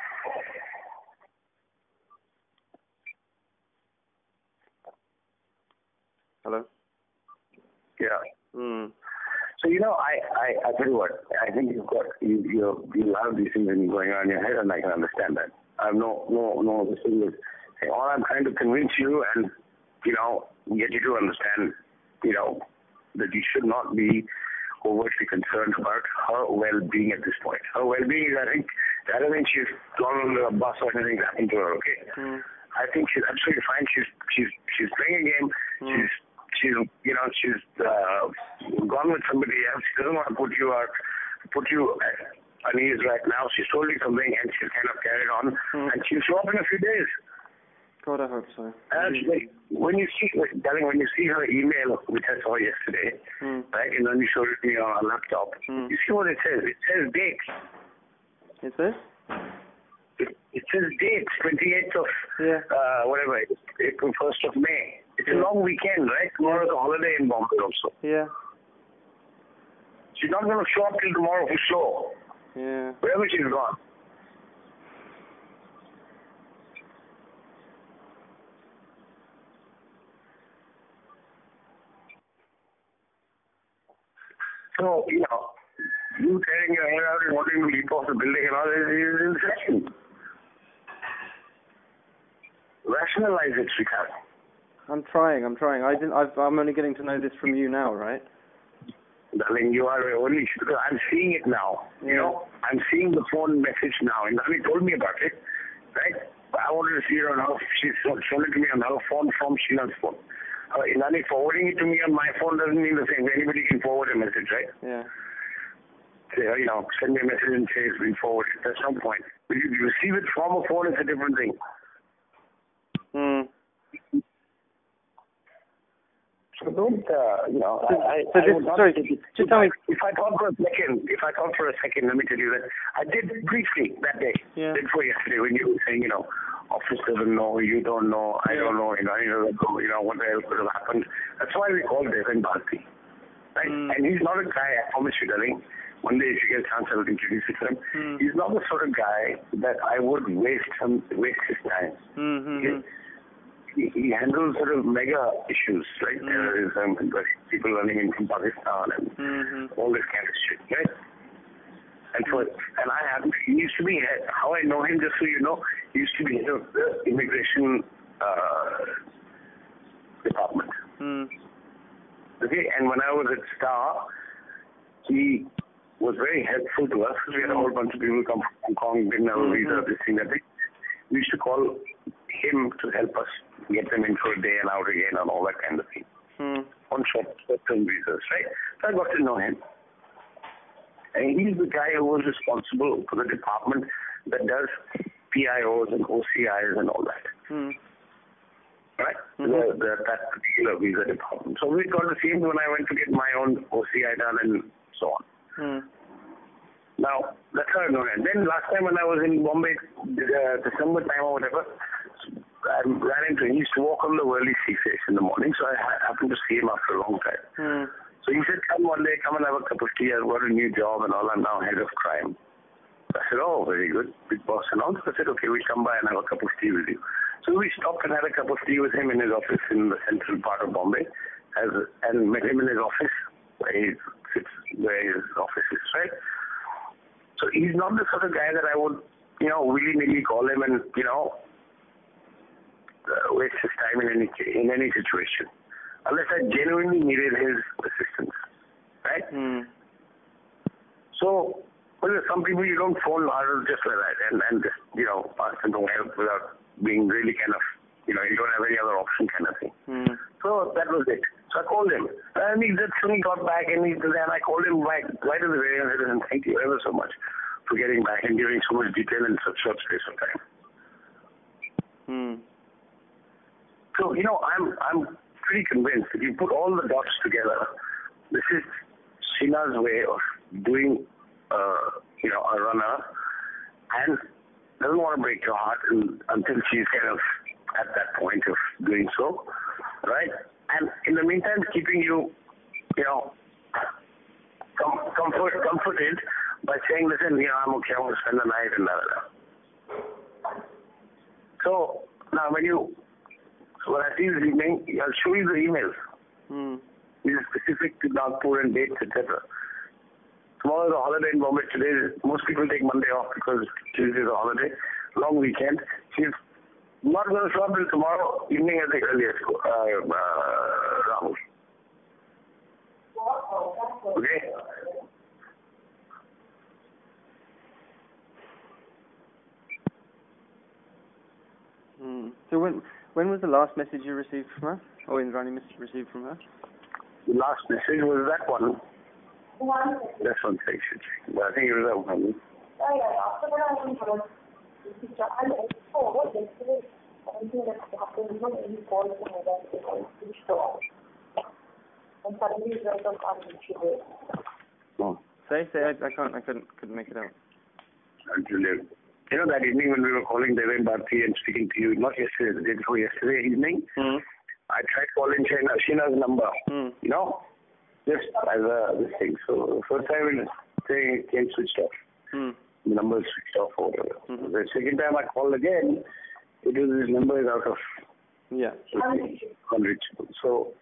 Hello. Yeah. Mm. So you know, I, I, I tell you what, I think you've got you you you have these things going on in your head, and I can understand that. I have no no no this thing with all I'm trying to convince you and you know get you to understand, you know, that you should not be overtly concerned about her well-being at this point. Her well-being is, I think, I don't think she's gone on the bus or anything happened to her. Okay. Mm. I think she's absolutely fine. She's she's she's playing a game. Mm. She's she's you know she's uh, gone with somebody else. She doesn't want to put you out, put you at unease right now. She's told you something and she's kind of carried on, Mm. and she'll show up in a few days. God, I hope so. And she, when you see, darling, when you see her email, which I saw yesterday, Mm. right, and then you showed it to me on our laptop, Mm. you see what it says? It says date. Is this? It, it says date, twenty-eighth of Yeah. uh, whatever, April first of May. It's a Yeah. long weekend, right? Tomorrow's a holiday in Bombay also. Yeah. She's not going to show up till tomorrow for sure. Yeah. Wherever she's gone. So, you know, you tearing your hair out and wanting to leap off the building and all this is insane. Rationalize it, Srikant. I'm trying. I'm trying. I didn't. I've, I'm only getting to know this from you now, right? Darling, you are only, because I'm seeing it now, you Yeah. know, I'm seeing the phone message now, and Nani told me about it, right? But I wanted to see it on her, she's shown it to me on her phone from Sheena's phone. Uh, Nani forwarding it to me on my phone doesn't mean the same. Anybody can forward a message, right? Yeah. Say, you know, send me a message and say it's been forwarded. That's no point. But you, you receive it from a phone, it's a different thing. Hmm. So don't, uh, you know, So, I, so I, this, I would not sorry, take it. just tell me. If I thought for a second, if I thought for a second, let me tell you that I did briefly that day, Yeah. day before yesterday, when you were saying, you know, office doesn't know, you don't know, I Yeah. don't know, you know, you know, you know, what the hell could have happened. That's why we called Devin Bharti, right? Mm. And he's not a guy, I promise you, darling. One day, if you get a chance, I will introduce you to him. Mm. He's not the sort of guy that I would waste some waste his time. Mm-hmm. Okay? He, he handles sort of mega issues like Mm. terrorism and people running in from Pakistan and Mm-hmm. all this kind of shit, right? And for and I happen he used to be head, how I know him, just so you know, he used to be head of the immigration uh, department. Mm. Okay, and when I was at Star, he was very helpful to us. We had a whole bunch of people come from Hong Kong, didn't have a visa, Mhm. this thing, that thing. We used to call him to help us get them in for a day and out again and all that kind of thing. Mm. On on short, short-term visas, right? So I got to know him. And he's the guy who was responsible for the department that does P I Os and O C Is and all that. Mm. Right? Mm-hmm. The, the, that particular visa department. So we got the same when I went to get my own O C I done and so on. Mm. Now, that's how I know him. Then last time when I was in Bombay, uh, December time or whatever, I ran into him. He used to walk on the Worli sea face in the morning, so I ha- happened to see him after a long time. Mm. So he said, come one day, come and have a cup of tea. I've got a new job and all. I'm now head of crime. I said, oh, very good. Big boss and all. So I said, okay, we'll come by and have a cup of tea with you. So we stopped and had a cup of tea with him in his office in the central part of Bombay, as, and met him in his office, where he sits, where his office is, right? So he's not the sort of guy that I would, you know, willy-nilly call him and, you know, uh, waste his time in any in any situation, unless I genuinely needed his assistance, right? Mm. So, well, there's some people you don't phone hard just like that and, and just, you know, ask them to help without being really kind of, you know, you don't have any other option kind of thing. Mm. So that was it. So I called him. And he just when he got back and he and I called him right, right at the very end and thank you ever so much for getting back and giving so much detail in such short space of time. Mm. So, you know, I'm I'm pretty convinced if you put all the dots together, this is Sheena's way of doing, uh, you know, a runner and doesn't want to break your heart and, until she's kind of at that point of doing so, right? And in the meantime, keeping you, you know, com- comfort, comforted by saying, listen, you know, I'm okay, I'm going to spend the night and da da da. So, now when you, so when I see this evening, I'll show you the emails. Mm. These are specific to Nagpur and dates, et cetera. Tomorrow is a holiday in Bombay. Today, most people take Monday off because Tuesday is a holiday. Long weekend. She's not going to show up till tomorrow evening at the earliest, uh, uh, Rahul. Okay? Mm. So when when was the last message you received from her? Or Indrani received from her? The last message was that one. That's one thing, should check. But I think it was that one. Oh. Say, say, I, I can't, I couldn't, couldn't make it out. Until you, you know, that evening when we were calling Deven Bharti and speaking to you, not yesterday, the day before yesterday evening, Mm. I tried calling Sheena, Sheena's number, Mm. you know, just as a this thing. So the first time it saying it came switched off. Mm. The number is switched off or whatever. Mm-hmm. The second time I called again, it was his number is out of Yeah. unreachable. So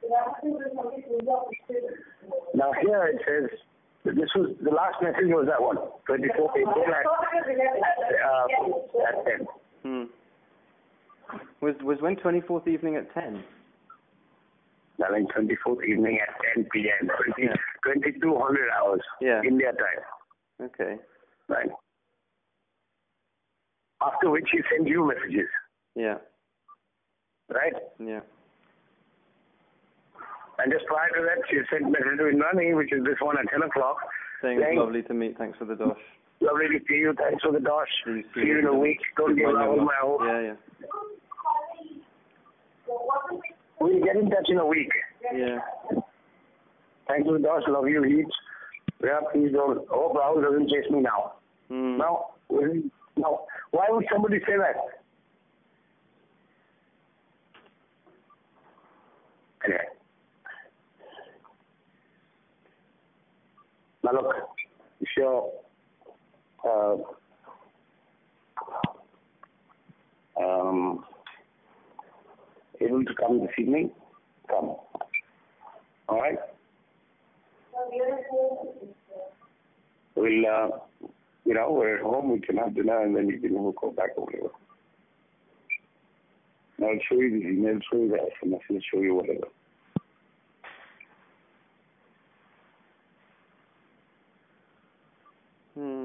now here it says this was the last message was that one, twenty-fourth April at, uh, at ten. Mm. Was was when twenty-fourth evening at ten? I think twenty-fourth evening at ten p.m. twenty, Yeah. twenty-two hundred hours Yeah. India time. Okay. Right. After which he sent you messages. Yeah. Right? Yeah. And just prior to that, she sent message to Indrani, which is this one at ten o'clock. Saying it's lovely to meet. Thanks for the dosh. Lovely to see you. Thanks for the dosh. See, See you in a week. Don't give Rahul my hope. Yeah, yeah. We'll get in touch in a week. Yeah. Thanks for the dosh. Love you, Heats. Yeah, please don't. Hope Rahul doesn't chase me now. Mm. No. No. Why would somebody say that? Anyway. Now look, if you're uh, um, able to come this evening, come. All right? We'll, uh, you know, we're at home, we can have dinner, and then you can go back or whatever. I'll show you the email, show you the S M S, and show you whatever. Hmm.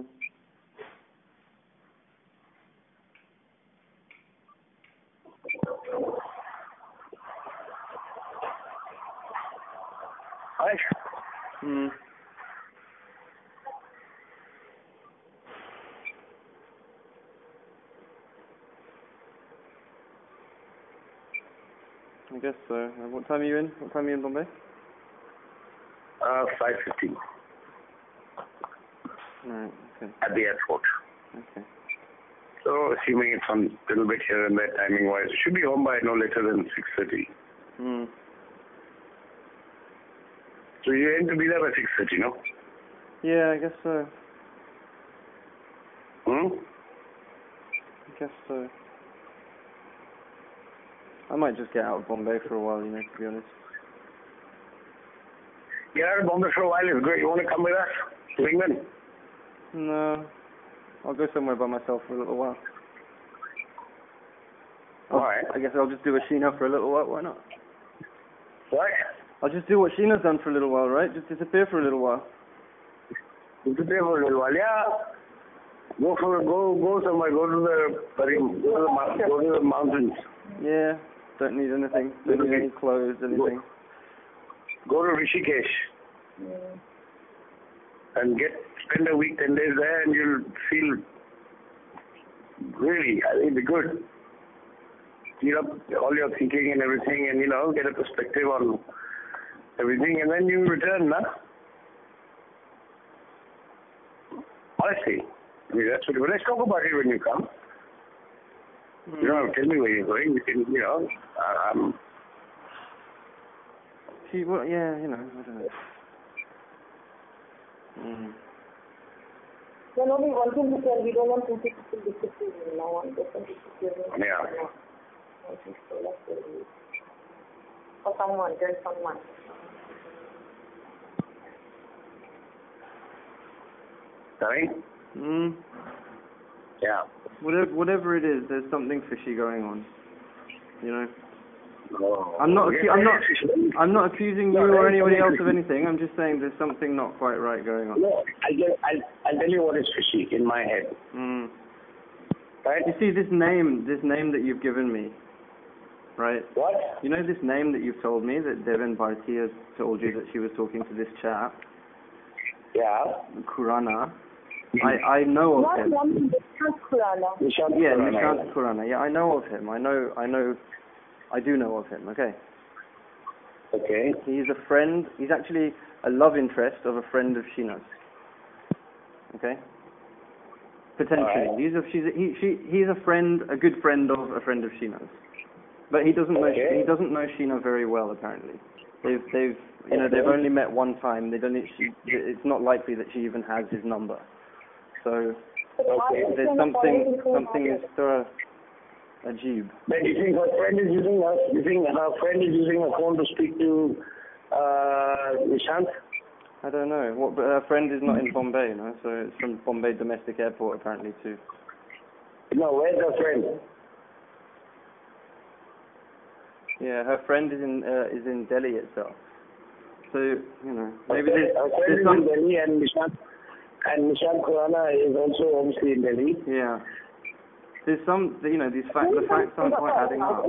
Hmm. I guess so. Uh, what time are you in? What time are you in Bombay? Uh, five fifteen. Right, okay. At the airport. Okay. So, assuming it's on a little bit here and there timing-wise, it should be home by no later than six thirty. Hmm. So you aim to be there by six thirty, no? Yeah, I guess so. Hmm? I guess so. I might just get out of Bombay for a while, you know, to be honest. Get out of Bombay for a while is great. You want to come with us to England? No. I'll go somewhere by myself for a little while. Alright. I guess I'll just do a Sheena for a little while, why not? What? I'll just do what Sheena's done for a little while, right? Just disappear for a little while. Disappear for a little while, yeah. Go for go go somewhere. Go to the go to the, go to the mountains. Yeah. Don't need anything. Don't need any clothes, anything. Go, go to Rishikesh. Mm. And get spend a week, ten days there, and you'll feel really, I think, it'll be good. Clear up all your thinking and everything, and you know, get a perspective on everything, and then you return, nah? Honestly, I mean, that's what. But let's talk about it when you come. Mm. You don't have to tell me where you're going. You can, you know, um. See, well, yeah, you know, I don't know. Mm. Then only one thing to tell, we don't want two people to disappear now on different disappearing. Yeah. I think so, that's what it is. For someone, tell someone. Sorry? Hmm. Yeah. Whatever, whatever it is, there's something fishy going on. You know. Oh. I'm not. Acu- I'm not. I'm not accusing you No, or anybody else of anything. I'm just saying there's something not quite right going on. No, I get, I'll, I'll tell you what is fishy in my head. Mm. Right? You see, this name, this name that you've given me, right? What? You know this name that you've told me, that Devin Bharti has told you that she was talking to this chap, Yeah. Khurana. I, I know of Not him. one, Nishant Khurana. Nishant Yeah, Khurana. Nishant Khurana. Yeah, I know of him. I know, I know, I do know of him, okay? Okay. He's a friend, he's actually a love interest of a friend of Sheena's. Okay? Potentially. Right. He's a, she's a, he, she, he's a friend, a good friend of a friend of Sheena's. But he doesn't know, Okay. he doesn't know Sheena very well, apparently. They've, they've, you know, they've only met one time. They don't, she, it's not likely that she even has his number. So, Okay. there's something, something is uh, ajib. But you think her friend is using her, you think her friend is using her phone to speak to uh, Nishant? I don't know. What, but her friend is not in Bombay, you know, so it's from Bombay Domestic Airport, apparently, too. No, where's her friend? Yeah, her friend is in uh, is in Delhi itself. So, you know, maybe her there's, her friend there's is some... in Delhi, and Nishant, and Nishant Khurana is also obviously in Delhi. Yeah. There's some, you know, these facts, the facts aren't quite adding up.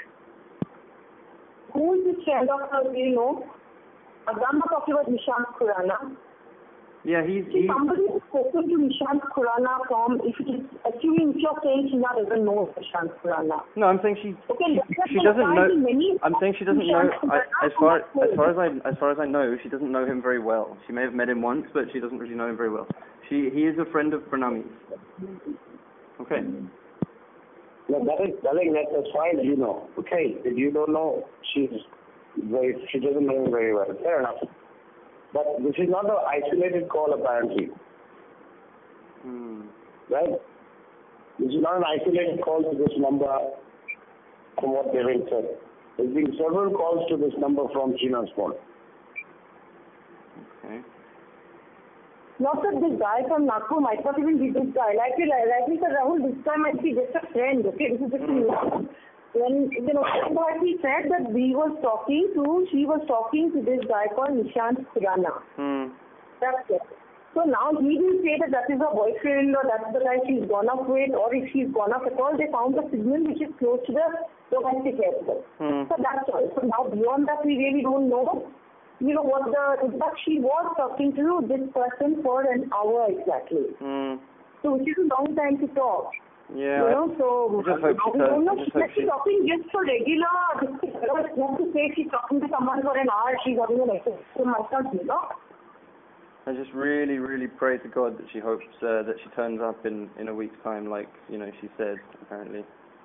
Who is this friend of hers, do you know? I'm not talking about Nishant Khurana. Yeah, he's... See, he's somebody has spoken to Nishant Khurana from, if it is, assuming if you're saying Sheena doesn't know Nishant Khurana. no, I'm saying she Okay, she, she doesn't know... many I'm saying she doesn't know... I, as far as far as I as far as I know, she doesn't know him very well. She may have met him once, but she doesn't really know him very well. She He is a friend of Pranami's. Okay. No, that is, darling, that, that's fine, you know. Okay, if you don't know, she's very, she doesn't know him very well. Fair enough. But this is not an isolated call, apparently. Hmm. Right? This is not an isolated call to this number from what Devin said. There's been several calls to this number from Sheena's phone. Okay. Not that this guy from Nagpur might not even be this guy. Like you like you said, Rahul, this guy might be just a friend, okay? This is just a when you know what he said that we was talking to she was talking to this guy called Nishant Khurana. Hmm. That's it. So now he will say that that is her boyfriend or that's the guy she's gone up with, or if she's gone up at all, they found a signal which is close to the domestic airport. Hmm. So that's all. So now beyond that we really don't know. you know, what the, in fact, she was talking to this person for an hour exactly. Mm. So which is a long time to talk. Yeah. You know, so I just hope she I don't know, does. I just she's hope she... talking just for regular, it's not to say she's talking to someone for an hour, she's having an exercise, so myself, you know. I just really, really pray to God that she hopes uh, that she turns up in, in a week's time, like, you know, she said, apparently.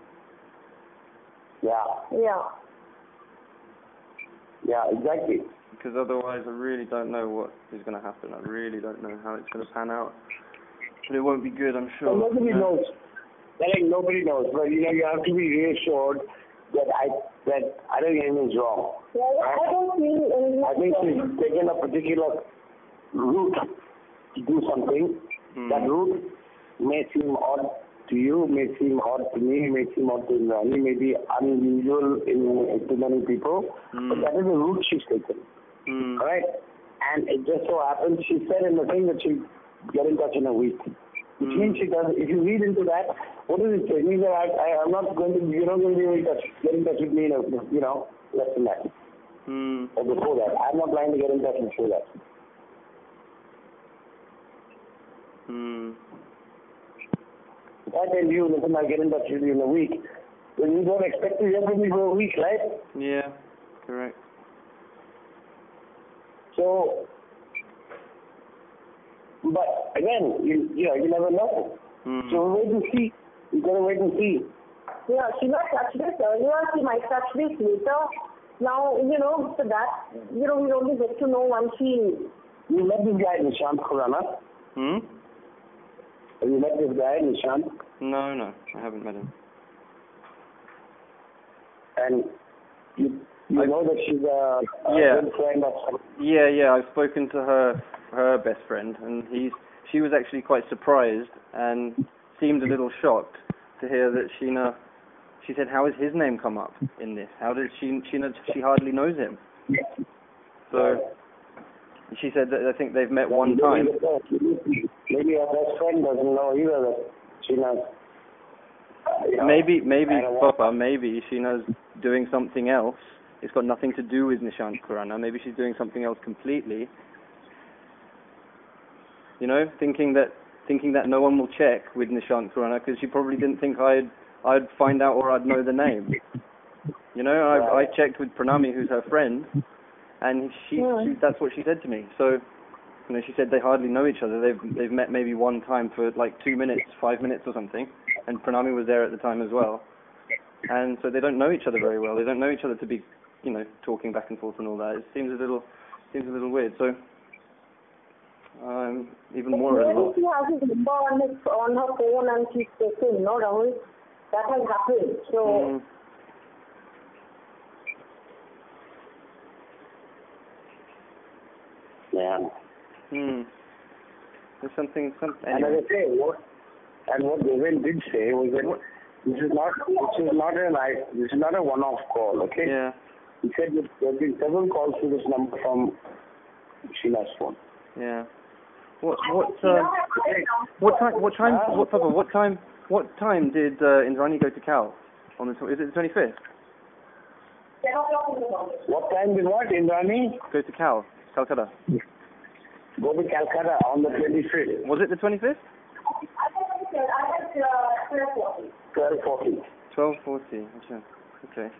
Yeah. Yeah. Yeah, exactly. Because otherwise I really don't know what is going to happen. I really don't know how it's going to pan out. But it won't be good, I'm sure. Well, nobody yeah. knows. Like, nobody knows. But, you know, you have to be reassured that I that I don't think anything's wrong. Yeah, I don't think anything. I think she's taken a particular route to do something. Mm. That route may seem odd to you, may seem odd to me, may seem odd to Indrani, may be unusual in to many people, mm. but that is the route she's taken. Mm. Right? And it just so happens, she said in the thing that she'll get in touch in a week. Which mm. means she does, if you read into that, what does it say? It means that I, I, I'm not going to, you're not going to be able to touch, get in touch with me in a, you know, less than that. Mm. Or before that. I'm not planning to get in touch before that. Mm. If I tell you, listen, I'll get in touch with you in a week, then you don't expect to hear from me for a week, right? Yeah, correct. So, but again, you, you know, you never know. Mm. So wait and see. You gotta wait and see. Yeah, she might touch this earlier, she might touch this later. Now, you know, so that, you know, we only get to know once she... You met this guy, Nishant Khurana? Hmm? Have you met this guy, Nishant? No, no, I haven't met him. And you, you I, know that she's a, a yeah. good friend of some... Yeah, yeah, I've spoken to her, her best friend, and he's, she was actually quite surprised and seemed a little shocked to hear that Sheena, she said, how has his name come up in this? How did she, Sheena, she hardly knows him. So, she said that I think they've met one time. Maybe her best friend doesn't know either that Sheena's... You know, maybe, maybe, Papa, maybe Sheena's doing something else. It's got nothing to do with Nishant Khurana. Maybe she's doing something else completely. You know, thinking that thinking that no one will check with Nishant Khurana because she probably didn't think I'd I'd find out or I'd know the name. You know, I I checked with Pranami, who's her friend, and she, yeah. she that's what she said to me. So, you know, she said they hardly know each other. They've they've met maybe one time for like two minutes, five minutes or something, and Pranami was there at the time as well. And so they don't know each other very well. They don't know each other to be, you know, talking back and forth and all that. It seems a little seems a little weird. So. Um, even more Maybe as well. she has his number on, his, on her phone and she's taken, no, Rahul? That has happened. So, Mm. Yeah. Hmm. There's something, some, And anyway. as I say, what, and what Devin did say was that this is not, this is not an, this is not a one-off call, okay? Yeah. He said that there have been several calls to this number from Sheena's phone. Yeah. What, what, uh, what time, what time, what, Papa, what time, what time did uh, Indrani go to Cal? On the, tw- is it the twenty-fifth? What time did what, Indrani? Go to Cal, Calcutta. Go to Calcutta on the twenty-fifth. Was it the twenty-fifth? twelve forty. twelve forty, okay. Okay.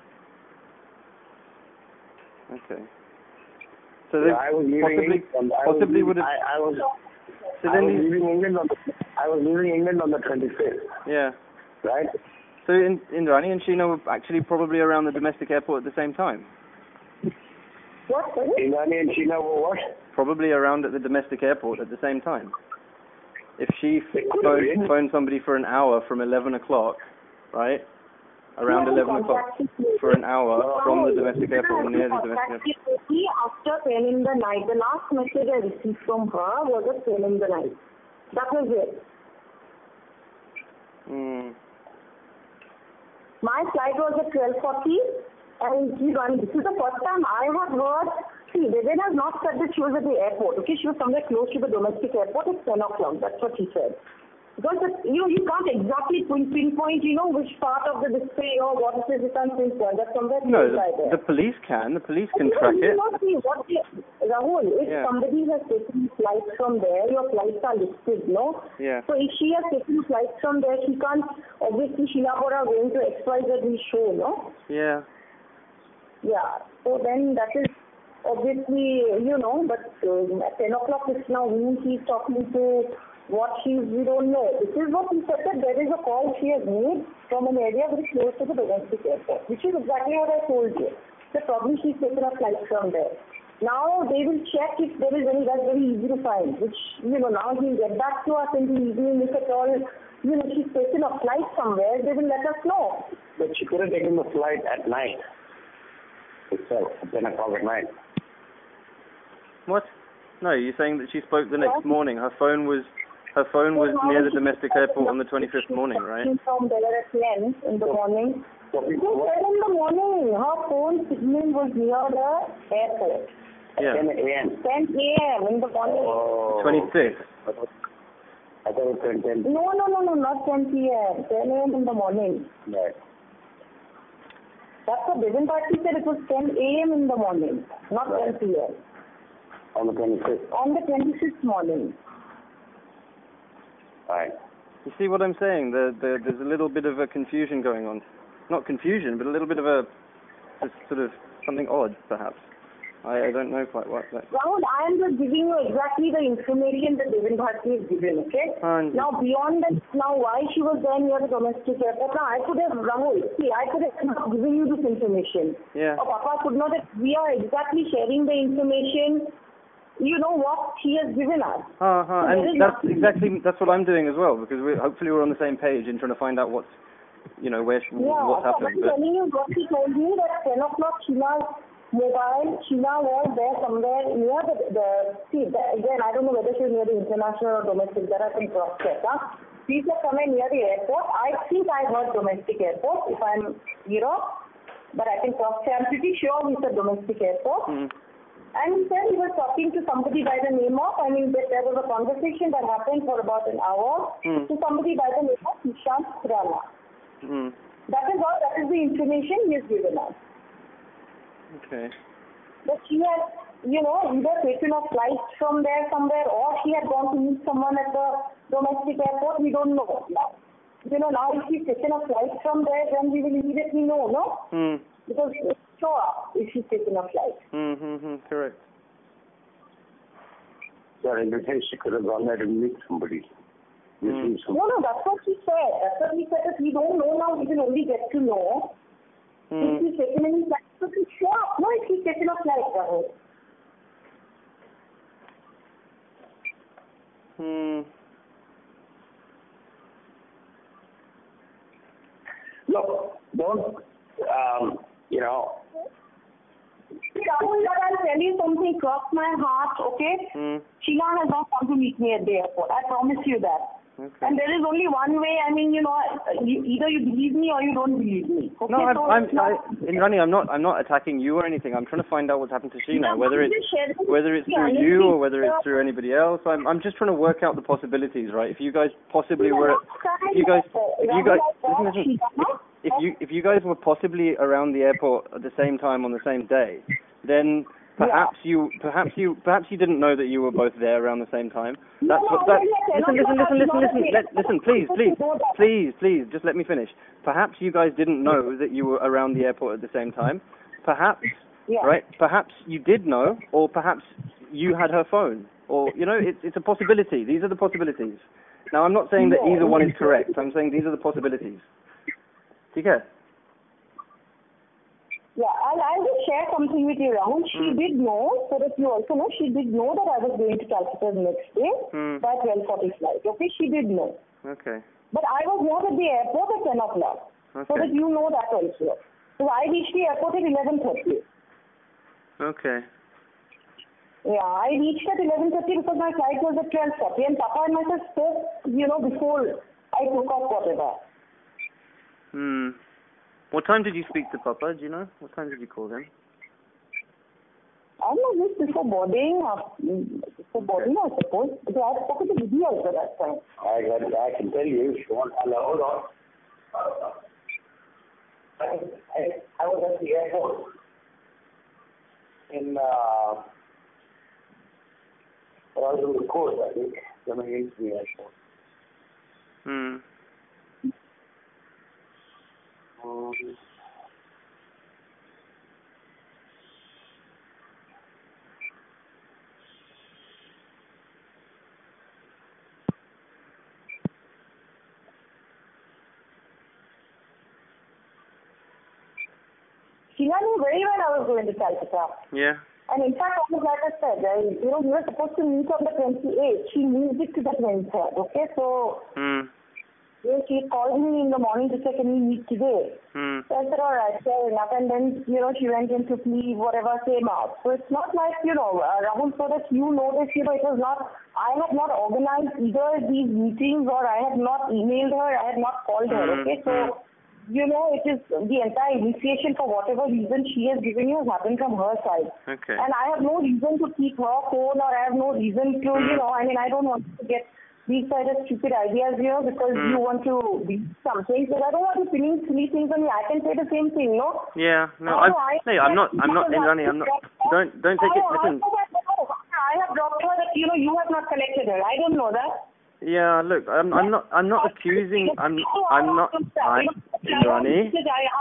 Okay. So they yeah, I was possibly, England, I possibly was, would have... I, I was, So I then was you, leaving England on the, I was leaving England on the twenty-fifth. yeah. Right? So in, Indrani and Sheena were actually probably around the domestic airport at the same time? what? Indrani and Sheena were what? Probably around at the domestic airport at the same time. If she They could have phoned, been. phoned somebody for an hour from eleven o'clock, right? Around Yeah, eleven o'clock for an hour from the domestic airport or near the domestic airport. After ten in the night, the last message I received from her was at ten in the night. That was it. Mm. My flight was at twelve forty, and he run. This is the first time I have heard. See, Devin has not said that she was at the airport. Okay, she was somewhere close to the domestic airport at ten o'clock. That's what he said. Because the, you know, you can't exactly pinpoint, you know, which part of the display or what it is. You can't pinpoint. That's somewhere No, close by the, there. the police can. The police can Okay, track you it. know, see, what they, Rahul, if Yeah. somebody has taken flights from there, your flights are listed, no? Yeah. So if she has taken flights from there, she can't, obviously Sheena Bora going to X Y Z show, no? Yeah. Yeah. So then that is obviously, you know, but uh, at ten o'clock it's now who she's talking to, what she's, we don't know. This is what he said, that there is a call she has made from an area very close to the domestic airport, which is exactly what I told you. So probably she's taken a flight from there. Now they will check if there is any, that's very easy to find, which, you know, now he'll get back to us in the evening if at all, you know, she's taken a flight somewhere, they will let us know. But she could have taken the flight at night itself, at ten o'clock at night. What? No, you're saying that she spoke the next morning. Her phone was her phone was near the domestic airport on the twenty-fifth morning, right? From there at ten in the morning. She said in the morning her phone signal was near the airport. Yeah. ten a.m. ten a.m. in the morning. Oh. twenty-sixth. I thought it was ten. No, no, no, no, not ten p.m. ten a.m. in the morning. Right. That's what Devin Party said, it was ten a.m. in the morning, not Right. ten p.m. On the twenty-fifth. On the twenty-sixth morning. Right. You see what I'm saying? The, the, there's a little bit of a confusion going on. Not confusion, but a little bit of a just sort of something odd, perhaps. I, I don't know quite what. But... Rahul, I am just giving you exactly the information that Devin Bharti is given, okay? And Now, beyond that, now why she was there near the domestic airport, now I could have, Rahul, see, I could have not given you this information. yeah. Or Papa could not have, we are exactly sharing the information, you know, what he has given us. Uh, huh. So there And is that's nothing- exactly that's what I'm doing as well, because we hopefully we're on the same page in trying to find out what's, you know, where Yeah, what's so happened. I'm But, telling you what he told me, that ten o'clock Sheena's mobile, Sheena was there somewhere near the, the see, the, again, I don't know whether she was near the international or domestic, there are some cross-check, huh? She said somewhere near the airport. I think I heard domestic airport, if I'm, you know, but I can cross-check. I'm pretty sure he said domestic airport. mm, And he said he was talking to somebody by the name of, I mean, there was a conversation that happened for about an hour mm, to somebody by the name of Nishant Khurana. mm. That is all, that is the information he has given us. Okay. That she has, you know, either taken a flight from there somewhere or she had gone to meet someone at the domestic airport, we don't know now. You know, now if she's taken a flight from there, then we will immediately know, no? Mm. Because it's sure if she's taken a flight. Mm-hmm, correct. So in the case she could have gone there to meet somebody. You Mm. see, so No, no, that's what she said. That's what he said, that we don't know now, we will only get to know if Mm. she's taken any flight. So she's sure, no, if she's taken a flight, Rahul. Hmm. look, don't, um, you know, Rahul, but I'll tell you something, cross my heart, okay? Mm. Sheena has not come to meet me at the airport. I promise you that. Okay. And there is only one way. I mean, you know, you, either you believe me or you don't believe me. Okay, No, I'm, so I'm, it's not, I, Indrani, I'm not, I'm not attacking you or anything. I'm trying to find out what's happened to Sheena, Yeah, whether I'm it's, just sharing- whether it's yeah, through let's you see. or whether it's Yeah. through anybody else. I'm, I'm just trying to work out the possibilities, right? If you guys possibly Yeah, were, last time, if you guys, uh, if you Rahul, guys, I thought listen, listen, Sheena- if you, if you guys were possibly around the airport at the same time on the same day, then perhaps you, perhaps you, perhaps you didn't know that you were both there around the same time. That's No, what. no, That, yeah, listen, no, listen, no, listen, no, listen, no, listen. no, Let, listen, please, no, please, no, no. please, please. Just let me finish. Perhaps you guys didn't know that you were around the airport at the same time. Perhaps, Yeah. right? Perhaps you did know, or perhaps you had her phone, or you know, it's it's a possibility. These are the possibilities. Now, I'm not saying that No, either one is no. correct. I'm saying these are the possibilities. Okay. Yeah, I'll, I'll just share something with you, Rahul. She Mm. did know, so that you also know, she did know that I was going to Calcutta the next day Mm. by twelve forty flight. Okay, she did know. Okay. But I was not at the airport at ten o'clock. So Okay. that you know that also. So I reached the airport at eleven thirty. Okay. Yeah, I reached at eleven thirty because my flight was at twelve forty and Papa and myself spoke, you know, before I took off whatever. Hmm. What time did you speak to Papa? Do you know? What time did you call him? I don't know, just before boarding, after, before boarding I suppose. Because I had spoken to Didi also that time. I got, I can tell you, if you want, hello, hold on. I, I, I was at the airport in, uh, I was in the court, I think, coming into the airport. Hmm. Um, Sheena knew very well I was going to Calcutta. Yeah. And in fact, like I said, I, you know, we were supposed to meet on the twenty-eighth. She moved it to the twenty-third, okay? So, Hmm. you know, she called me in the morning to say, can we meet today? Hmm. So I said, all right, fair enough. And then, you know, she went in to leave, whatever came out. So it's not like, you know, uh, Rahul, so that you know this, you know, it was not, I had not organized either these meetings or I had not emailed her, I had not called her, Mm-hmm. okay? So, you know, it is the entire initiation for whatever reason she has given you has happened from her side. Okay. And I have no reason to keep her phone or I have no reason to, you know, I mean, I don't want to get these kind of stupid ideas here because Mm. you want to be something. Because I don't want you pinning silly things on me. I can say the same thing, no? Yeah. No. How I'm. do I- Hey, I'm not. I'm not. Indrani, I'm not. Don't. Don't take it. How- how Listen. do I I have dropped her that, you know, you have not connected her. I don't know that. Yeah. Look. I'm. I'm not. I'm not accusing. I'm. I'm not. I. Indrani.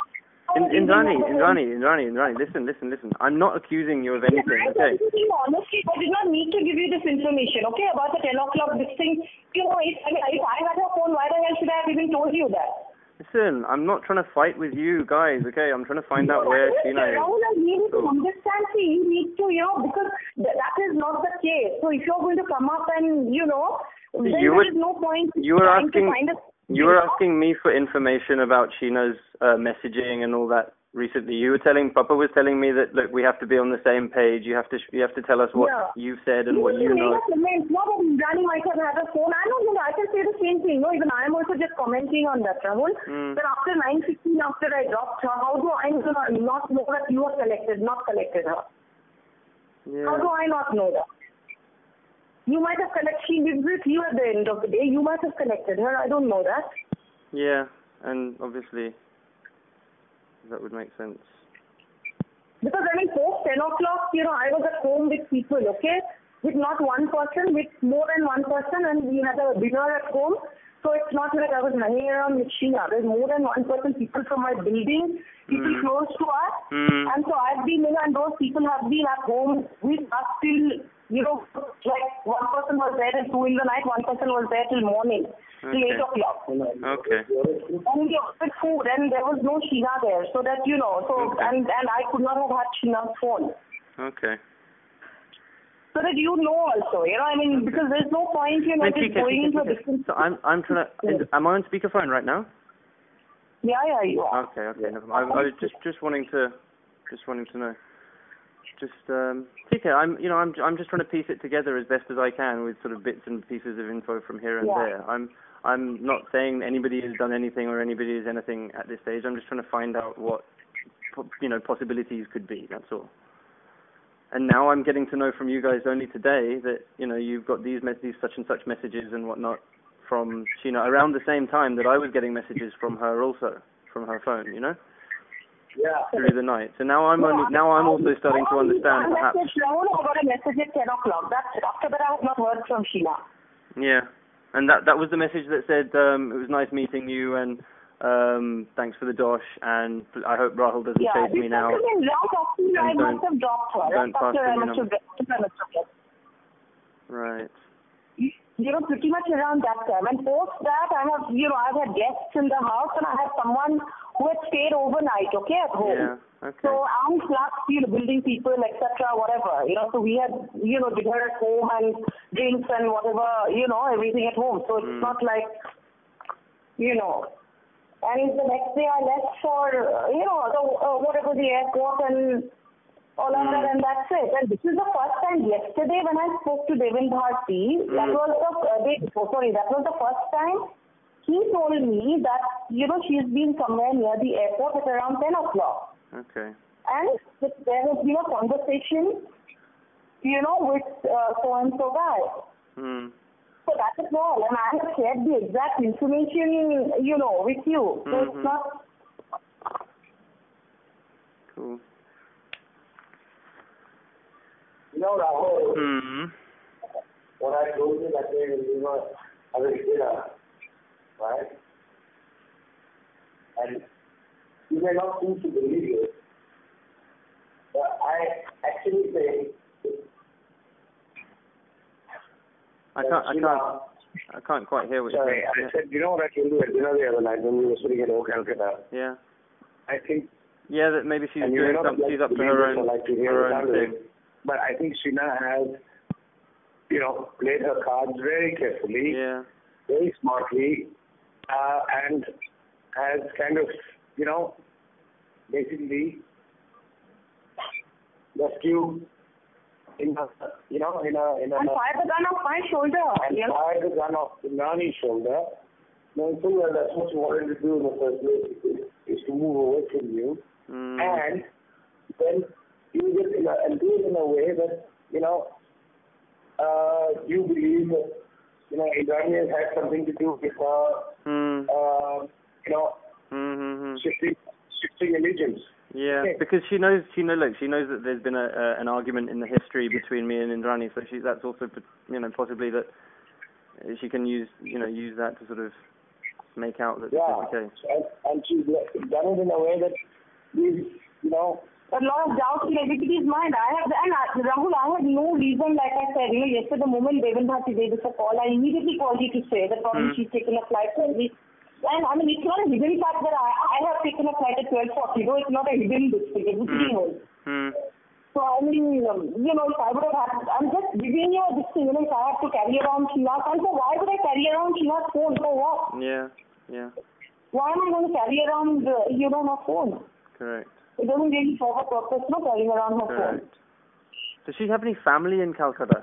In, Indrani. Indrani. Indrani. Indrani. Listen. Listen. Listen. I'm not accusing you of anything. Okay. Honestly, I did not need to give you this information, okay, about the ten o'clock, this thing. You know, if, I mean, if I had her phone, why the hell should I have even told you that? Listen. I'm not trying to fight with you guys. Okay. I'm trying to find out where Sheena is. Rahul, I need to understand, see, you need to, you know, because th- that is not the case. So if you're going to come up and, you know, then You there would- is no point in you were trying asking- to find a... You were asking me for information about Sheena's uh, messaging and all that recently. You were telling, Papa was telling me that, look, we have to be on the same page. You have to, you have to tell us what Yeah. you've said and You what need you to know. make a comment. Not that Indrani might have had a phone. I don't know. I can say the same thing. No, even I am also just commenting on that, Rahul. Mm. But after nine fifteen, after I dropped her, how do I not know that you have collected, not collected her? Yeah. How do I not know that? You might have collected, she lives with you at the end of the day. You might have collected her. I don't know that. Yeah, and obviously that would make sense. Because I mean, post ten o'clock, you know, I was at home with people, okay? With not one person, with more than one person, and we had a dinner at home. So it's not like I was hanging around with Sheena. There's more than one person, people from my building, people Mm. close to us. Mm. And so I've been, you know, and those people have been at home with us till, you know, like one person was there till two in the night, one person was there till morning, till Okay. eight o'clock. Okay. And we ordered food, and there was no Sheena there, so that, you know, so, Okay. and, and I could not have had Sheena's phone. Okay. So that you know also, you know, I mean, because there's no point, you know, Wait, just Tika, going Tika, into a Tika. different... So I'm, I'm trying to. Am I on speakerphone right now? Yeah, yeah, you are. Okay, okay. Never mind. I, I was just, just wanting to, just wanting to know. Just, um, Tika, I'm, you know, I'm, I'm just trying to piece it together as best as I can with sort of bits and pieces of info from here and Yeah. there. I'm, I'm not saying anybody has done anything or anybody is anything at this stage. I'm just trying to find out what, po- you know, possibilities could be. That's all. And now I'm getting to know from you guys only today that, you know, you've got these me- these such and such messages and whatnot from Sheena around the same time that I was getting messages from her also, from her phone, you know, yeah. through the night. So now I'm only, now I'm also starting to understand perhaps. Rahul, I got a message at ten o'clock. That's it. After that, I have not heard from Sheena. Yeah. And that that was the message that said, um, it was nice meeting you and um, thanks for the dosh and I hope Rahul doesn't Yeah, chase me now. After I And must have dropped her. don't pass After the I must have number. dropped her. I must have dropped her. Right. You know, pretty much around that time. And post that, I have, you know, I've had guests in the house and I had someone who had stayed overnight, okay, at home. Yeah. Okay. So, and plus, you know, building people, et cetera, whatever. You know, so we had, you know, dinner at home and drinks and whatever, you know, everything at home. So it's Mm. not like, you know. And the next day I left for, uh, you know, the, uh, whatever the airport and all of that, and that's it. And this is the first time yesterday when I spoke to Devin Bharti, Mm. that was the, uh, day before, sorry, that was the first time he told me that, you know, she's been somewhere near the airport at around ten o'clock. Okay. And there has been a conversation, you know, with uh, so-and-so guy. Hmm. So that is all. And I have shared the exact information, you know, with you. So Mhm. it's not... Cool. You know, Rahul, Hmm. what I told you that day when we were having dinner, right? And you may not seem to believe it, but I actually say I can't, I can't, I can't quite hear what you're saying. Sorry, I yeah. said, you know what I told you at dinner the other night when we were sitting at Oak Calcutta? Yeah. I think. Yeah, that maybe she's and doing not something. like She's up to her own, like to her own thing. But I think Sheena has, you know, played her cards very carefully, yeah. very smartly, uh, and has kind of, you know, basically left you in a, you know, in a, in a... And fired the gun off my shoulder. And yeah. fired the gun off Indrani's shoulder. Knowing full well that's what you wanted to do in the first place, is to move away from you. Mm. And then use it in a, and do it in a way that, you know, uh, you believe that, you know, Indrani has had something to do with, uh, mm. uh, you know, mm-hmm. shifting, shifting allegiance. Yeah, okay. Because she knows, she know, look, she knows that there's been a, uh, an argument in the history between me and Indrani, so she, that's also, you know, possibly that she can use, you know, use that to sort of make out that yeah. this is the case. And, and she's done it in a way that we, you know, a lot of doubts in everybody's mind. I have, and uh, Rahul, I had no reason, like I said, you know, yesterday the moment Devan Bharti gave us a call, I immediately called you to say that probably mm. she's taken a flight early. And I mean, it's not a hidden fact that I, I have taken a flight at twelve forty. No, it's not a hidden thing. Everybody knows. Mm. So I mean, um, you know, if I would have had, I'm just giving you this thing, you know, if I have to carry around Sheena's phone, so why would I carry around Sheena's phone? For what? Yeah, yeah. Why am I going to carry around, uh, you know, her phone? Correct. It doesn't really serve a purpose, no, carrying around her Correct. phone. Does she have any family in Calcutta?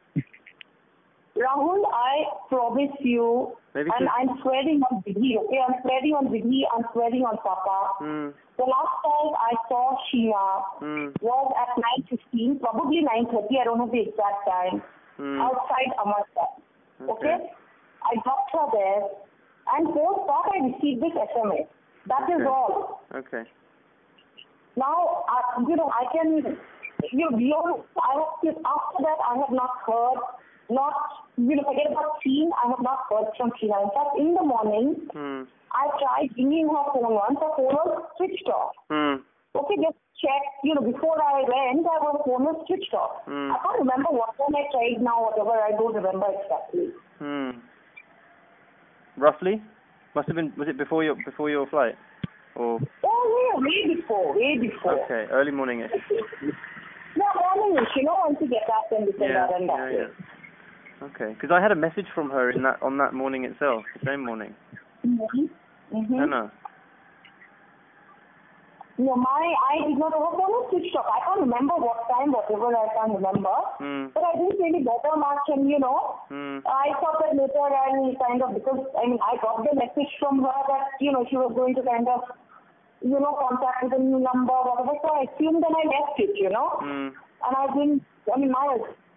Rahul, I promise you, Maybe and I'm swearing on Vidhi, okay? I'm swearing on Vidhi, I'm swearing on Papa. Mm. The last time I saw Sheena mm. was at nine fifteen, probably nine thirty, I don't know the exact time, mm. outside Amarta. Okay. okay? I dropped her there, and post that I received this S M S. That okay. is all. Okay. Now, uh, you know, I can, you know, beyond, I have, after that, I have not heard, not, you know, forget about Sheen, I have not heard from Sheena. In fact, in the morning, mm. I tried ringing her phone once, her phone was switched off. Mm. Okay, just check, you know, before I went, her phone was switched off. Mm. I can't remember what time I tried now, whatever, I don't remember exactly. Mm. Roughly? Must have been, was it before your, before your flight? Or? Oh, yeah, way before, way before. Okay, early morning-ish. Yeah, morning-ish, you know, once you get up and this and yeah, that and that. Yeah, yeah. Okay, because I had a message from her in that on that morning itself, the same morning. Mm-hmm. Mm-hmm. No, no. No, my, I did not, her phone was switched off. I can't remember what time, whatever, I can't remember. Mm. But I didn't really bother much, and you know, mm. I thought that later I kind of, because, I mean, I got the message from her that, you know, she was going to kind of, you know, contact with a new number, whatever, so I assumed that I left it, you know. Mm. And I didn't, I mean, my,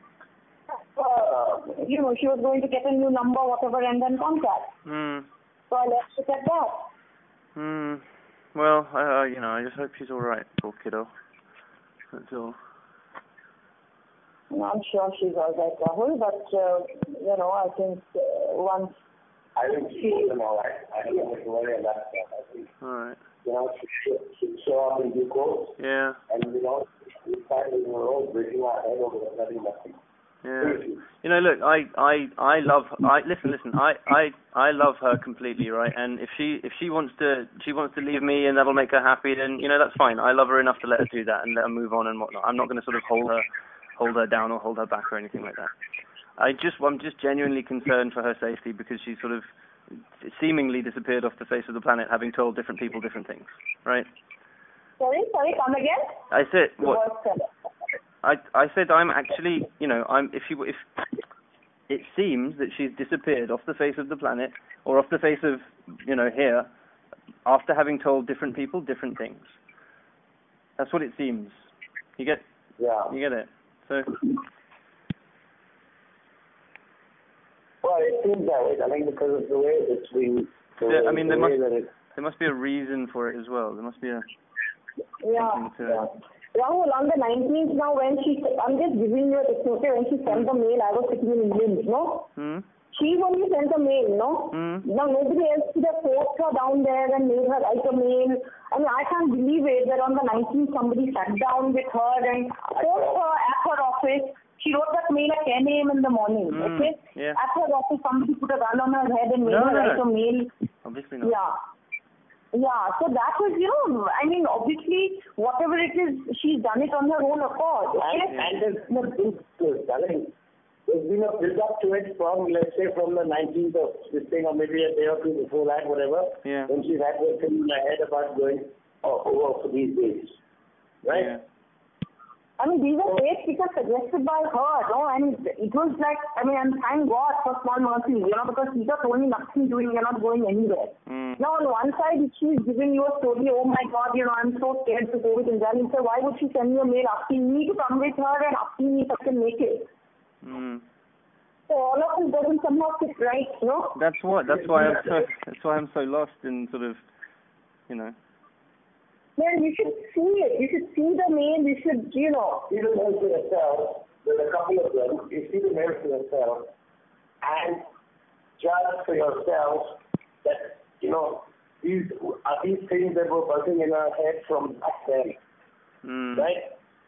uh, you know, she was going to get a new number, whatever, and then contact. Mm. So I left it at that. Hmm. Well, uh, you know, I just hope she's all right, poor kiddo. That's all. I'm sure she's all right, Rahul, but, uh, you know, I think uh, once... I think she's all right. I don't have to worry about that. I think, all right. You know, she should show up in due course. Yeah. And, you know, we find in the road, breaking our head over nothing, nothing. Yeah. You know, look, I, I, I love. I listen, listen. I, I, I love her completely, right? And if she, if she wants to, she wants to leave me, and that'll make her happy, then you know that's fine. I love her enough to let her do that and let her move on and whatnot. I'm not going to sort of hold her, hold her down or hold her back or anything like that. I just, I'm just genuinely concerned for her safety because she sort of seemingly disappeared off the face of the planet, having told different people different things, right? Sorry, sorry, come again. I said what? I, I said I'm actually, you know, I'm if you if it seems that she's disappeared off the face of the planet or off the face of, you know, here after having told different people different things. That's what it seems. You get? Yeah. You get it? So. Well, it seems that way. I mean, because of the way it's been. The yeah, way, I mean, the there must that it, there must be a reason for it as well. There must be a. Yeah. To, yeah. Rahul, on the nineteenth now when she, I'm just giving you a technique, when she sent the mail, I was sitting in England, no? Hmm? She only sent a mail, no? Mm. Now nobody else could have forced her down there and made her write a mail. I mean, I can't believe it that on the nineteenth somebody sat down with her and forced her at her office. She wrote that mail at ten a.m. in the morning, Mm. okay? Yeah. At her office somebody put a gun on her head and made No, her no, write no. a mail. Obviously not. Yeah. Yeah, so that was, you know, I mean, obviously, whatever it is, she's done it on her own accord, okay? And, and there's been a big, darling, there's been a build up to it from, let's say, from the nineteenth of this thing, or maybe a day or two before that, whatever. Yeah. When she's had her thing in her head about going oh, over for these days. Right? Yeah. I mean, these are dates which are suggested by her, no? And it was like, I mean, and thank God for small mercies, you know, because Peter told me nothing doing, you're not going anywhere. Mm. Now, on one side, she's giving you a story, oh my God, you know, I'm so scared to go with Indrani. So why would she send me a mail asking me to come with her and asking me if I can make it? Mm. So all of this doesn't somehow fit right, no? That's what. That's why I'm so. That's why I'm so lost in sort of, you know. Well, you should see it. You should see the mail. You should, you know. See the mails to yourself. There's a couple of them. You see the mails to yourself and judge for yourself that, you know, these are these things that were buzzing in our head from back then. Mm. Right?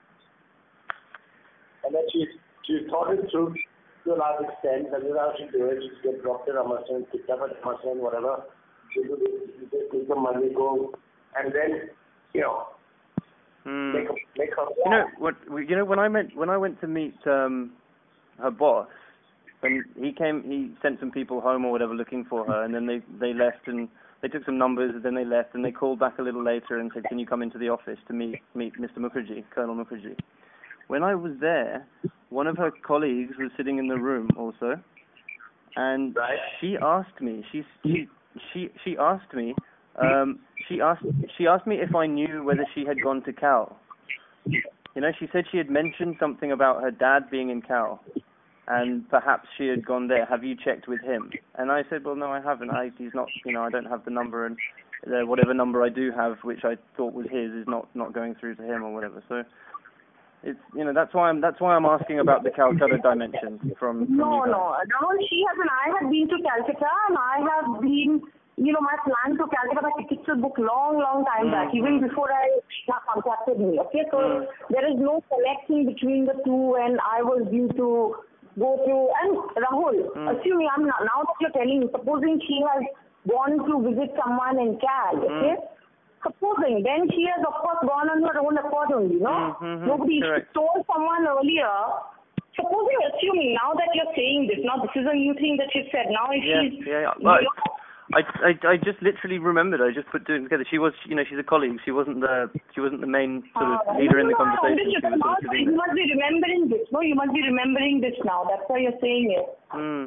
And then she, she thought it through to a large extent. That is how she do it. She get dropped at Amazon, picked up at Amazon, whatever. She do this, she take the money, go, and then, you know, Mm. make, a, make her You know what? You know when I meant when I went to meet um, her boss, when he came, he sent some people home or whatever looking for her, and then they they left and they took some numbers, and then they left, and they called back a little later and said, "Can you come into the office to meet meet Mister Mukerjea, Colonel Mukerjea?" When I was there, one of her colleagues was sitting in the room also, and Right. she asked me. She she she she asked me. Um, she asked she asked me if I knew whether she had gone to Cal. You know, she said she had mentioned something about her dad being in Cal, and perhaps she had gone there. Have you checked with him? And I said, well, no, I haven't. I, he's not. You know, I don't have the number, and uh, whatever number I do have, which I thought was his, is not not going through to him or whatever. So it's, you know, that's why I'm that's why I'm asking about the Calcutta dimension from. from No, you guys. no. Rahul, she has and I have been to Calcutta, and I have been. You know, my plan to Calcutta, my tickets were booked long, long time Mm. back, even before I Sheena contacted me. Okay, so Mm. there is no connection between the two, and I was due to go to. And Rahul, Mm. assuming I'm now, now that you're telling me, supposing she has gone to visit someone in Cal, okay? Mm. Supposing, then she has of course gone on her own accord only, no? Mm-hmm. Nobody Correct. told someone earlier. Supposing, assuming now that you're saying this, now this is a new thing that you said. Now if Yeah, she's, yeah, yeah. you Well, know, I, I, I just literally remembered. I just put two together. She was, you know, she's a colleague. She wasn't the, she wasn't the main sort of Uh, leader no, in the no, no, conversation. She was now sort of sitting you there. must be remembering this. No, you must be remembering this now. That's why you're saying it. Mm.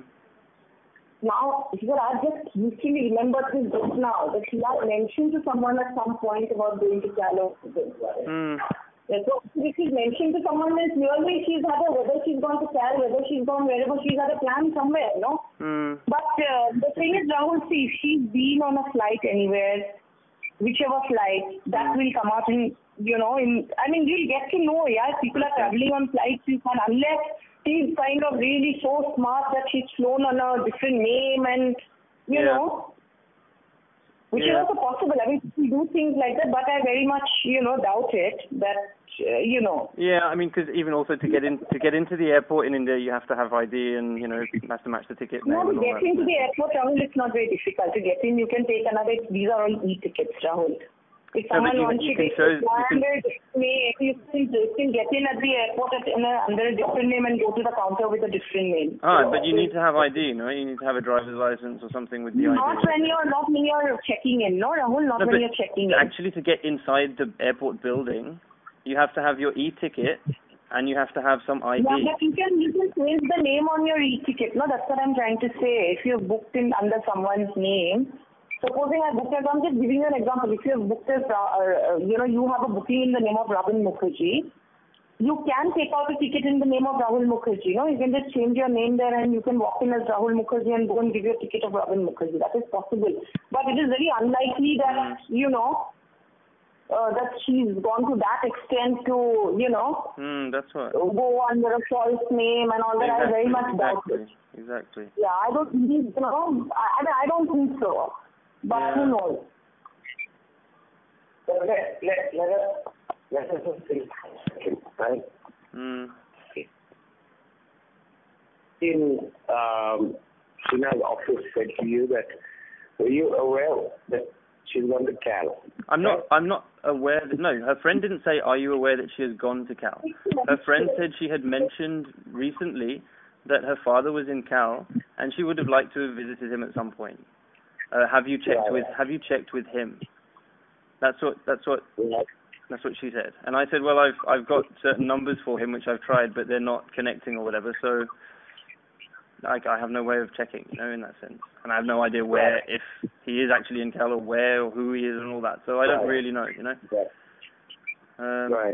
Now, because I just usually remembered this just now that she had mentioned to someone at some point about going to Cal. Mm. Yeah, so if she's mentioned to someone, then clearly she's had a, whether she's gone to Cal, whether she's gone wherever, she's had a plan somewhere, no? Mm. But uh, the thing is, Rahul, see, if she's been on a flight anywhere, whichever flight, that will come out in, you know, in, I mean, you'll get to know, yeah, people are traveling on flights, you can, unless she's kind of really so smart that she's flown on a different name and, you Yeah. know, which Yeah. is also possible. I mean, people do things like that, but I very much, you know, doubt it that, uh, you know. Yeah, I mean, because even also to get in to get into the airport in India, you have to have I D and, you know, you have to match the ticket name No, to and all get that. into the airport, Rahul, it's not very difficult. To get in, you can take another, these are all e-tickets, Rahul. If No, but someone you- wants you to can take show- it you can- under a different name, you can, you can get in at the airport at, in a, under a different name and go to the counter with a different name. Ah, but you need to have I D, no? You need to have a driver's license or something with the Not I D. when you're, not when you're checking in, no, Rahul, not No, when but you're checking in. actually, to get inside the airport building, you have to have your e-ticket and you have to have some I D. Yeah, but you can, you can change the name on your e-ticket, no, that's what I'm trying to say. If you've booked in under someone's name, supposing I booked it, I'm just giving you an example. If you've booked it, uh, you know, you have a booking in the name of Rahul Mukerjea, you can take out a ticket in the name of Rahul Mukerjea, no? You can just change your name there and you can walk in as Rahul Mukerjea and go and give your ticket of Rahul Mukerjea. That is possible. But it is very unlikely that, you know, uh, that she's gone to that extent to, you know, mm, that's what. go under a false name and all that. Exactly, I very much doubt exactly, it. exactly. Yeah, I don't believe, you know, I, I don't think so. But Yeah. who knows? So let, let, let us, let us just think for a second, right? Mm. In um, Sheena's office said to you that, were you aware that she's gone to Cal? I'm not. I'm not aware that. No, her friend didn't say, "Are you aware that she has gone to Cal?" Her friend said she had mentioned recently that her father was in Cal and she would have liked to have visited him at some point. Uh, have you checked Yeah. with Have you checked with him? That's what. That's what. Yeah. That's what she said. And I said, well, I've I've got certain numbers for him which I've tried, but they're not connecting or whatever. So I, I have no way of checking, you know, in that sense. And I have no idea where, if he is actually in Cal or where or who he is and all that. So I don't Right. really know, you know. Right. Um, Right.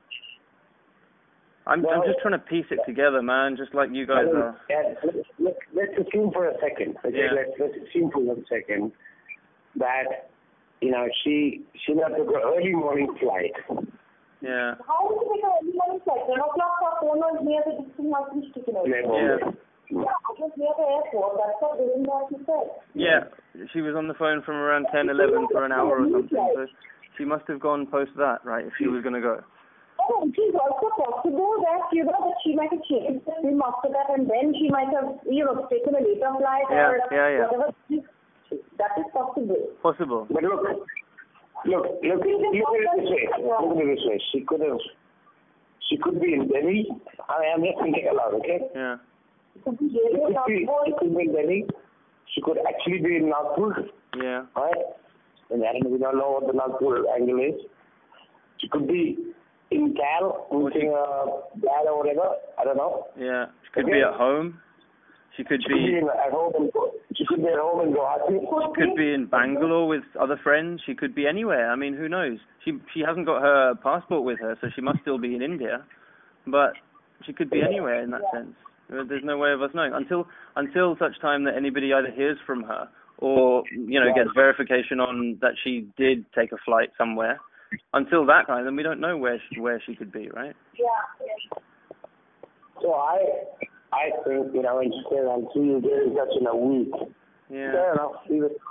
I'm Well, I'm just trying to piece it together, man, just like you guys I mean, are. yeah, let's, let's, let's assume for a second, okay, Yeah. let's, let's assume for one second that, you know, she, she took an early morning flight. Yeah. How would you make an early morning flight? ten o'clock her phone was near the distant hospital station. Yeah. Yeah, it was near the airport. That's what during that she said. Yeah. She was on the phone from around ten, eleven for an hour or something. So she must have gone post that, right, if she was going to go. Oh, it is also possible that, you know, that she might have changed the SIM after that and then she might have, you know, taken a later flight Yeah, or yeah, yeah. whatever. That is possible. Possible. But look, look, look, look at it this way. Look at it this way. She could have, she could be in Delhi. I am just thinking aloud, okay? Yeah. It could be She really could be, she could be in Delhi. She could actually be in Nagpur, Yeah. right? And I don't, we don't know what the Nagpur angle is. She could be in Cal, meeting a dad or whatever. I don't know. Yeah. She could Okay. be at home. She could She could be be. in, at home. In, she could be at home in Guwahati. She could be in Bangalore with other friends. She could be anywhere. I mean, who knows? She she hasn't got her passport with her, so she must still be in India. But she could be anywhere in that sense. There's no way of us knowing until until such time that anybody either hears from her or, you know, gets verification on that she did take a flight somewhere. Until that time, then we don't know where she, where she could be, right? Yeah. So I I think, you know, when she said, I'll see you there in such in a week. Yeah. Fair enough. Leave it.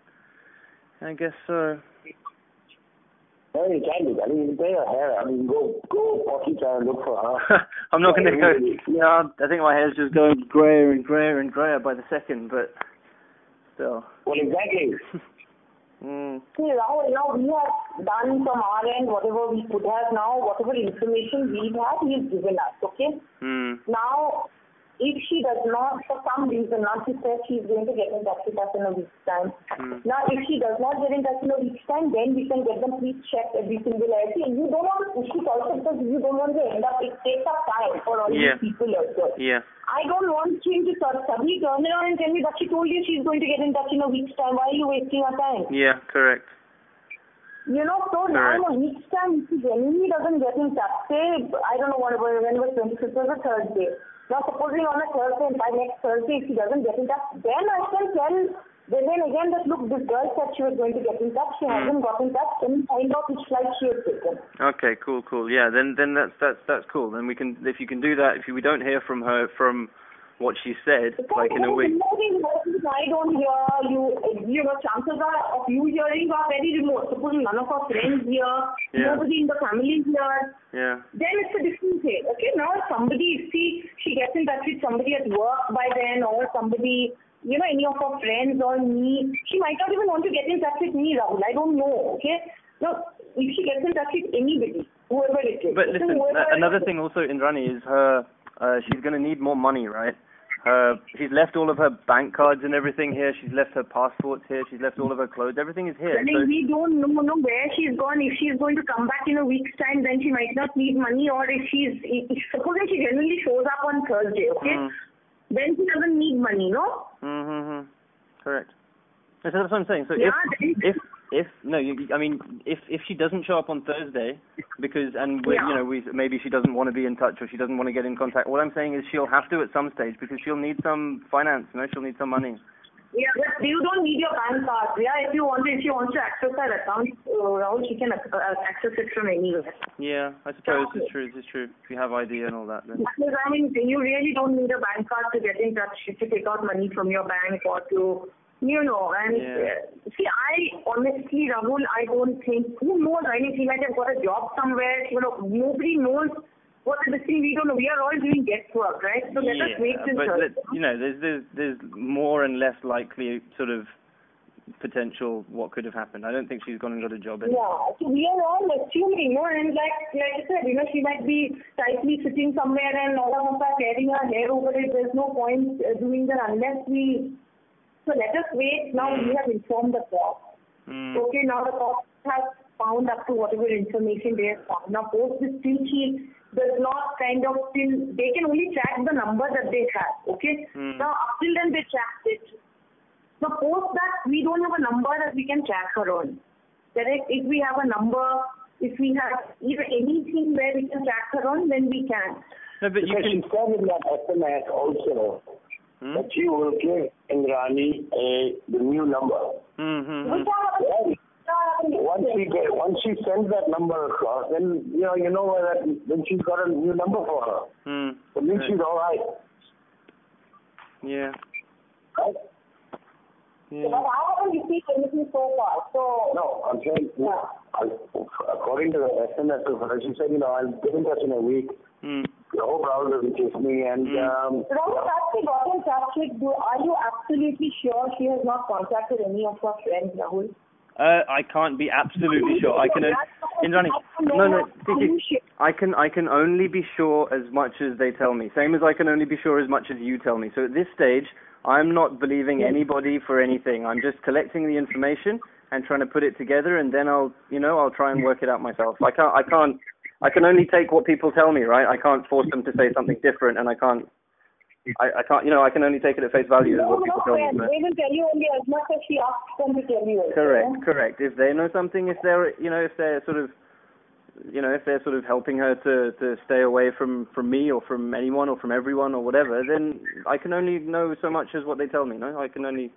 I guess so. No, you can do that. I mean, you can pay her hair. I mean, go, go potty try and look for her. I'm not going to go. Yeah, I think my hair's just going grayer and grayer and grayer by the second, but still. Well, exactly. Mm. See, Rahul, now we have done from our end whatever we could have now, whatever information we've had, he's given us, okay? Mm. Now, if she does not, for some reason, not she said she's going to get in touch with us in a week's time. Mm. Now, if she does not get in touch in a week's time, then we can get them please checked every single area. See, you don't want to push it also because you don't want to end up, it takes up time for all Yeah. these people also. Yeah. I don't want him to suddenly turn around and tell me that she told you she's going to get in touch in a week's time. Why are you wasting our time? Yeah, correct. You know, so now in a week's time, if he genuinely doesn't get in touch, say, I don't know what, when it was twenty-fifth was a Thursday. Now, supposing on a Thursday and by next Thursday, if he doesn't get in touch, then I can tell, then, then again that, look, this girl said she was going to get in touch, she Mm. hasn't got in touch, can you find out which flight she has taken? Okay, cool, cool. Yeah, then then that's that's that's cool. Then we can, if you can do that, if we don't hear from her from what she said, Because like in a week. I don't hear you, you know, chances are of you hearing are very remote. Suppose none of our friends here, Yeah. nobody in the family here, Yeah. then it's a different thing. Okay, now if somebody, if she, she gets in touch with somebody at work by then, or somebody, you know, any of her friends or me, she might not even want to get in touch with me, Rahul. I don't know, okay? Now, if she gets in touch with anybody, whoever it is. But listen, whoever uh, another thing also, Indrani, is her, uh, she's going to need more money, right? Her, she's left all of her bank cards and everything here. She's left her passports here. She's left all of her clothes. Everything is here. I mean, So, we don't know, know where she's gone. If she's going to come back in a week's time, then she might not need money. Or if she's, if, supposing she generally shows up on Thursday, okay, mm, then she doesn't need money, no? mm-hmm, correct. That's what I'm saying. So Yeah, if, then- if, if, no, you, I mean, if if she doesn't show up on Thursday, because, and we, Yeah. you know, we maybe she doesn't want to be in touch or she doesn't want to get in contact. What I'm saying is she'll have to at some stage because she'll need some finance, you know, she'll need some money. Yeah, but you don't need your bank card. Yeah, if you want to, if she wants to access that account, uh, Rahul, she can uh, access it from anywhere. Yeah, I suppose it's true. It's true. If you have I D and all that, then. Because, I mean, you really don't need a bank card to get in touch, to take out money from your bank or to, you know. And Yeah. uh, see, I honestly, Rahul, I don't think, who knows? I mean, she might have got a job somewhere. You know, nobody knows. What is the thing we don't know? We are all doing guesswork, right? So let yeah, us wait till but Thursday. let, you know, there's there's there's more and less likely sort of potential what could have happened. I don't think she's gone and got a job. Anymore. Yeah, so we are all assuming, no, and like like I said, you know, she might be tightly sitting somewhere and all of us are tearing her hair over it. There's no point uh, doing that unless we. So let us wait. Now we have informed the court. Mm. Okay, now the court has found up to whatever information they have found. Now post this still she does not kind of still, they can only track the number that they have, okay? Mm. Now up till then they tracked it. Now post that we don't have a number that we can track her on. Correct? If we have a number, if we have even anything where we can track her on, then we can. No, but you Because can. she said in that S M S also Hmm? that she will give Indrani a the new number. Mm-hmm. Which are, Once she get, once she sends that number across, then you know you know that then she's got a new number for her. Mm. At least she's all right. Yeah. Right? Yeah. but I haven't received anything so far. So No, I'm saying, yeah. I, according to the S M S of her, she said, you know, I'll get in touch in a week. Mm. The whole browser will chase me, and Mm. um, Rahul, has she got in touch with you? Are you absolutely sure she has not contacted any of her friends, Rahul? Uh, I can't be absolutely sure. I can. Indrani, no, no. see, see, I can. I can only be sure as much as they tell me. Same as I can only be sure as much as you tell me. So at this stage, I'm not believing anybody for anything. I'm just collecting the information and trying to put it together, and then I'll, you know, I'll try and work it out myself. I can't. I can't. I can only take what people tell me, right? I can't force them to say something different, and I can't. I, I can't, you know, I can only take it at face value as No, what people no, tell me. But they will tell you only as much as she asks them to tell you. correct, Yeah? correct. If they know something, if they're, you know, if they're sort of, you know, if they're sort of helping her to, to stay away from, from me or from anyone or from everyone or whatever, then I can only know so much as what they tell me. No, I can only.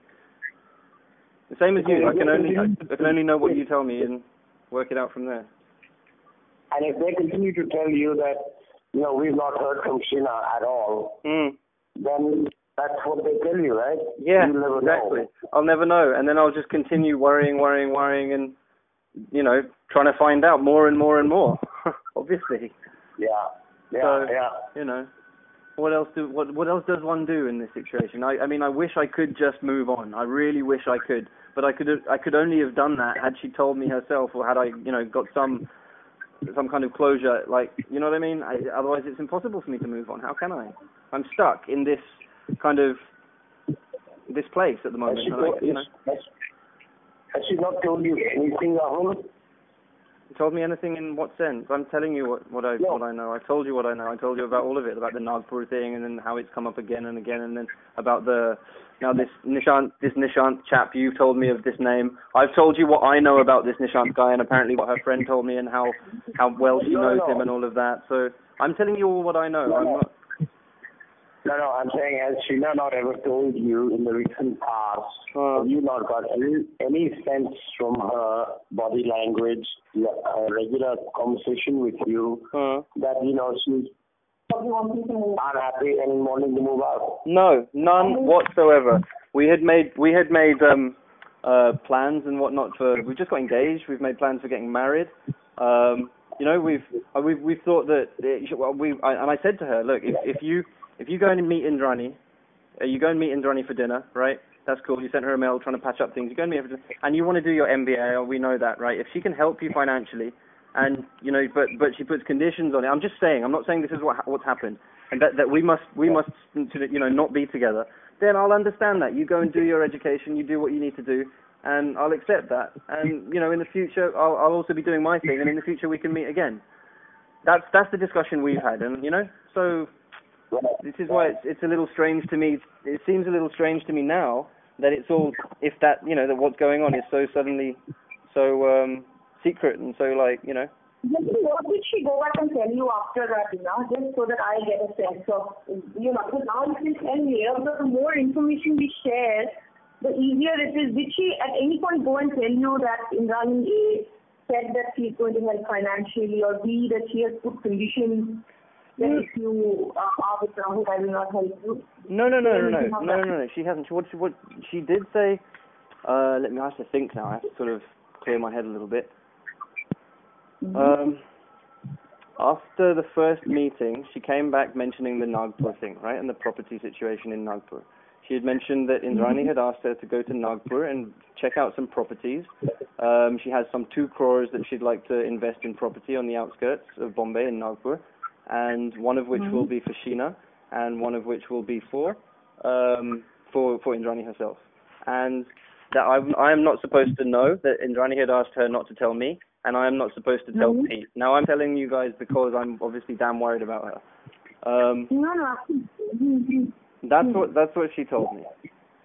The same as you. I can only, I can only know what you tell me and work it out from there. and if they continue to tell you that, you know, we've not heard from Sheena at all, Mm. then that's what they tell you, right? Yeah, You'll never exactly. know. I'll never know, and then I'll just continue worrying, worrying, worrying, and you know, trying to find out more and more and more. Obviously. Yeah, yeah, So, yeah. You know, what else do what what else does one do in this situation? I I mean, I wish I could just move on. I really wish I could, but I could I could only have done that had she told me herself, or had I, you know, got some some kind of closure. Like, you know what I mean? I, otherwise, it's impossible for me to move on. How can I? I'm stuck in this kind of this place at the moment. Has she, and I, told, you know, has, has she not told you anything, Rahul? you told me anything in what sense? I'm telling you what, what I No. what I know. I told you what I know. I told you about all of it, about the Nagpur thing, and then how it's come up again and again, and then about the now this Nishant this Nishant chap. You've told me of this name. I've told you what I know about this Nishant guy, and apparently what her friend told me, and how how well she No, knows no. him and all of that. So I'm telling you all what I know. No, I'm no. not. No, no, I'm saying, has Sheena not ever told you in the recent past, Uh, have you not got any, any sense from her body language, a regular conversation with you, uh, that, you know, she's unhappy and wanting to move out? No, none whatsoever. We had made we had made um, uh, plans and whatnot for. We've just got engaged. We've made plans for getting married. Um, you know, we've uh, we've we've thought that it, well, we I, and I said to her, look, if if you if you go and meet Indrani, uh, you go and meet Indrani for dinner, right? That's cool. You sent her a mail trying to patch up things. You go and meet her for dinner, and you want to do your M B A. We know that, right? If she can help you financially, and you know, but but she puts conditions on it. I'm just saying. I'm not saying this is what what's happened, and that that we must we must you know not be together. Then I'll understand that. You go and do your education. You do what you need to do, and I'll accept that. And you know, in the future, I'll I'll also be doing my thing, and in the future we can meet again. That's that's the discussion we've had, and you know, so. This is why it's, it's a little strange to me. It seems a little strange to me now that it's all, if that, you know, that what's going on is so suddenly so um, secret and so, like, you know. What did she go back and tell you after that, you know, just so that I get a sense of, you know, because now you can tell me, the more information we share, the easier it is. Did she at any point go and tell you that Indrani A said that she is going to help financially, or B, that she has put conditions that mm. if you uh, are with Rahul, I will not help you? No, no, no, no, no, no, no, no, no. She hasn't. What she, what she did say, uh, let me, I have to think now. I have to sort of clear my head a little bit. Mm-hmm. Um, after the first meeting, she came back mentioning the Nagpur thing, right, and the property situation in Nagpur. She had mentioned that Indrani had asked her to go to Nagpur and check out some properties. Um, she has some two crores that she'd like to invest in property on the outskirts of Bombay in Nagpur, and one of which mm-hmm. will be for Sheena, and one of which will be for um, for for Indrani herself. And that I I am not supposed to know that Indrani had asked her not to tell me, and I am not supposed to tell mm-hmm. Pete. Now I'm telling you guys because I'm obviously damn worried about her. Um, no, no. Mm-hmm. That's what that's what she told me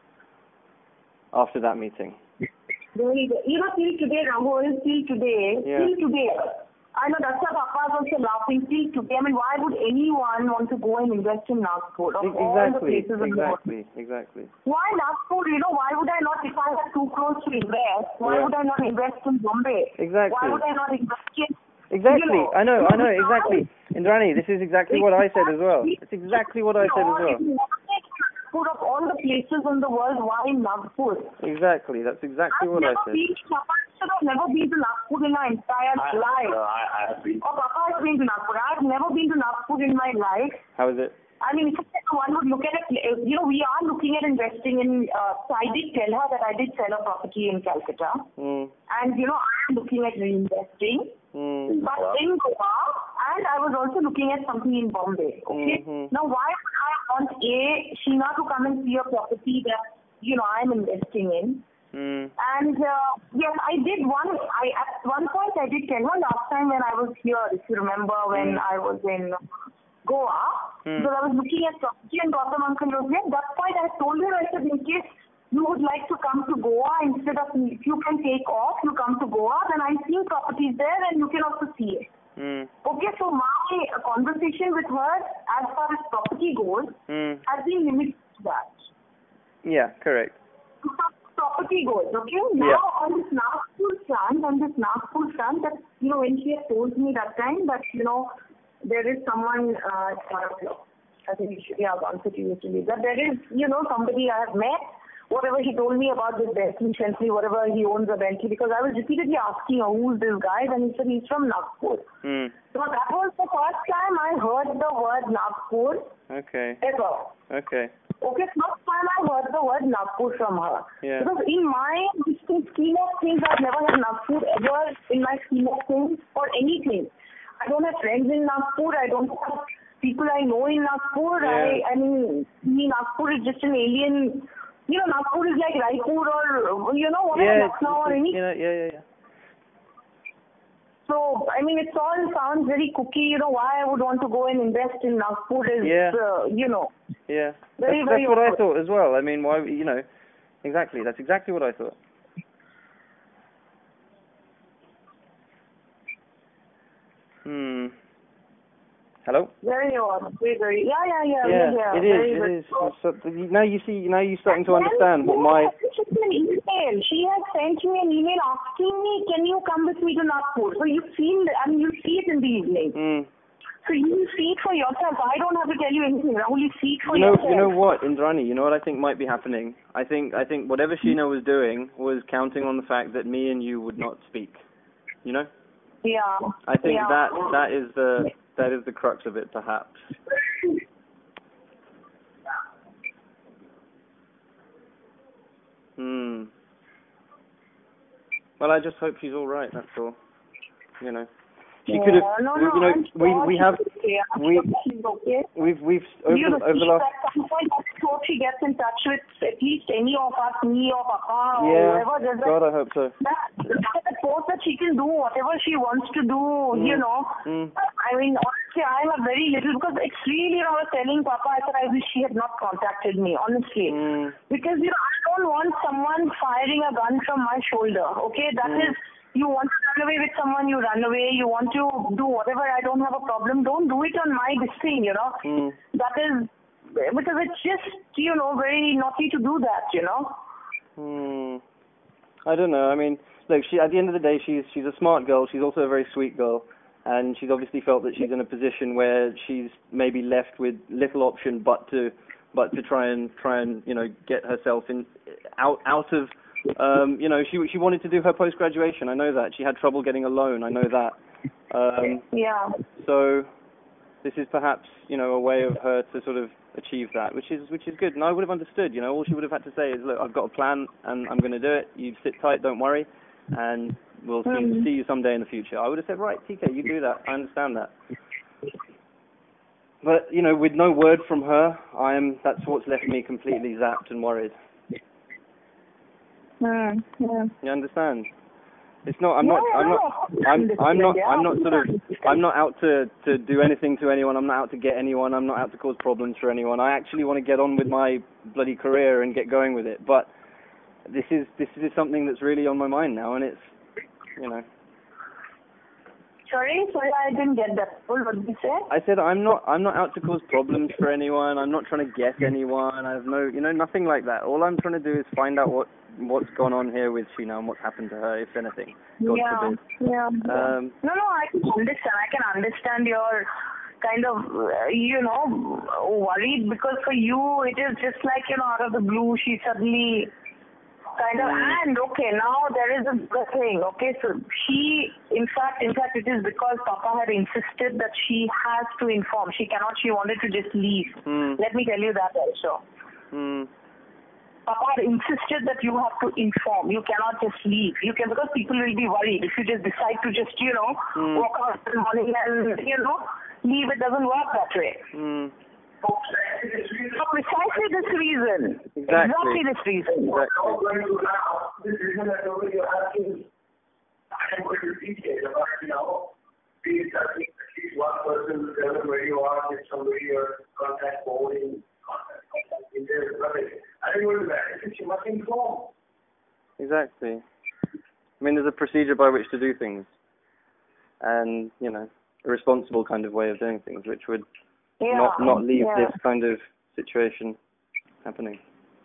after that meeting. Very good. You know, till today, Rahul, till today, yeah. till today, I know that's why Papa is also laughing. Till today, I mean, why would anyone want to go and invest in Nagpur? Of exactly, all the places exactly, in the world. exactly. Why Nagpur? You know, why would I not, if I had two crores to invest, why yeah. would I not invest in Bombay? Exactly. Why would I not invest in... Exactly, you know, I know, I know, exactly. Indrani, this is exactly what I said as well. It's exactly what I said as well. Nagpur, of all the places in the world, why Nagpur? Exactly, that's exactly I've what I never said. Been, I've never been to Nagpur in my entire I, life. Uh, I, I have been. Oh, Papa has been to Nagpur. I've never been to Nagpur in my life. How is it? I mean, if one would look at it, you know, we are looking at investing in, uh, so I did tell her that I did sell a property in Calcutta. Mm. And, you know, I am looking at reinvesting. Mm. But in Goa, and I was also looking at something in Bombay. Okay? Mm-hmm. Now, why would I want A, Sheena to come and see a property that, you know, I'm investing in? Mm. And, uh, yes, I did one, I at one point I did tell her last time when I was here, if you remember, when Mm. I was in Goa, mm. because I was looking at property and Gautam uncle was there. At that point I told her, I said, in case you would like to come to Goa, instead of, if you can take off, you come to Goa, then I'm seeing properties there and you can also see it. Mm. Okay, so my conversation with her as far as property goes mm. has been limited to that. Yeah, correct. Property goes, okay? Now yeah. on this Nagpur front, on this Nagpur front, that, you know, when she had told me that time that, you know, there is someone, uh, I think it should be our answer to you to leave, that there is, you know, somebody I have met, whatever he told me about this Bentley, Bentley, whatever he owns a Bentley, because I was repeatedly asking, oh, who's this guy? And he said he's from Nagpur. Mm. So that was the first time I heard the word Nagpur okay. ever. Okay. Okay, first time I heard the word Nagpur from her. Yeah. Because in my scheme of things, I've never had Nagpur ever in my scheme of things or anything. I don't have friends in Nagpur. I don't have people I know in Nagpur. Yeah. I, I mean, me, Nagpur is just an alien. You know, Nagpur is like Raipur or, you know, whatever, yeah, Lucknow or anything. You know, yeah, yeah, yeah. So, I mean, it all sounds very cookie. You know, why I would want to go and invest in Nagpur is, yeah. uh, you know. Yeah. Very, that's very that's what awkward. I thought as well. I mean, why, you know, exactly. That's exactly what I thought. Hmm. Hello? Very odd. Very, very. Yeah, yeah, yeah. Yeah, yeah, it is. very, It very is. So, now you see. Now you're starting to understand what my. She sent me an email. She has sent me an email asking me, "Can you come with me to Nagpur?" So you've seen. The, I mean, you see it in the evening. Mm. So you see it for yourself. I don't have to tell you anything. Rahul, you see it for you know, yourself. You know what, Indrani? You know what I think might be happening. I think. I think whatever Sheena was doing was counting on the fact that me and you would not speak. You know. Yeah. I think yeah. that that is the that is the crux of it, perhaps. Hmm. Well, I just hope she's all right. That's all. You know. She yeah, could have. No, we, no, you know, I'm we sure we have. Okay. We okay. we've we've over, you know, over the last. At some point, I hope she gets in touch with at least any of us, me or Papa or Yeah. whoever. There's God, that, I hope so. That, that force that she can do whatever she wants to do. Mm. You know. Mm. I mean, honestly, I have very little because it's really. You know, I was telling Papa, I said I wish she had not contacted me. Honestly, Mm. because you know I don't want someone firing a gun from my shoulder. Okay, that Mm. is. You want to run away with someone, you run away. You want to do whatever, I don't have a problem. Don't do it on my this thing, you know. Mm. That is, because it's just, you know, very naughty to do that, you know. Hmm. I don't know. I mean, look, she at the end of the day, she's she's a smart girl. She's also a very sweet girl, and she's obviously felt that she's in a position where she's maybe left with little option but to but to try and try and you know get herself in out out of um, you know she she wanted to do her post graduation. I know that she had trouble getting a loan. I know that. Um, Yeah. So this is perhaps you know a way of her to sort of achieve that, which is which is good. And I would have understood. You know, all she would have had to say is, look, I've got a plan and I'm going to do it. You sit tight, don't worry, and we'll see, Mm. see you someday in the future. I would have said, right, T K, you do that. I understand that. But you know, with no word from her, I'm that's what's left me completely zapped and worried. Mm. Yeah. You understand? It's not. I'm No, not. I I'm know. not. I'm. I'm not. Yeah, I'm not sort of. understand. I'm not out to to do anything to anyone. I'm not out to get anyone. I'm not out to cause problems for anyone. I actually want to get on with my bloody career and get going with it. But this is this is something that's really on my mind now, and it's you know. Sorry, sorry, I didn't get that. What did you say? I said I'm not. I'm not out to cause problems for anyone. I'm not trying to guess anyone. I have no. You know, nothing like that. All I'm trying to do is find out what. what's gone on here with Sheena and what's happened to her, if anything. God yeah, forbid. yeah. Um, no, no, I can understand. I can understand your kind of, uh, you know, worried because for you it is just like, you know, out of the blue she suddenly kind of, mm. and okay, now there is a good thing, okay, so she, in fact, in fact it is because Papa had insisted that she has to inform. She cannot, she wanted to just leave. Mm. Let me tell you that also. Mm. Papa insisted that you have to inform. You cannot just leave. You can, because people will be worried if you just decide to just, you know, mm. walk out in the morning and, you know, leave. It doesn't work that way. Mm. For precisely this reason. Exactly. Exactly this reason. Exactly. This reason I told you asking, I'm going to teach you about, you know, please, I think at least one person will tell them where you are, if somebody your contact forwarding, contact, contact in there, I think we'll do that. She must inform. Exactly. I mean, there's a procedure by which to do things, and you know, a responsible kind of way of doing things, which would Yeah. not not leave yeah. this kind of situation happening.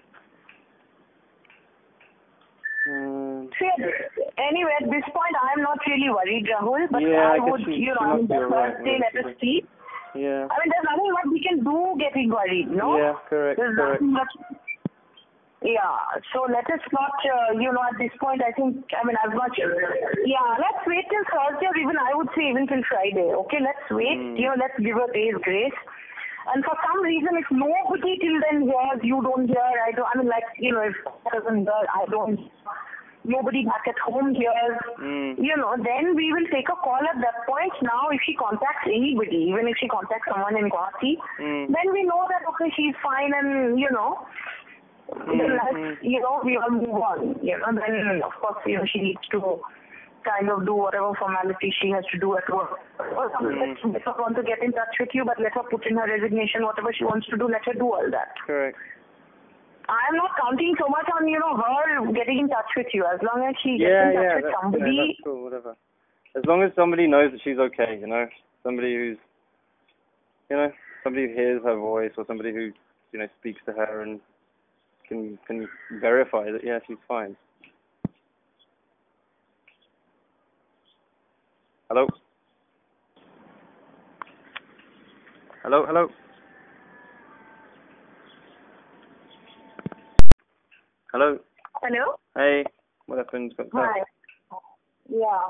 Um, See, anyway, at this point, I'm not really worried, Rahul. But yeah, I, I guess would, she, you she know, must be the alright. first day, let us see. Yeah. I mean, there's nothing much we can do getting worried, no? Yeah, correct, There's correct. nothing much. Yeah, so let us not, uh, you know, at this point, I think, I mean, as much, yeah, let's wait till Thursday or even, I would say, even till Friday, okay? Let's wait, Mm. you know, let's give a day's grace. And for some reason, if nobody till then hears, you don't hear, I don't, I mean, like, you know, if doesn't hear, I don't, nobody back at home hears, Mm. you know, then we will take a call at that point. Now, if she contacts anybody, even if she contacts someone in Guwahati, Mm. then we know that, okay, she's fine and, you know, Mm. then let's, Mm. you know, we all move on, you know, then, of course, you know, she needs to kind of do whatever formality she has to do at work. Or something. Mm. If I want to get in touch with you, but let her put in her resignation, whatever she wants to do, let her do all that. Correct. I'm not counting so much on, you know, her getting in touch with you. As long as she Yeah, gets in touch yeah, with that's, somebody. you know, that's cool, whatever. As long as somebody knows that she's okay, you know, somebody who's, you know, somebody who hears her voice or somebody who, you know, speaks to her and can can verify that, yeah, she's fine. Hello? Hello, hello? Hello? Hello? Hey, what happened? Got cut. Hi. Yeah.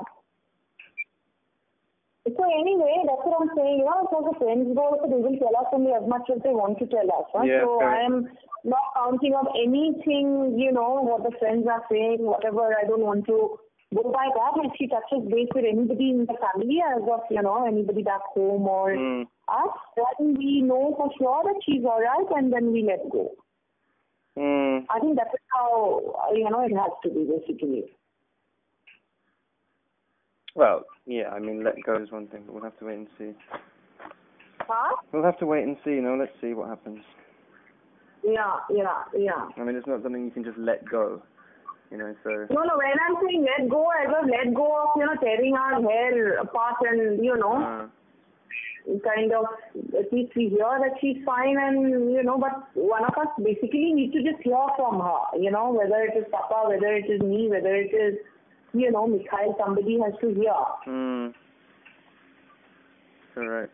So anyway, that's what I'm saying. You know, so the friends go, so they will tell us only as much as they want to tell us. Huh? Yeah, so correct. I am not counting on anything, you know, what the friends are saying, whatever. I don't want to go by that. If she touches base with anybody in the family, as of, you know, anybody back home or Mm. us, then we know for sure that she's all right and then we let go. Mm. I think that is how, you know, it has to be basically. Well, yeah, I mean, let go is one thing, but we'll have to wait and see. Huh? We'll have to wait and see, you know, let's see what happens. Yeah, yeah, yeah. I mean, it's not something you can just let go, you know, so... No, no, when I'm saying let go, I was let go of, you know, tearing our hair apart and, you know, Uh, kind of, at least we hear that she's fine, and, you know, but one of us basically need to just hear from her, you know, whether it is Papa, whether it is me, whether it is, you know, Mikhail, somebody has to hear. Mm. Correct.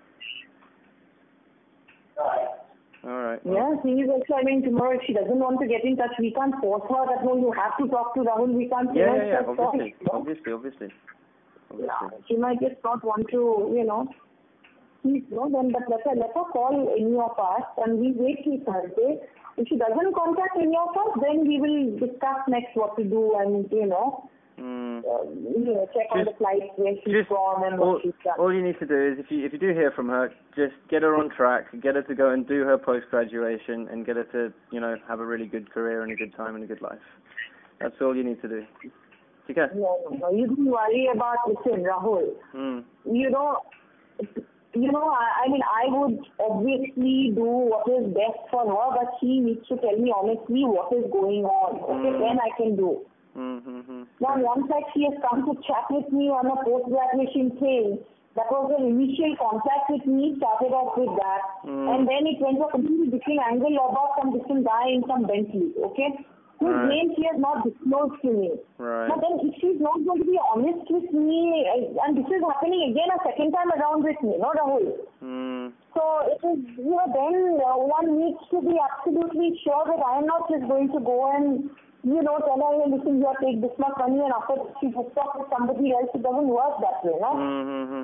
All right. Well. Yeah, she is also, I mean, tomorrow if she doesn't want to get in touch, we can't force her that, no, you have to talk to Rahul, we can't Yeah, force yeah, yeah, her. obviously, obviously, obviously. obviously. Yeah, she might just not want to, you know, please, no, then, but let her, let her call any of us, and we wait till Thursday. If she doesn't contact any of us, then we will discuss next what to do, and, you know, mm. uh, you know, check just, on the flight where she's just gone and all, what she's done. All you need to do is, if you if you do hear from her, just get her on track, get her to go and do her post-graduation, and get her to, you know, have a really good career and a good time and a good life. That's all you need to do. Okay? No, no, no, you don't worry about, listen, Rahul, mm. you know, you know, I, I mean, I would obviously do what is best for her, but she needs to tell me honestly what is going on. Okay, mm. then I can do. Mm-hmm. Now, once like she has come to chat with me on a post-graduation thing, that was the initial contact with me, started off with that, mm. and then it went to a completely different angle about some different guy in some Bentley, okay? Whose right. name she has not disclosed to me. Right. But then if she's not going to be honest with me, and this is happening again a second time around with me, no, Rahul? Mm. So it is, you know, then uh, one needs to be absolutely sure that I am not just going to go and, you know, tell her, listen, you have to take this much money, and after she hooks up with somebody else, it doesn't work that way, no? Mm-hmm.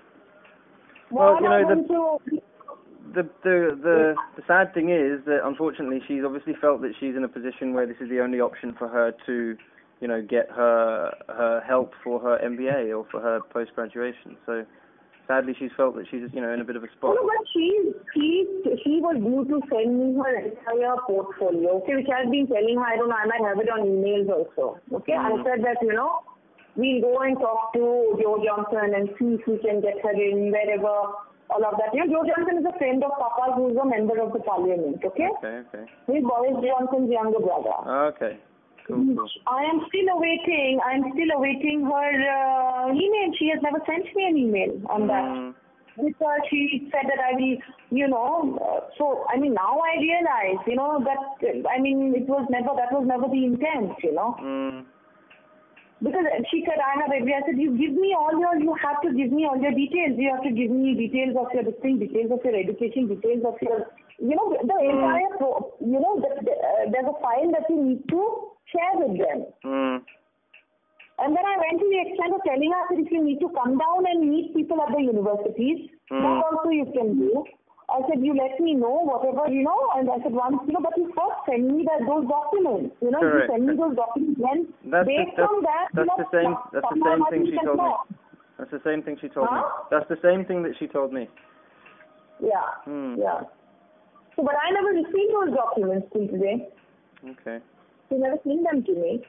Well, well, you know, the, to... the the the the sad thing is that unfortunately she's obviously felt that she's in a position where this is the only option for her to, you know, get her her help for her M B A or for her post graduation. So sadly, she's felt that she's, you know, in a bit of a spot. No, but she she she was due to send me her entire portfolio, okay, which I've been telling her. I don't know, I might have it on emails also. Okay, mm. I said that, you know, we'll go and talk to Joe Johnson and see if we can get her in wherever. All of that. You know, Joe Johnson is a friend of Papa's who is a member of the parliament, okay? Okay, okay. He's Boris Johnson's younger brother. Okay. Cool, cool. I am still awaiting, I am still awaiting her uh, email. She has never sent me an email on mm. that. Because she said that I will, you know, uh, so, I mean, now I realize, you know, that, I mean, it was never, that was never the intent, you know. Mm. Because she said, I have every, I said, you give me all your, you have to give me all your details. You have to give me details of your thing, details of your education, details of your, you know, the entire, pro, you know, the, the, uh, there's a file that you need to share with them. Mm. And then I went to the extent of telling her that if you need to come down and meet people at the universities, mm. that also you can do. I said, you let me know, whatever, you know, and I said, once, you know, but you first send me that, those documents, you know, Correct. you send me those documents, then that's based the, that's, on that, that's you know, the same, that's the same thing she told me. That's the same thing she told huh? me. That's the same thing that she told me. Yeah, hmm. yeah. So, but I never received those documents till today. Okay. She never seen them to me.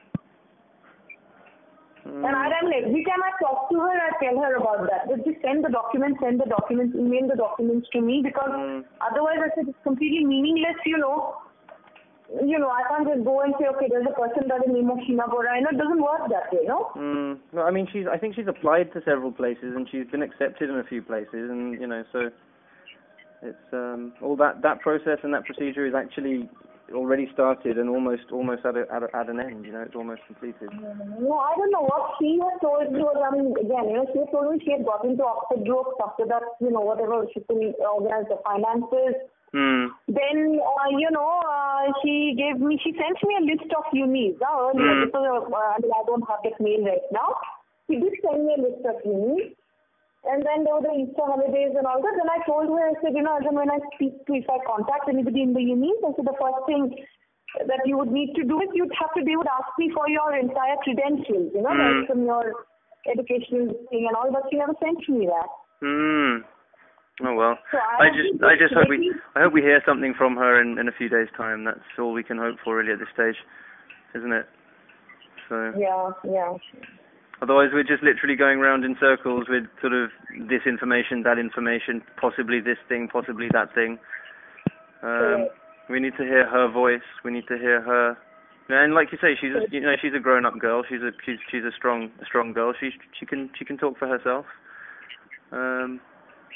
Mm. And I am every time I talk to her, I tell her about that. But just send the documents, send the documents, email the documents to me, because mm. otherwise I said it's completely meaningless, you know. You know, I can't just go and say, okay, there's a person by the name of Sheena Bora. I know it doesn't work that way, no? Mm. No, I mean, she's. I think she's applied to several places and she's been accepted in a few places, and you know, so it's um, all that that process and that procedure is actually already started and almost almost at a, at, a, at an end, you know, it's almost completed. No, I don't know what she has told me was, I mean, again, you know, she has told me she had got into Oxford Group, after that, you know, whatever, she could organize the finances. Mm. Then, uh, you know, uh, she gave me, she sent me a list of unis, uh, earlier, mm. because uh, I mean, I don't have that mail right now. She did send me a list of unis. And then there were the Easter holidays and all that. Then I told her, I said, you know, as and when I speak to, if I contact anybody in the unis, I said the first thing that you would need to do is you'd have to, they would ask me for your entire credentials, you know, mm. like from your educational thing and all, but she never sent me that. Hmm. Oh well. So I, I just, I just hope we, I hope we hear something from her in, in a few days' time. That's all we can hope for really at this stage, isn't it? So. Yeah, yeah. Otherwise, we're just literally going round in circles with sort of this information, that information, possibly this thing, possibly that thing. Um, we need to hear her voice. We need to hear her. And like you say, she's a, you know she's a grown-up girl. She's a she's she's a strong a strong girl. She she can she can talk for herself. Um,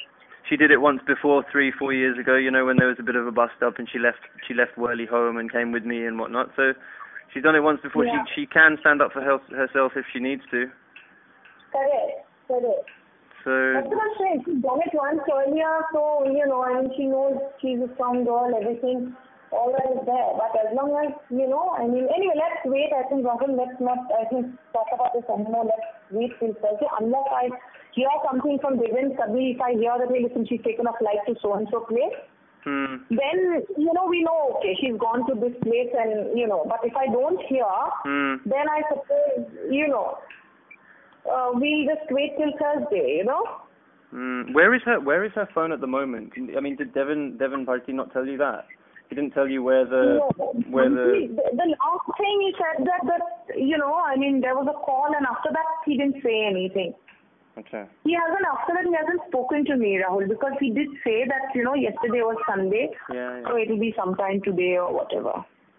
she did it once before, three, four years ago. You know, when there was a bit of a bust up, and she left she left Whirly home and came with me and whatnot. So she's done it once before. Yeah. She she can stand up for her, herself if she needs to. Correct, correct. So That's what I'm saying. She's done it once earlier, so, you know, I mean, she knows she's a strong girl, everything, all that is there. But as long as, you know, I mean, anyway, let's wait. I think, Rahul, let's not, I think, talk about this anymore. Let's wait till Thursday. Unless I hear something from Divin, suddenly if I hear that, hey, listen, she's taken a flight to so-and-so place, hmm. then, you know, we know, okay, she's gone to this place and, you know, but if I don't hear, hmm. then I suppose, you know, Uh, we'll just wait till Thursday, you know. Mm. Where is her Where is her phone at the moment? I mean, did Devin Devin Bharti not tell you that? He didn't tell you where the no, where the. the the last thing he said that that you know, I mean, there was a call, and after that he didn't say anything. Okay. He hasn't after that he hasn't spoken to me, Rahul, because he did say that, you know, yesterday was Sunday, Yeah. yeah. so it'll be sometime today or whatever.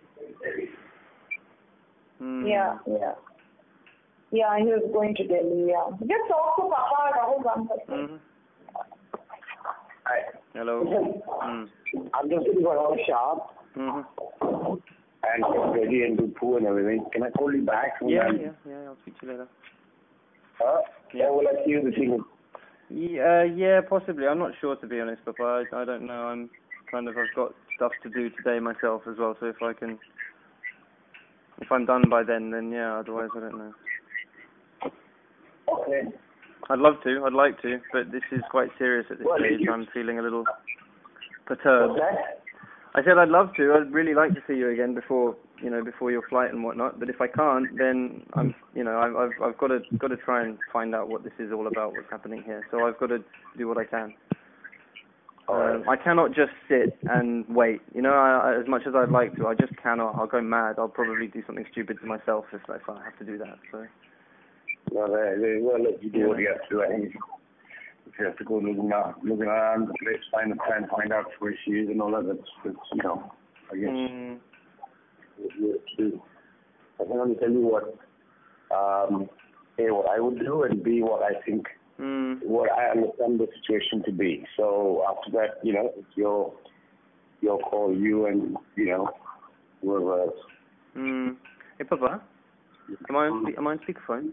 Mm. Yeah, yeah. Yeah, he was going to Delhi, yeah. Just talk to Papa, Rahul, one second. Mm-hmm. Hi. Hello. Mm. I'm just going to go all sharp Mm-hmm. and get ready and do poo and everything. Can I call you back? Yeah, yeah, yeah. I'll speak to you later. Huh? Yeah. Or will I see you this evening? Yeah, uh, yeah, possibly. I'm not sure, to be honest, Papa. I, I don't know. I'm kind of I've got stuff to do today myself as well. So if I can, if I'm done by then, then yeah. Otherwise, I don't know. Okay. I'd love to, I'd like to, but this is quite serious at this Well, stage. you- I'm feeling a little perturbed. What's that? I said I'd love to. I'd really like to see you again before, you know, before your flight and whatnot. But if I can't, then I'm, you know, I've, I've, I've got to, got to try and find out what this is all about, what's happening here. So I've got to do what I can. Um, I cannot just sit and wait. You know, I, I, as much as I'd like to, I just cannot. I'll go mad. I'll probably do something stupid to myself if, if I have to do that. So. Well, they, they, well, look, you do Yeah. what you have to do. I think if you have to go looking around, looking around the place, find a plan, find out where she is and all that, that's, that's you know, I guess Mm. what you have to do. I can only tell you what, um, A, what I would do, and B, what I think, Mm. what I understand the situation to be. So after that, you know, it's your, your call, you and, you know, whoever else. Mm. Hey, Papa. Am I on, spe- am I on speakerphone?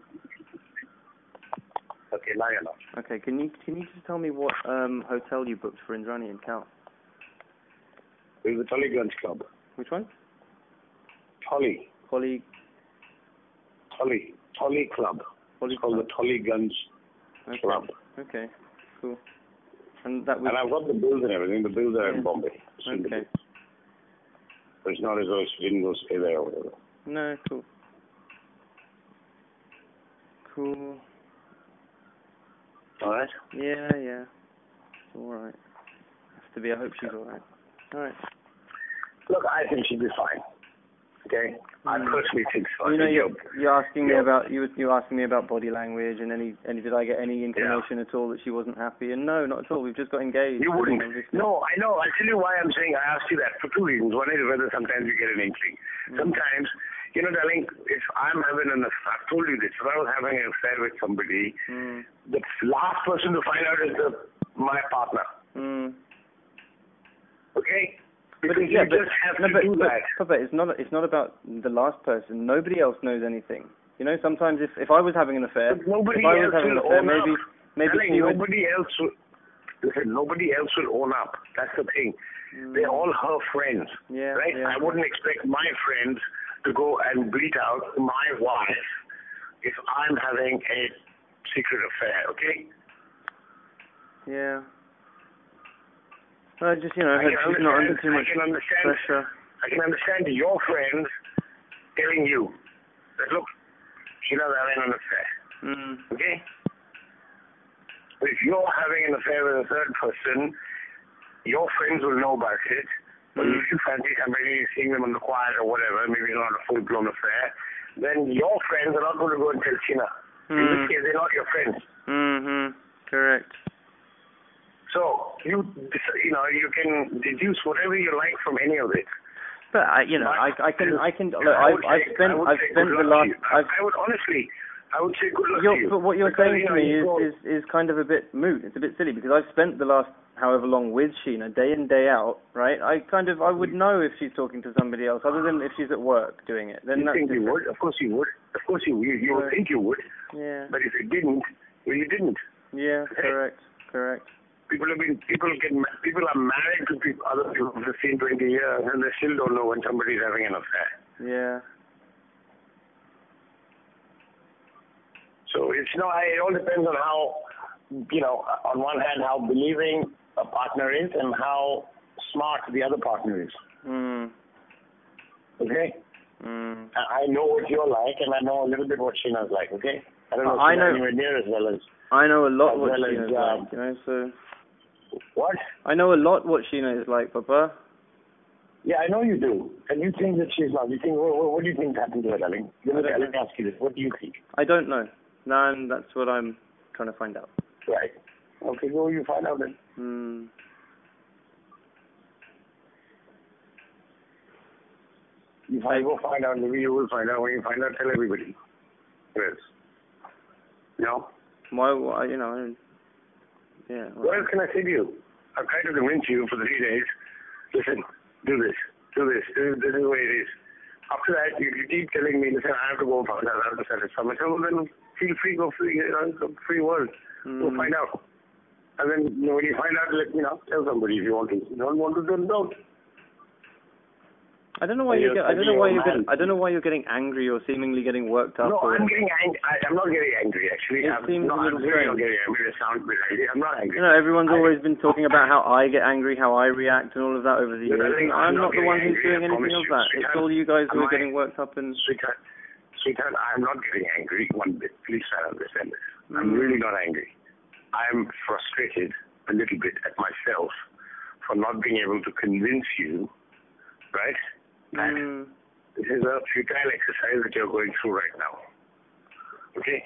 Okay, now you're not. Okay, can you can you just tell me what um hotel you booked for Indrani and Cal? It's the Tullyguns Club. Which one? Tully. Holly. Tully. Tully Club. Holly It's called Club. the Tullyguns Okay. Club. Okay. Cool. And that was. And I've got the bills and everything. The bills are Yeah. in Bombay. Soon to Okay. be. So it's not as though she didn't go stay there or whatever. No. Cool. Cool. All right. Yeah. Yeah. It's all right. Has to be. I hope she's all right. All right. Look, I think she'll be fine. Okay. I Mm. personally think so. You know, I think you're, you're asking me Yeah. about you. were- You were asking me about body language and any. Any did I get any information at all that she wasn't happy? And no, not at all. We've just got engaged. You I mean, wouldn't. obviously. No, I know. I'll tell you why I'm saying I asked you that for two reasons. One is whether sometimes you get an inkling. Mm. Sometimes, you know, darling, if I'm having an affair, I've told you this, if I was having an affair with somebody, Mm. the last person to find out is the, my partner. Mm. Okay? But Because it- yeah, you but, just have no, to but, do but, that. Papa, it's not. It's not about the last person. Nobody else knows anything. You know, sometimes if if I was having an affair, But nobody if I was else having an will affair, own maybe up. maybe Darling, she would. nobody else will. Listen, nobody else will own up. That's the thing. Mm. They're all her friends, Yeah, right? yeah. I wouldn't expect my friends to go and bleat out my wife if I'm having a secret affair. Okay? Yeah. Well, just you know, I hope can she's not under understand- too I much can understand- pressure. I can understand your friends telling you that look, Sheena's having an affair. Mm. Okay? But if you're having an affair with a third person, your friends will know about it. But Mm. if you fancy somebody, seeing them on the quiet or whatever, maybe not a full-blown affair, then your friends are not going to go and tell Sheena. In Mm. this case, they're not your friends. Mhm. Correct. So you, you know, you can deduce whatever you like from any of it. But I, you know, I, I can, I can. Look, I I've, would I've say- spent, I would I've say spent good the luck last, to you. I, I've, I would honestly, I would say good luck You're, to you. but what you're Because, saying you to know, me you is, go- is, is kind of a bit moot. It's a bit silly because I've spent the last however long with Sheena, day in, day out, right? I kind of, I would know if she's talking to somebody else other than if she's at work doing it. Then you that's think you different. would? Of course you would. Of course you would. You, you would Yeah. think you would. Yeah. But if you didn't, well, you didn't. Yeah, Okay? correct, correct. People have been, people get, ma- people are married to people, other people for fifteen, twenty years, and they still don't know when somebody's having an affair. Yeah. So it's not, it all depends on how, you know, on one hand, how believing a partner is and how smart the other partner is. Mm. Okay? Mm. I I know what you're like, and I know a little bit what Sheena's like, okay? I don't know I Sheena know- anywhere near as well as... I know a lot As what well as, Sheena is uh, like, you know, so... What? I know a lot what Sheena is like, Papa. Yeah, I know you do. And you think that she's not. You think, what, what, what do you think happened to her, darling? Let me, I don't let me ask you this. What do you think? I don't know. No, and that's what I'm trying to find out. Right. Okay, go, you find out then. Hmm. You find, go find out. Maybe you will find out. When you find out, tell everybody. Yes. No? Why, why, you know, I don't- yeah. well- What else can I say to you? I've tried to convince you for three days. Listen, do this, do this, this, this is the way it is. After that, you, you keep telling me, listen, I have to go find out, I have to satisfy myself. Well, then feel free, go free, you know, go free world. Go Mm. find out. And then, you know, when you find out, let me know. Tell somebody if you want to. If you don't want to, then don't. I don't know why You're you get, I don't know why thinking you're of getting, I don't know why you're getting angry or seemingly getting worked up. No, or, I'm getting angry. I, I'm not getting angry, actually. It I'm, seems no, a I'm little really not strange. getting angry. It sounds a bit angry. I'm not angry. You know, everyone's I- always been talking about how I get angry, how I react, and all of that over the No, years. darling, And I'm I'm not not the getting one who's angry, doing I anything promise of you, that. It's sweetheart. all you guys who Am are I- getting worked up and. Sweetheart, sweetheart, I'm not getting angry one bit. Please try to understand this. I'm Mm. really not angry. I'm frustrated a little bit at myself for not being able to convince you, right, that Mm. this is a futile exercise that you're going through right now. Okay?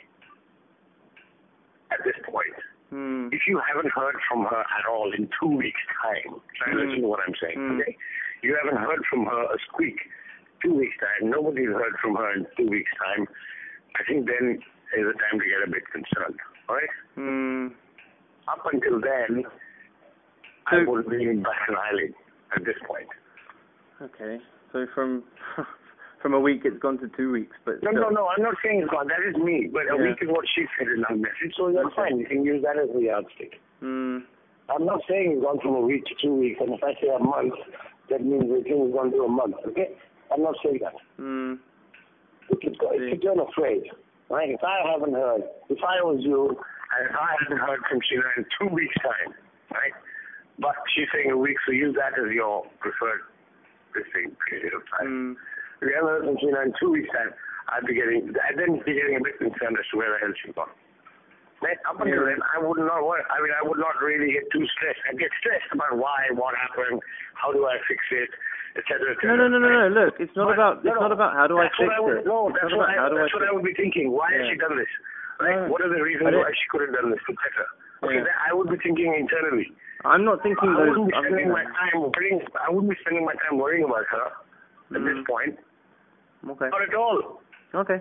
At this point. Mm. If you haven't heard from her at all in two weeks' time, try and Mm. listen to what I'm saying, Mm. okay? You haven't heard from her a squeak. Two weeks' time. Nobody's heard from her in two weeks' time. I think then is the time to get a bit concerned. All right? Mm. Up until then, I So- wouldn't even bat an eyelid at this point. Okay. So from from a week it's gone to two weeks, but No, still. no, no. I'm not saying it's gone. That is me. But a Yeah. week is what she said in her message, so that's Okay. fine. You can use that as the yardstick. Mm. I'm not saying it's gone from a week to two weeks, and if I say a month, that means the thing is going to do a month, okay? I'm not saying that. Mm. It could, go, it could turn a phrase, right? If I haven't heard, if I was you, and if I hadn't heard from Sheena in two weeks' time, right? But she's saying a week, so use that as your preferred this thing, period of time. Mm. If you haven't heard from Sheena in two weeks' time, I'd be getting, I'd then be getting a bit concerned as to where the hell she's gone. Right? Up until Yeah. then, I would not worry. I mean, I would not really get too stressed. I'd get stressed about why, what happened, how do I fix it, et cetera, et cetera. No, no, no, no, no. Look, it's not But- about. no, It's no. not about how do I That's fix what I would, it. No, It's that's not what about I, how do that's I what fix I would be thinking. Why Yeah. has she done this? Right? No. What are the reasons I don't- why she could have done this, et cetera? Okay, Yeah. then I would be thinking internally. I'm not thinking I those. wouldn't be I'm- spending my time worrying. I wouldn't be spending my time worrying about her at this Mm. point. Okay. Not at all. Okay.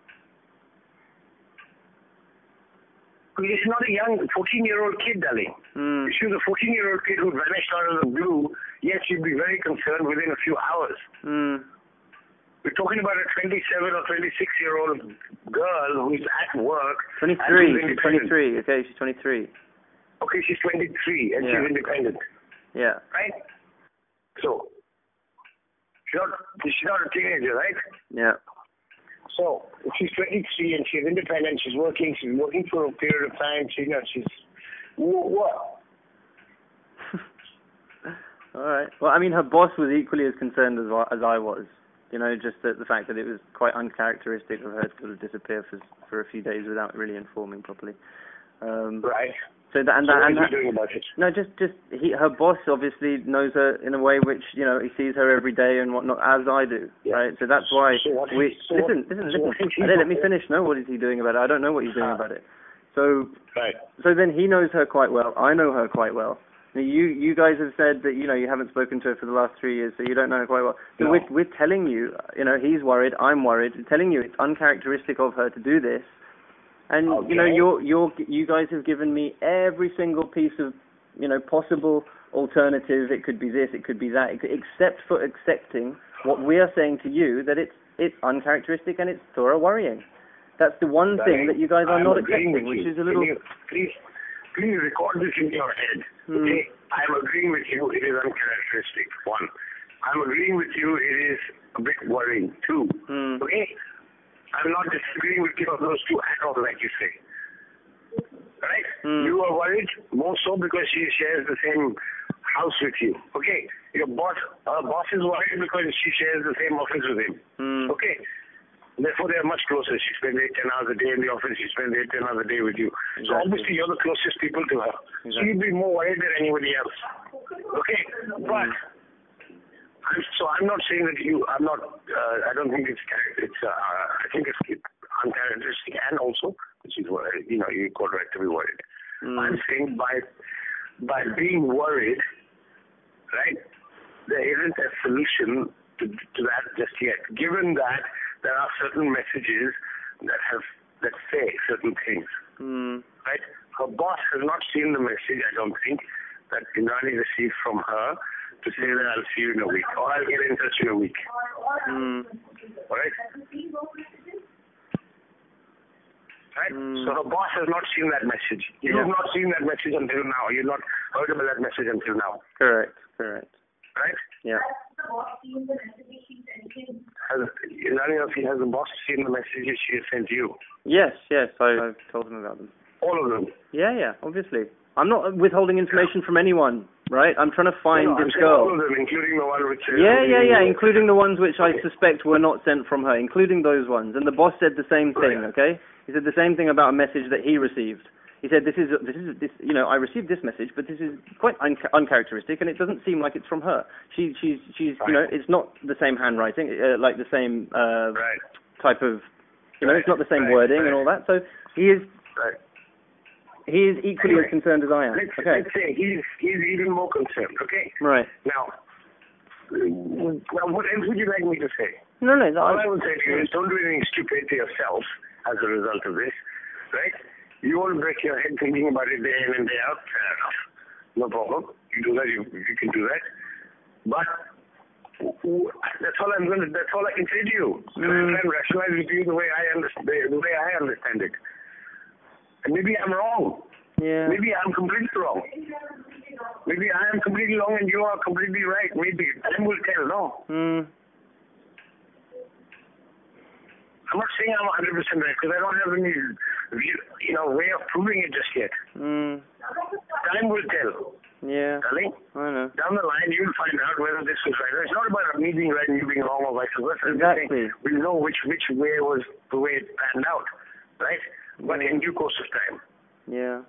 Because she's not a young fourteen-year-old kid, darling. Mm. If she was a fourteen-year-old kid who vanished out of the blue, yes, you'd be very concerned within a few hours. Mm. We're talking about a twenty-seven or twenty-six-year-old girl who's at work. and twenty-three. who's She's independent. twenty-three. Okay, she's twenty-three. Okay, she's twenty-three and Yeah. she's independent, Yeah. right? So, she's not, she's not a teenager, right? Yeah. So, if she's twenty-three and she's independent, she's working, she's working for a period of time, she, you know, she's, wh- what? All right. Well, I mean, her boss was equally as concerned as wa- as I was. You know, just that the fact that it was quite uncharacteristic of her to sort of disappear for for a few days without really informing properly. Um, Right. So that and So that what and is that, he doing about it? no, just just he, her boss obviously knows her in a way which you know he sees her every day and whatnot, as I do, Yeah. right? So that's why So what is- we so listen, what- listen, so listen. what is he Ade, let me doing? finish. No, what is he doing about it? I don't know what he's doing Ah. about it. So Right. so then he knows her quite well. I know her quite well. Now, You you guys have said that you know you haven't spoken to her for the last three years, so you don't know her quite well. So No. we're we're telling you, you know, he's worried, I'm worried, telling you it's uncharacteristic of her to do this And Okay. you know, you're you're you guys have given me every single piece of, you know, possible alternative. It could be this, it could be that, it could, except for accepting what we are saying to you, that it's it's uncharacteristic and it's thorough worrying. That's the one Darling, thing that you guys are I'm not agreeing accepting, with which you. is a little. Can you, please, please record this in your head. Hmm. Okay, I'm agreeing with you. It is uncharacteristic. One, I'm agreeing with you. It is a bit worrying. Two, Hmm. okay, I'm not disagreeing with you on those two at all, like you say. Right? Hmm. You are worried more so because she shares the same house with you. Okay, your boss, her boss is worried because she shares the same office with him. Hmm. Okay. Therefore, they are much closer. She spends eight, ten hours a day in the office. She spends eight, ten hours a day with you. Exactly. So obviously, you're the closest people to her. Exactly. So you'd be more worried than anybody else. Okay, but I'm, so I'm not saying that you. I'm not. Uh, I don't think it's. It's. Uh, I think it's uncharacteristic, and also, which is worried. You know, you got right to be worried. Mm. I'm saying by by being worried, right? There isn't a solution to to that just yet. Given that there are certain messages that have that say certain things, Mm. right? Her boss has not seen the message, I don't think, that Indrani received from her to say that I'll see you in a week or I'll get in touch in a week. Mm. All right? Right? Mm. So her boss has not seen that message. You Yeah. have not seen that message until now. You've not heard about that message until now. Correct. Correct. Right? Yeah. Has Indrani, has the boss seen the messages she has sent you? Yes. Yes. I, I've told them about them. All of them? Yeah. Yeah. Obviously, I'm not withholding information from anyone. Right? I'm trying to find no, no, this I'm saying girl. all of them, including the one which... Uh, Yeah, yeah, yeah, including the ones which I Okay. suspect were not sent from her, including those ones. And the boss said the same thing, Right. okay? He said the same thing about a message that he received. He said, this is, this is, this, you know, I received this message, but this is quite un- uncharacteristic, and it doesn't seem like it's from her. She, she's, she's, you know, it's not the same handwriting, uh, like the same uh, Right. type of, you know, Right. it's not the same Right. wording Right. and all that. So he is, Right. he is equally Anyway, as concerned as I am. Let's, Okay. let's say he's he's even more concerned. Okay. Right. Now, now, what else would you like me to say? No, no. no All I, I would say to you is don't do anything stupid to yourself as a result of this, right? You won't break your head thinking about it day in and day out. Fair enough. No problem. You do that. You you can do that. But that's all I'm going to. That's all I can say to you. Mm. I'm trying to rationalize it to you the way I understand the way I understand it. And maybe I'm wrong. yeah. Maybe I'm completely wrong. Maybe I am completely wrong and you are completely right. Maybe time will tell. No. Mm. I'm not saying I'm one hundred percent right because I don't have any, you know, way of proving it just yet. Mm. Time will tell. Yeah. Darling, I know. down the line you'll find out whether this was right. It's not about me being right and you being wrong or vice versa. I'm just Exactly. saying we'll know which which way was the way it panned out, right? But in due course of time. Yeah.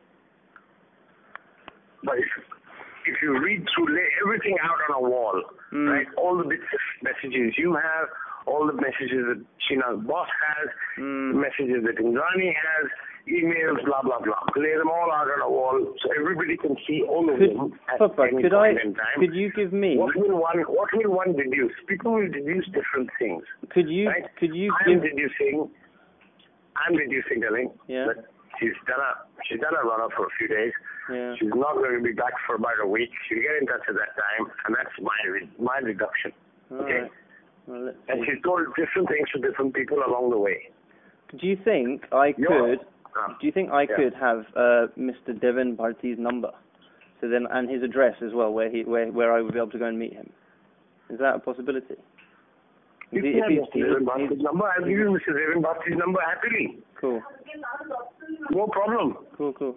But if if you read through, lay everything out on a wall, Mm. right? All the bits of messages you have, all the messages that Sheena's boss has, Mm. messages that Indrani has, emails, blah blah blah. Lay them all out on a wall so everybody can see all of Could, them at Papa, any could point I? in time. Could you give me? What will one What will one deduce? People will deduce different things. Could you? Right? Could you I'm give? deducing. I'm deducing, darling. Yeah. That she's done a she's done a runner for a few days. Yeah. She's not going to be back for about a week. She'll get in touch at that time, and that's my my deduction. All Okay. right. Well, let's And see. she's told different things to different people along the way. Do you think I You're- could? Uh, Do you think I yeah. could have uh, Mister Devon Bharti's number, so then and his address as well, where he where where I would be able to go and meet him? Is that a possibility? You If he- can if have he's- Mister Devan he's- Bharti's number. I'll give you Mister Devan Bharti's number happily. Cool. No problem. Cool. Cool.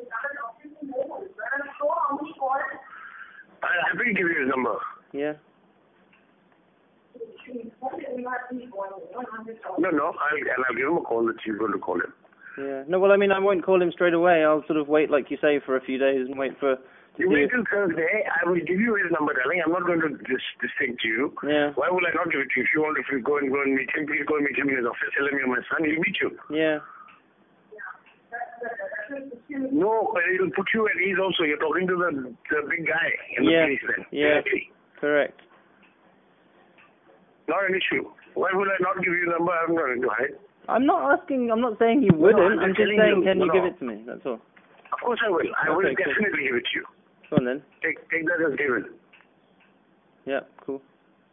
I'll happily give you his number. Yeah. No, no. I'll, and I'll give him a call that you're going to call him. Yeah. No, well, I mean, I won't call him straight away. I'll sort of wait, like you say, for a few days and wait for. You see wait if- till Thursday. I will give you his number, darling. I'm not going to dis distinct you. Yeah. Why would I not give it to you? If you want to go and go and meet him, please go and meet him in his office. Tell him you're my son. He'll meet you. Yeah. No, but he'll put you at ease also. You're talking to the the big guy in the Yeah. police then. Yeah. Directly. Correct. Not an issue. Why would I not give you a number? I'm not going to hide. I'm not asking, I'm not saying you wouldn't, no, I'm, I'm just saying, you, can no, you give it to me? That's all. Of course I will. I will okay, definitely cool. give it to you. Go on then. Take, take that as given. Yeah, cool.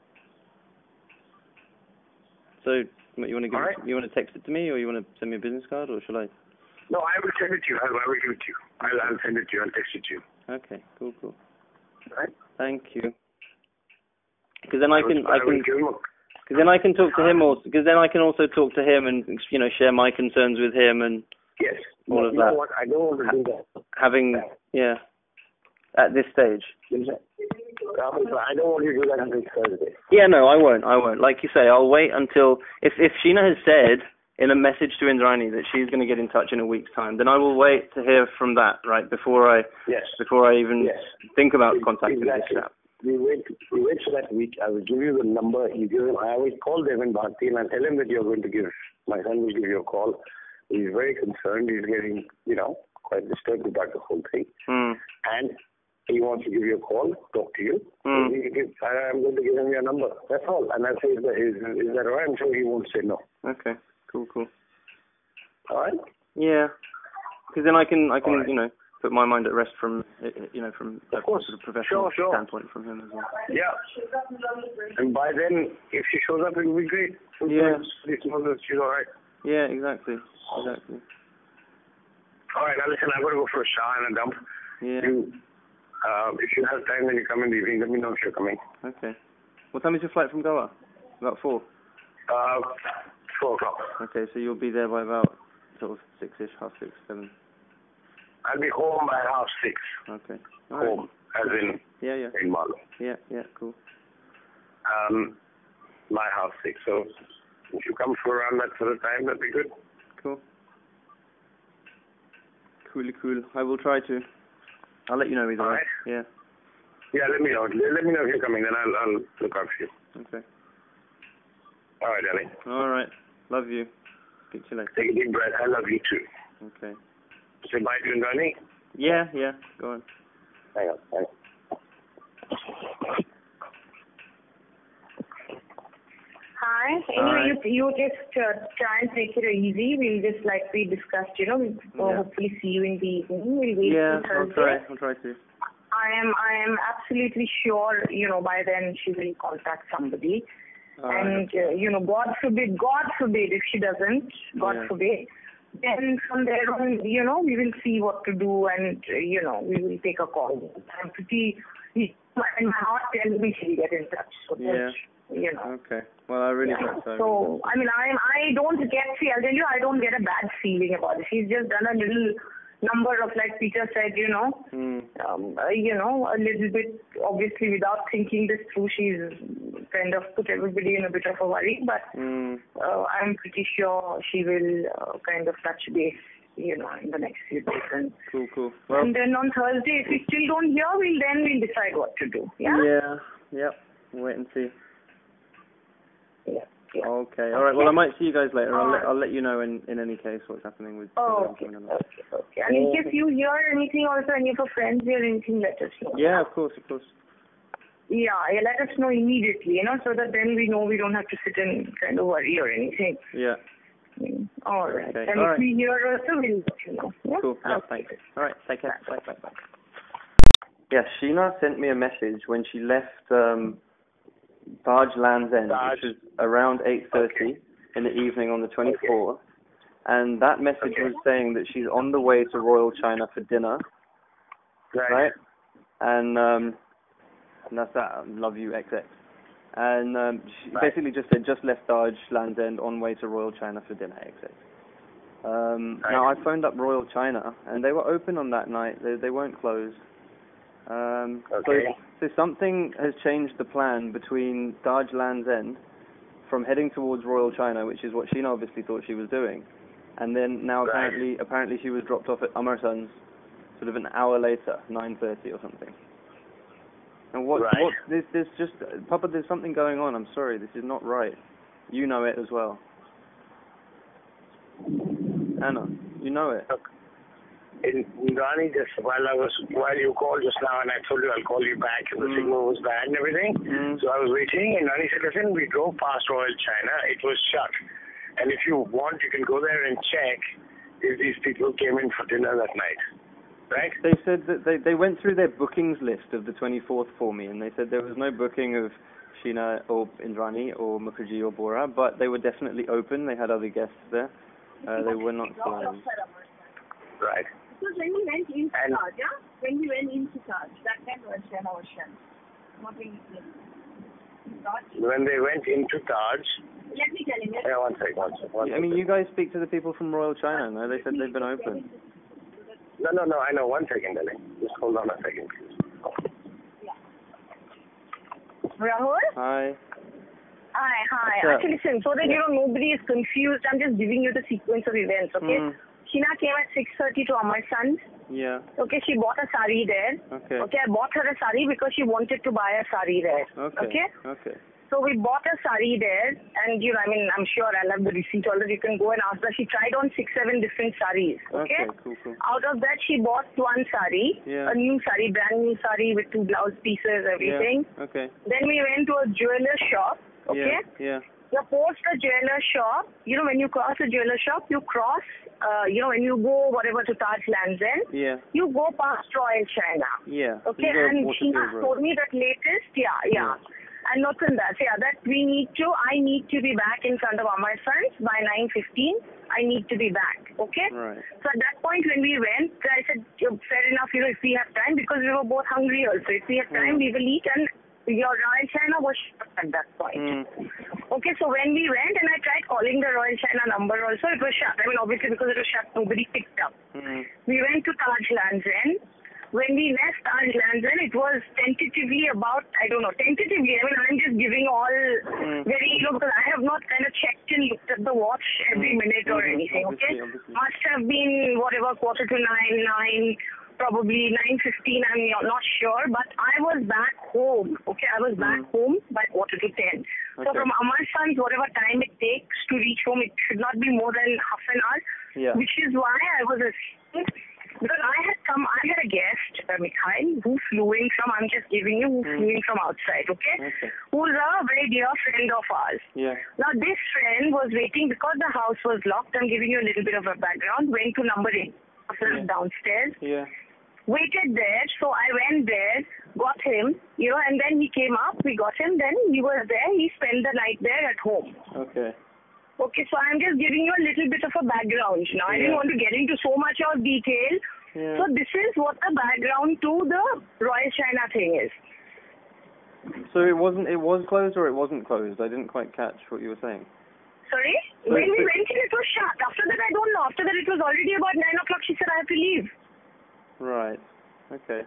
So, you want to give right. it, you want to text it to me, or you want to send me a business card, or shall I? No, I will send it to you. I will, I will give it to you. I'll, I'll send it to you. I'll text it to you. Okay, cool, cool. Right. Thank you. Because then I can, I can, because then I can talk to him also. Because then I can also talk to him and, you know, share my concerns with him and yes, all no, of you that. Know what? I don't want to do that. Having, yeah, at this stage. I don't want you to do that until Thursday. Yeah, no, I won't. I won't. Like you say, I'll wait until if if Sheena has said in a message to Indrani that she's going to get in touch in a week's time, then I will wait to hear from that, right, before I yes. before I even yes. think about contacting exactly. this chap. We wait, we wait for that week. I will give you the number. You give him. I always call Devin Bharti and I tell him that you're going to give. My son will give you a call. He's very concerned. He's getting, you know, quite disturbed about the whole thing. Mm. And he wants to give you a call, talk to you. Mm. So he gives, I'm going to give him your number. That's all. And I say, is that, is, is that all right? I'm sure he won't say no. Okay. Cool. Cool. All right. Yeah. Because then I can I can right. you know put my mind at rest from you know from a of course. sort of professional sure, sure. standpoint from him as well. Yeah. And by then, if she shows up, it will be great. Yeah. It's not that she's all right. Yeah. Exactly. Exactly. All right. Now listen, I've got to go for a shower and a dump. Yeah. You, uh, if you have time when you come in the evening, let me know if you're coming. Okay. What time is your flight from Goa? About four. Uh, four o'clock. Okay, so you'll be there by about sort of six-ish, half six, seven. I'll be home by half six. Okay. All home, right. as in yeah, yeah. in Marlow. Yeah, yeah, cool. Um, my half six. So if you come for around that sort of time, that'd be good. Cool. Cool, cool. I will try to. I'll let you know either All way. right. Yeah. Yeah, let me know. Let me know if you're coming, then I'll, I'll look out for you. Okay. All right, darling. All right. Love you. Speak to you later. Take a deep breath. I love you too. Okay. Say bye to Indrani. Yeah, yeah. Go on. Hang on, hang on. Hi. Anyway, you, you just uh, try and take it easy. We'll just, like we discussed, you know, we'll Yeah. hopefully see you in the evening. We'll wait Yeah, till I'll Thursday. try. I'll try to. I am I am absolutely sure, you know, by then she will contact somebody. All and, right. uh, you know, God forbid, God forbid if she doesn't, God Yeah. forbid, then from there on, you know, we will see what to do and, uh, you know, we will take a call. I'm pretty, and my heart tells me she'll get in touch. So Yeah. you know. Okay. Well, I really Yeah. hope so. So, I mean, I I don't get, see, I'll tell you, I don't get a bad feeling about it. She's just done a little number of, like Peter said, you know, Mm. um, uh, you know, a little bit, obviously, without thinking this through, she's kind of put everybody in a bit of a worry. But Mm. uh, I'm pretty sure she will uh, kind of touch base, you know, in the next few days. And, Cool, cool. Well, and then on Thursday, if we still don't hear, we'll then we'll decide what to do. Yeah? yeah. Yep. We'll wait and see. Yeah. Yeah. Okay. All right. Well, I might see you guys later. I'll let Alright. I'll let you know in, in any case what's happening with. Oh, with okay, them. okay, okay. And in case you hear anything also, any of your friends hear anything, let us know. Yeah, of course, of course. Yeah, yeah, let us know immediately, you know, so that then we know we don't have to sit and kind of worry or anything. Yeah. Mm. All right. Okay. And All if right. we hear also, we'll let you know. Yeah? Cool. Yeah. Okay. Thanks. All right. Take care. Bye. Bye. Bye. Yeah. Sheena sent me a message when she left um, Taj Land's End, Taj. which was around eight thirty Okay. in the evening on the twenty-fourth, and that message Okay. was saying that she's on the way to Royal China for dinner, Right. right? And um, and that's that. Love you, X X. And um, she Right. basically just said, just left Taj Land's End on way to Royal China for dinner, X X. Um, Right. Now, I phoned up Royal China, and they were open on that night. They, they weren't closed. Um, Okay. so, so something has changed the plan between Taj Land's End from heading towards Royal China, which is what Sheena obviously thought she was doing, and then now Right. apparently apparently she was dropped off at Amarsan's sort of an hour later, nine thirty or something. And what Right. what this there's just Papa, there's something going on. I'm sorry, this is not right. You know it as well. Anna, you know it. Look, in Indrani, just while I was while you called just now, and I told you I'll call you back, and the Mm. signal was bad and everything. Mm. So I was waiting, and Indrani said, "Listen, we drove past Royal China. It was shut." And if you want, you can go there and check if these people came in for dinner that night. Right? They said that they, they went through their bookings list of the twenty-fourth for me, and they said there was no booking of Sheena or Indrani or Mukerjea or Bora, but they were definitely open. They had other guests there. Uh, they were not closed. Right. Because when we went into And- Taj, yeah? When we went into Taj, that time was Sheena was shut. Not when we came. Taj. When they went into Taj, Let me tell him. yeah, one second, one second. One I mean, second. you guys speak to the people from Royal China, no? They said they've been open. No, no, no, I know. One second, darling. Just hold on a second, please. Rahul? Hi. Hi, hi. Sure. Actually, listen, so that you know nobody is confused, I'm just giving you the sequence of events, okay? Mm. Sheena came at six thirty to Amar Sons. Yeah. Okay, she bought a sari there. Okay. Okay, I bought her a sari because she wanted to buy a sari there. Okay. Okay? Okay. So we bought a sari there, and you know, I mean, I'm sure I'll have the receipt already. You can go and ask her. She tried on six, seven different saris. Okay. Okay, cool, cool. Out of that, she bought one sari, Yeah. a new sari, brand new sari with two blouse pieces, everything. Yeah. Okay. Then we went to a jeweler shop. Okay. Yeah. Yeah. You post a jeweler shop. You know, when you cross a jeweler shop, you cross. Uh, you know, when you go whatever to Taj Lands End, Yeah. you go past Royal China. Yeah. Okay, You go and Waterfield Sheena Road. told me that latest, yeah, yeah. And not in that, yeah, that we need to, I need to be back in front of Amar Sons by nine fifteen. I need to be back, okay? Right. So at that point when we went, I said, "Yeah, fair enough, you know, if we have time, because we were both hungry also. If we have time, Mm. we will eat, and your Royal China was shut at that point. Mm. Okay, so when we went, and I tried calling the Royal China number also, it was shut. I mean, obviously because it was shut, nobody picked up. Mm. We went to Taj Lands End. When we left Taj Lands End, it was tentatively about, I don't know, tentatively, I mean, I'm just giving all Mm. very, you know, because I have not kind of checked and looked at the watch every Mm. minute or Mhm. anything, okay? Obviously, obviously. Must have been whatever, quarter to nine, nine, probably nine fifteen, I'm not- not sure, but I was back home, okay? I was back Mm. home by quarter to ten. So Okay. from Amar Sons, whatever time it takes to reach home, it should not be more than half an hour. Yeah. Which is why I was assuming, because I had come, I had a guest, uh, Mikhail, who flew in from, I'm just giving you, who Mm. flew in from outside, okay? Okay. Who's a very dear friend of ours. Yeah. Now this friend was waiting, because the house was locked, I'm giving you a little bit of a background, went to number eight, Yeah. downstairs, Yeah. waited there, so I went there, got him, you know, and then he came up, we got him, then he was there, he spent the night there at home. Okay. Okay, so I'm just giving you a little bit of a background. Now, I didn't Yeah. want to get into so much of detail. Yeah. So this is what the background to the Royal China thing is. So it wasn't. It was closed or it wasn't closed. I didn't quite catch what you were saying. Sorry? So when we it- went in, it was shut. After that, I don't know. After that, it was already about nine o'clock. She said, I have to leave. Right. Okay.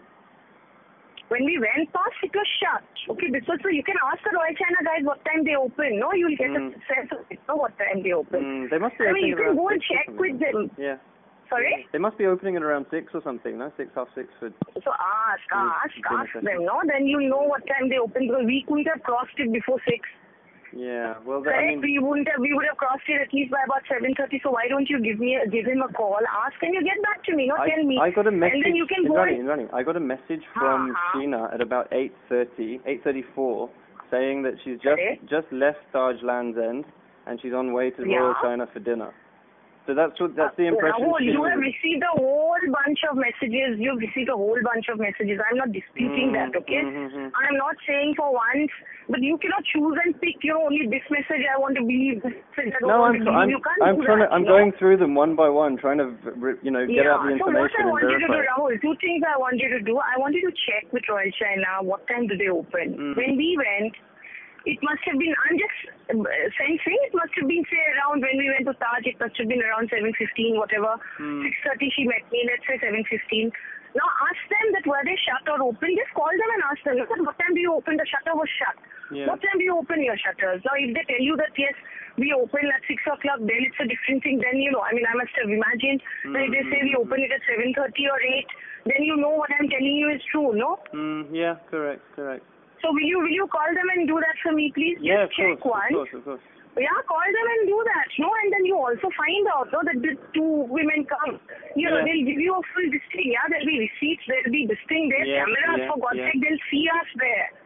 When we went past, it was shut. Okay, this was, so you can ask the Royal China guys what time they open. No, you'll get Mm. a sense of it, know what time they open. Mm, they must be I opening mean, you at can around go and six or check something, with no? them. Yeah. Sorry? They must be opening at around six or something, no? Six, half six for. So ask, ask, dinner ask session. them, no? Then you'll know what time they open, because we couldn't have crossed it before six. Yeah. Well, that, I Correct? mean. we wouldn't have, we would have crossed it at least by about seven thirty. So why don't you give me, a, give him a call, ask, and you get back to me, not I, tell me. I got a message. And then you can go Indrani, and, Indrani, I got a message from Uh-huh. Sheena at about eight thirty, eight thirty-four, saying that she's just Okay. just left Taj Lands End and she's on way to Yeah. Royal China for dinner. So that's what that's the impression. Rahul, she you was- have received a whole bunch of messages. You've received a whole bunch of messages. I'm not disputing Mm, that, okay? mm-hmm. I'm not saying for once, but you cannot choose and pick, you know, only this message I want to believe, this message I don't No, want I'm to believe. I'm You can't I'm do trying that, to I'm you know? going through them one by one, trying to v- you know get yeah. out the So what information I and want you to do, verify. Rahul, two things I want you to do. I want you to check with Royal China what time do they open. Mm. When we went, it must have been, I'm just uh, sensing, it must have been, say, around when we went to Taj, it must have been around seven fifteen, whatever. Mm. six thirty she met me, let's say seven fifteen. Now ask them that were they shut or open. Just call them and ask them, look, what time do you open? The shutter was shut. Yeah. What time do you open your shutters? Now if they tell you that, yes, we open at six o'clock, then it's a different thing. Then, you know, I mean, I must have imagined that if they say we open it at seven thirty or eight, then you know what I'm telling you is true, no? Mm, yeah, correct, correct. So will you will you call them and do that for me, please? Just Yeah, of check course, once. of course, of course. Yeah, call them and do that, no? And then you also find out, no, that the two women come. You know, Yeah. they'll give you a full this thing. Yeah, there'll be receipts, there'll be this thing, there's Yeah, cameras, yeah, for God's yeah. sake, they'll see us there.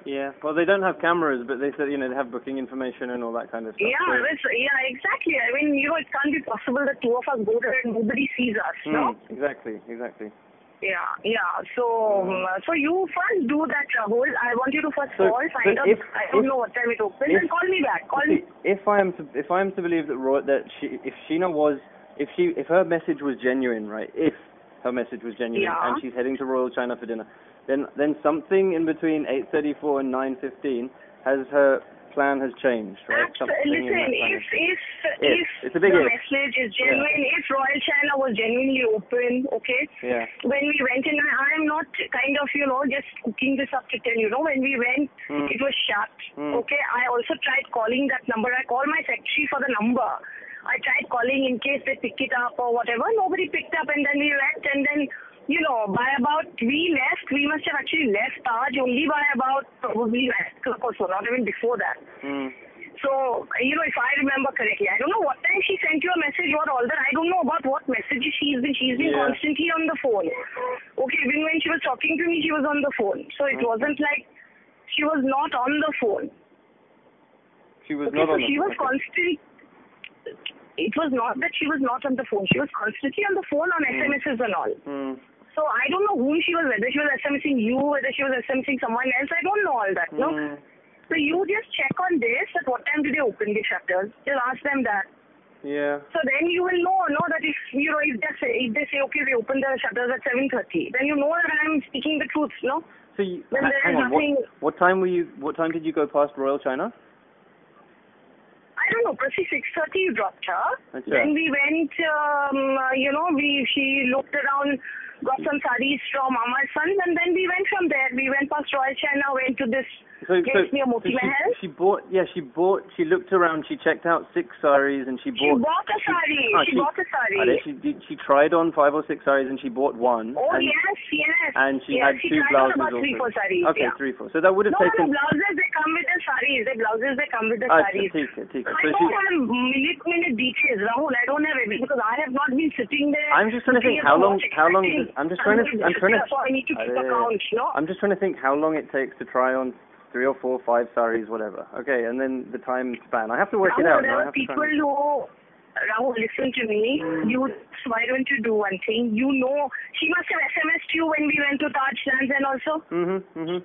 Yeah, well, they don't have cameras, but they said, you know, they have booking information and all that kind of stuff. Yeah, so. that's, yeah, exactly. I mean, you know, it can't be possible that two of us go there and nobody sees us, Mm, no? exactly, exactly. Yeah, yeah. So, um, so you first do that, Rahul. I want you to first So, call, find out. if, I don't if, know what time it opens, if, and call me back. Call see, me. if I am to, if I am to believe that Roy, that she, if Sheena was, if she, if her message was genuine, right? If her message was genuine, Yeah. and she's heading to Royal China for dinner, then, then something in between eight thirty-four and nine fifteen has her plan has changed, right? Absolutely. Listen, if, if, if, if it's a big the if. message is genuine, yeah. if Royal China was genuinely open, okay, yeah. when we went in, I am not kind of, you know, just cooking this up to tell you, know, when we went, mm. it was shut, mm. okay. I also tried calling that number. I called my secretary for the number. I tried calling in case they pick it up or whatever. Nobody picked up, and then we went, and then, you know, by about, we left, we must have actually left Taj only by about probably nine o'clock or so, not even before that. Mm. So, you know, if I remember correctly, I don't know what time she sent you a message or all that. I don't know about what messages she's been. She's been yeah. constantly on the phone. Okay, even when she was talking to me, she was on the phone. So it okay. wasn't like she was not on the phone. She was okay, not so on the she phone. was okay. constantly... It was not that she was not on the phone. She was constantly on the phone on mm. S M Ses and all. Mm. So I don't know whom she was, whether she was SMSing you, whether she was SMSing someone else. I don't know all that, mm. no? So you just check on this, at what time do they open the shutters? Just ask them that. Yeah. So then you will know, know that if, you know, if they say, if they say, okay, we open the shutters at seven thirty, then you know that I'm speaking the truth, no? So you, then ha- there hang is on, nothing... what, what time were you, what time did you go past Royal China? I don't know, Prasi, six thirty you dropped her. Achha. Then we went, um, uh, you know, we she looked around, got some sarees from Amar's Sons, and then we went from there. We went past Royal China, went to this so, place so, near Moti so Mahal. she, she bought, yeah, she bought, she looked around, she checked out six saris, and she She bought... bought a saree. ah, she, she bought a saree. ah, she, did, she tried on five or six saris, and she bought one. Oh, and, yes, yes. And she yes, had she two tried on blouses about three, also. four sarees. Okay, yeah. three, four. So that would have no, taken... No, blouses, they come with the sarees. The blouses, they come with the Ah, sarees. ठीक है, ठीक है. I So don't she, have minute, minute details, Rahul. I don't have everything because I have not been sitting there. I'm just trying to think how long, how long, does, I'm just trying to, I'm trying to, So I need to keep uh, account, no? I'm just trying to think how long it takes to try on three or four, five saris, whatever. Okay, and then the time span. I have to work Rahul, it out. there No, I are have to people try and... who, Rahul, listen to me. Mm. You, why don't you do one thing? You know, she must have S M S'd you when we went to Taj Lands and also. Mhm, mhm.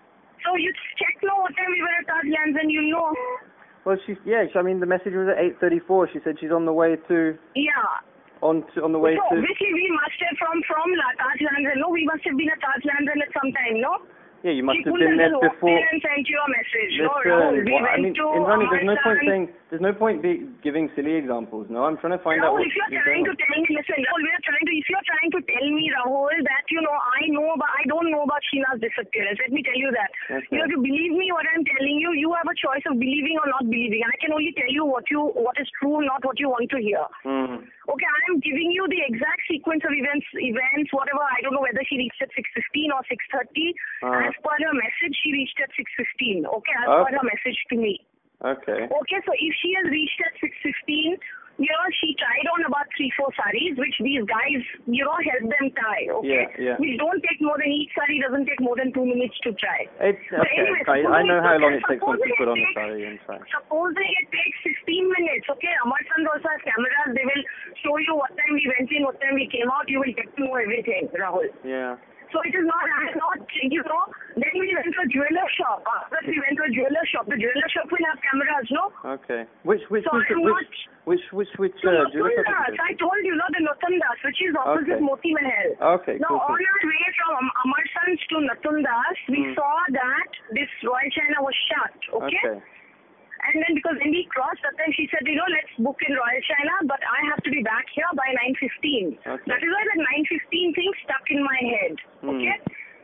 So you check now what time we were at Taj Lands and you know. Well, she's yeah. I mean, the message was at eight thirty-four. She said she's on the way to. Yeah. On to, on the way so to. obviously we must have from from La Taj Lands and no, we must have been at Taj Lands and at some time, no? Yeah, you must she have been there before. And sent you a message. Listen, no, Rahul, we what, went I mean, to Indrani, there's no point Amarsan. saying, there's no point be giving silly examples. No, I'm trying to find out. Rahul, What if you're is trying going to tell me, listen, Rahul, we are trying to, if you're trying to tell me, Rahul, that, you know, I know about, I don't know about Sheena's disappearance. Let me tell you that. Okay. You know, to believe me what I'm telling you, you have a choice of believing or not believing. I can only tell you what you, what is true, not what you want to hear. Mm. Okay, I am giving you the exact sequence of events, events, whatever. I don't know whether she reached at six fifteen or six thirty. Uh. As per her message, she reached at six fifteen. Okay, as Okay. per her message to me. Okay. Okay, so if she has reached at six fifteen, you know, she tried on about three, four sarees, which these guys, you know, help them tie, okay? Yeah, yeah. Which don't take more than, each saree doesn't take more than two minutes to try. It's, But okay, anyway, I, I know how long it takes supposing once you put on a it sari takes- and try. Supposing it takes fifteen minutes, okay? Amar Sons also has cameras. They will show you what time we went in, what time we came out. You will get to know everything, Rahul. Yeah. So it is not, I am not, you know, then we went to a jeweler shop. After we went to a jeweler shop, the jeweler shop will have cameras, no? Okay. Which, which, So which, I'm which, not... which, which, which, So uh, jeweler shop Natundas, is I told you, not the Natundas, which is opposite Okay. Moti Mahal. Okay, Now, cool, cool. on our way from Am- Amar Sons to Natundas, we Hmm. saw that this Royal China was shut, okay? Okay. And then because when we crossed, that time she said, you know, let's book in Royal China, but I have to be back here by nine fifteen. Okay. That is why the nine fifteen thing stuck in my head, Hmm. okay?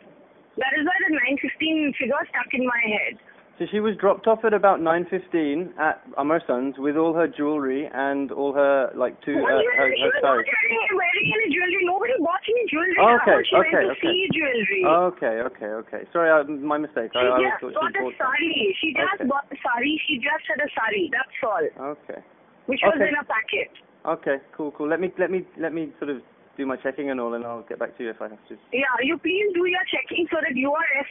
That is why the nine fifteen figure stuck in my head. So she was dropped off at about nine fifteen at Amar Sons with all her jewelry and all her, like, two, uh, Well, her, she her was not saris. wearing, wearing any jewelry. Nobody bought any jewelry. Oh, okay, Rahul. She okay, went to okay. see jewelry. Okay, okay, okay. Sorry, I, my mistake. She I, I just thought bought she a bought sari. She just Okay. bought a sari. She just had a sari. That's all. Okay. Which was Okay. in a packet. Okay, cool, cool. Let me, let me, let me sort of do my checking and all, and I'll get back to you if I have to. Yeah, you please do your checking so that you are rest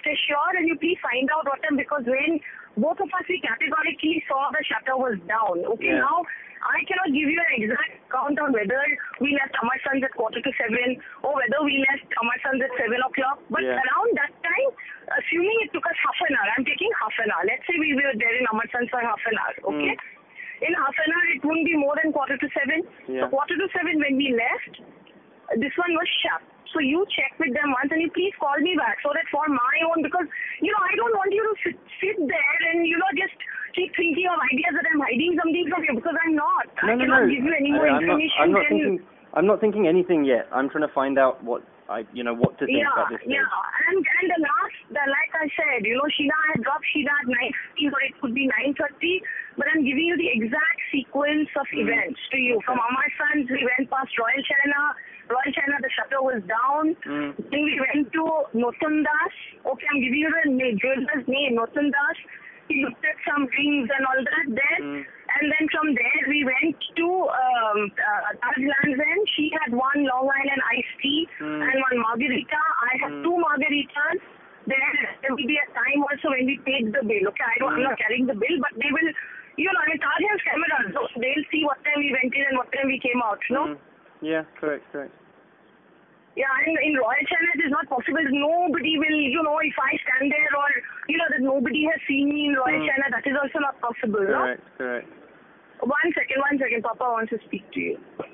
say, sure, and you please find out what time, because when both of us, we categorically saw the shutter was down. Okay, Yeah. now I cannot give you an exact count on whether we left Amarsons at quarter to seven or whether we left Amarsons at seven o'clock. But Yeah. around that time, assuming it took us half an hour, I'm taking half an hour. Let's say we were there in Amarsons for half an hour. Okay. Mm. In half an hour, it wouldn't be more than quarter to seven. Yeah. So quarter to seven when we left, this one was shut. So you check with them once and you please call me back so that for my own, because, you know, I don't want you to sit, sit there and, you know, just keep thinking of ideas that I'm hiding something from you, because I'm not. No, I no, cannot no. give you any more I, I'm information not, I'm not than... thinking. I'm not thinking anything yet. I'm trying to find out what I, you know, what to think Yeah, at this stage. yeah. And, and the last, the, like I said, you know, Sheena, I had dropped Sheena at nine fifteen or it could be nine thirty, but I'm giving you the exact sequence of Mm. events to you. Okay. From Amarsons, we went past Royal China. Royal China, the shutter was down. Mm. Then we went to Notundas. Okay, I'm giving you the name, jeweler's name, Notundas. He looked at some rings and all that there. Mm. And then from there, we went to um, uh, Taj Lands End. She had one Long Island iced tea Mm. and one margarita. I had Mm. two margaritas. There, there will be a time also when we take the bill. Okay, I don't, I'm Mm. not carrying the bill, but they will, you know, I mean, Taj has cameras, so they'll see what time we went in and what time we came out, no? Mm. Yeah, correct, correct. Yeah, and in Royal China it is not possible. Nobody will, you know, if I stand there or, you know, that nobody has seen me in Royal Mm. China, that is also not possible, no? Correct, correct. One second, one second. Papa wants to speak to you.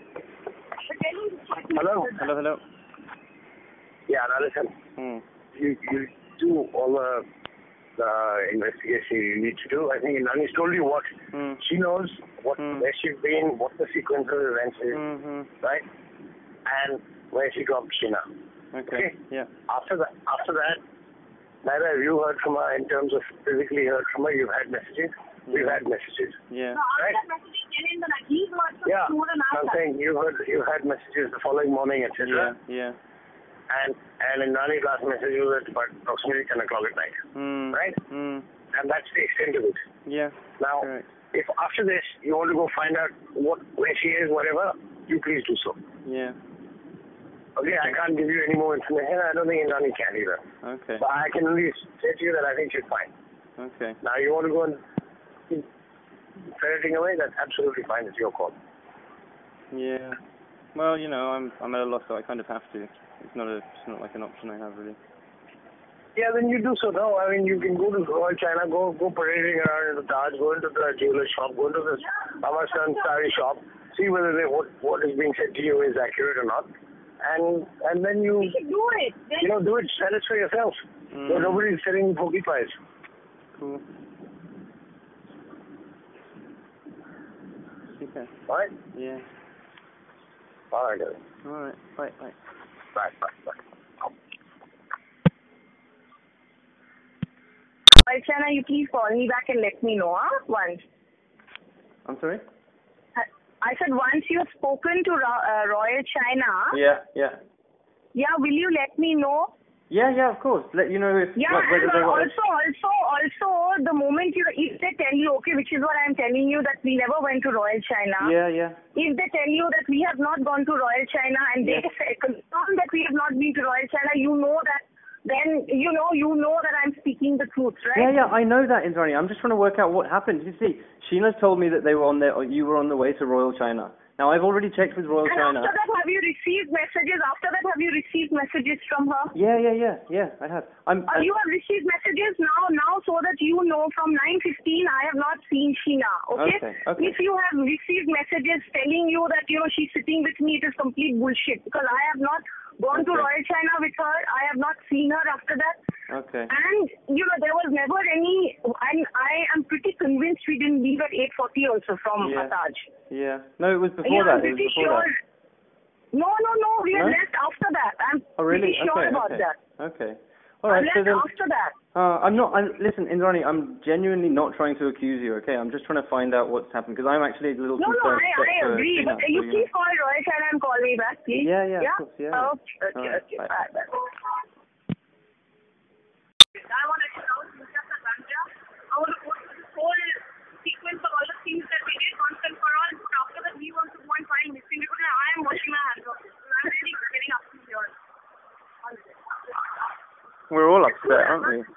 Hello? Hello, hello. Yeah, now listen. Mm. You, you do all the, the investigation you need to do. I think Indrani's told you what Mm. she knows, what Mm. where she's been, what the sequence of events is, Mm-hmm. right? And where she dropped Sheena. Okay. Okay. Yeah. After that, after that, neither have you heard from her in terms of physically heard from her. You've had messages. We've Yeah. had messages. Yeah. Right? Yeah. I'm saying you heard, you had messages the following morning, et Yeah. cetera. Yeah. And and Indrani's last message was at about approximately ten o'clock at night. Mm. Right? Mm. And that's the extent of it. Yeah. Now, Correct. if after this you want to go find out what where she is, whatever, you please do so. Yeah. Okay, I can't give you any more information. I don't think Indrani can either. Okay. But I can only say to you that I think she's fine. Okay. Now, you want to go and ferreting away, that's absolutely fine. It's your call. Yeah. Well, you know, I'm I'm at a loss, so I kind of have to. It's not a it's not like an option I have really. Yeah, then you do so. No, I mean, you can go to Royal China, go go parading around in the Taj, go into the jeweler shop, go into this Amarsons sari shop, see whether they, what what is being said to you is accurate or not, and and then you We should do it. Then you know do it, sell it for yourself. Mm. So nobody's selling pokey pies. Cool. Okay. Right? Yeah. All right, Gary. All right. Bye. Bye. Bye, bye, bye. Royal China, you please call me back and let me know, huh? Once. I'm sorry. I- I said once you have spoken to Ro- uh, Royal China, Yeah. Yeah. yeah, will you let me know? Yeah. Yeah. Of course. Let you know if Yeah, what, whether and they uh, want. also, also, also, the moment you, if they tell you, okay, which is what I'm telling you, that we never went to Royal China. Yeah. Yeah. If they tell you that we have not gone to Royal China and Yes. they say, confirm that we have not been to Royal China, you know that, then, you know, you know that I'm speaking the truth, Yeah, right? yeah, I know that, Indrani. I'm just trying to work out what happened. You see, Sheena's told me that they were on their, or you were on the way to Royal China. Now, I've already checked with Royal And China. after that, have you received messages? After that, have you received messages from her? Yeah, yeah, yeah, yeah, I have. I'm. Uh, you have received messages now, now so that you know from nine fifteen I have not seen Sheena, okay? Okay, okay. If you have received messages telling you that, you know, she's sitting with me, it is complete bullshit because I have not gone to Okay. Royal China with her. I have not seen her after that. Okay. And, you know, there was never any, and I am pretty convinced we didn't leave at eight forty also from Yeah. Taj. Yeah. No, it was before yeah, that. I'm It was pretty before sure. that. No, no, no, we No? had left after that. I'm Oh, really? pretty sure okay, about okay. that. Okay. All right. I So left then, after that. uh, I'm not. I'm, listen, Indrani, I'm genuinely not trying to accuse you. Okay, I'm just trying to find out what's happened because I'm actually a little No, no, concerned. I, for- I for agree. Sheena, But so you you please know. call Royal China and call me back, please. Yeah, yeah, Yeah? of course, yeah. Okay, okay, All right, okay. bye. Bye, bye. I want to check out Mukerjea Ganja. I want to go through this whole sequence of all the things that we did once and for all. But after that, we want to go and find missing people. And I am washing my hands off. I'm really getting up to here. We're all upset. upset, aren't we?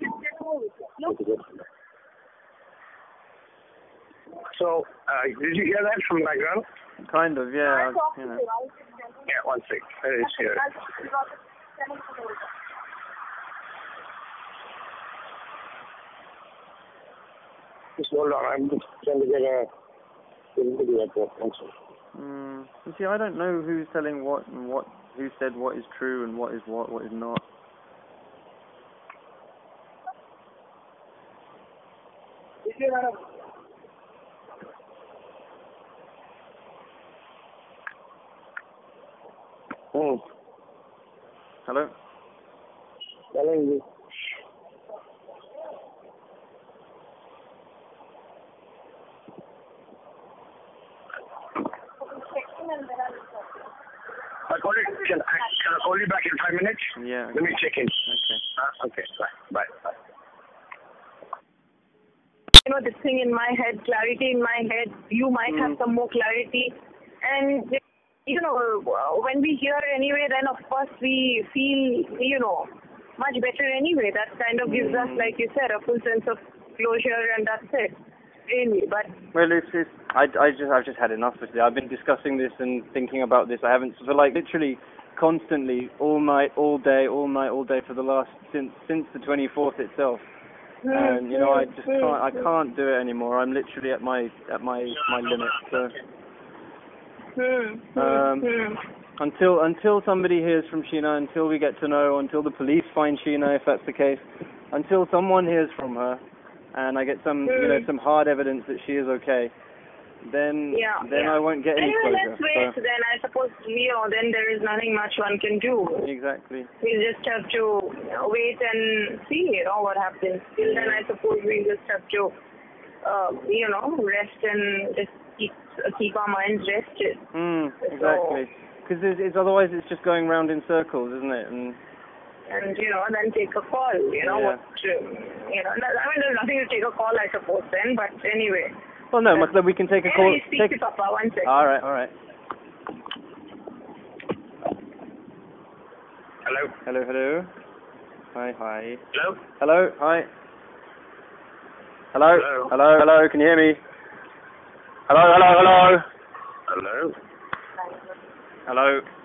So, uh, did you hear that from the background? Kind of, yeah. You know. Yeah, one sec. It is here. Just hold on. I'm just trying to get a video at that. One sec. Mm. You see, I don't know who's telling what and what, who said what is true and what is what, what is not. Hmm. Hello? Telling you. I call it, can, I, can I call you back in five minutes? Yeah. Let me check in. Okay. Uh, okay, bye. Bye. Bye. You know, this thing in my head, clarity in my head, you might Mm. have some more clarity. And, you know, when we hear anyway, then of course we feel, you know, much better anyway. That kind of gives us, like you said, a full sense of closure, and that's it. Really, but well, it's, it's I, I just I've just had enough of it. I've been discussing this and thinking about this. I haven't for like literally constantly all night, all day, all night, all day for the last since since the twenty-fourth itself. mm, And you know, I just mm, can't I mm, can't do it anymore. I'm literally at my at my my limit. So mm, um, mm, until until somebody hears from Sheena, until we get to know, until the police find Sheena, if that's the case, until someone hears from her, and I get some mm. you know some hard evidence that she is okay, then yeah, then yeah. I won't get any Anyway, closure. let's wait. So. Then I suppose, you know, then there is nothing much one can do. Exactly. We just have to wait and see, you know, what happens. Till then, I suppose we just have to, uh, you know, rest and just keep keep our minds rested. Mm, exactly. Because it's, it's otherwise it's just going round in circles, isn't it? And And, you know, then take a call, you know, Yeah. what, uh, you know, I mean, there's nothing to take a call, I suppose, then, but anyway. well, no, but we can take a call. Anyway, speak Take, to Papa, one second. all right, all right. Hello? Hello, hello. Hi, hi. Hello? Hello, hi. Hello, Hello? hello, hello. Can you hear me? Hello, hello, hello. Hello? Hello.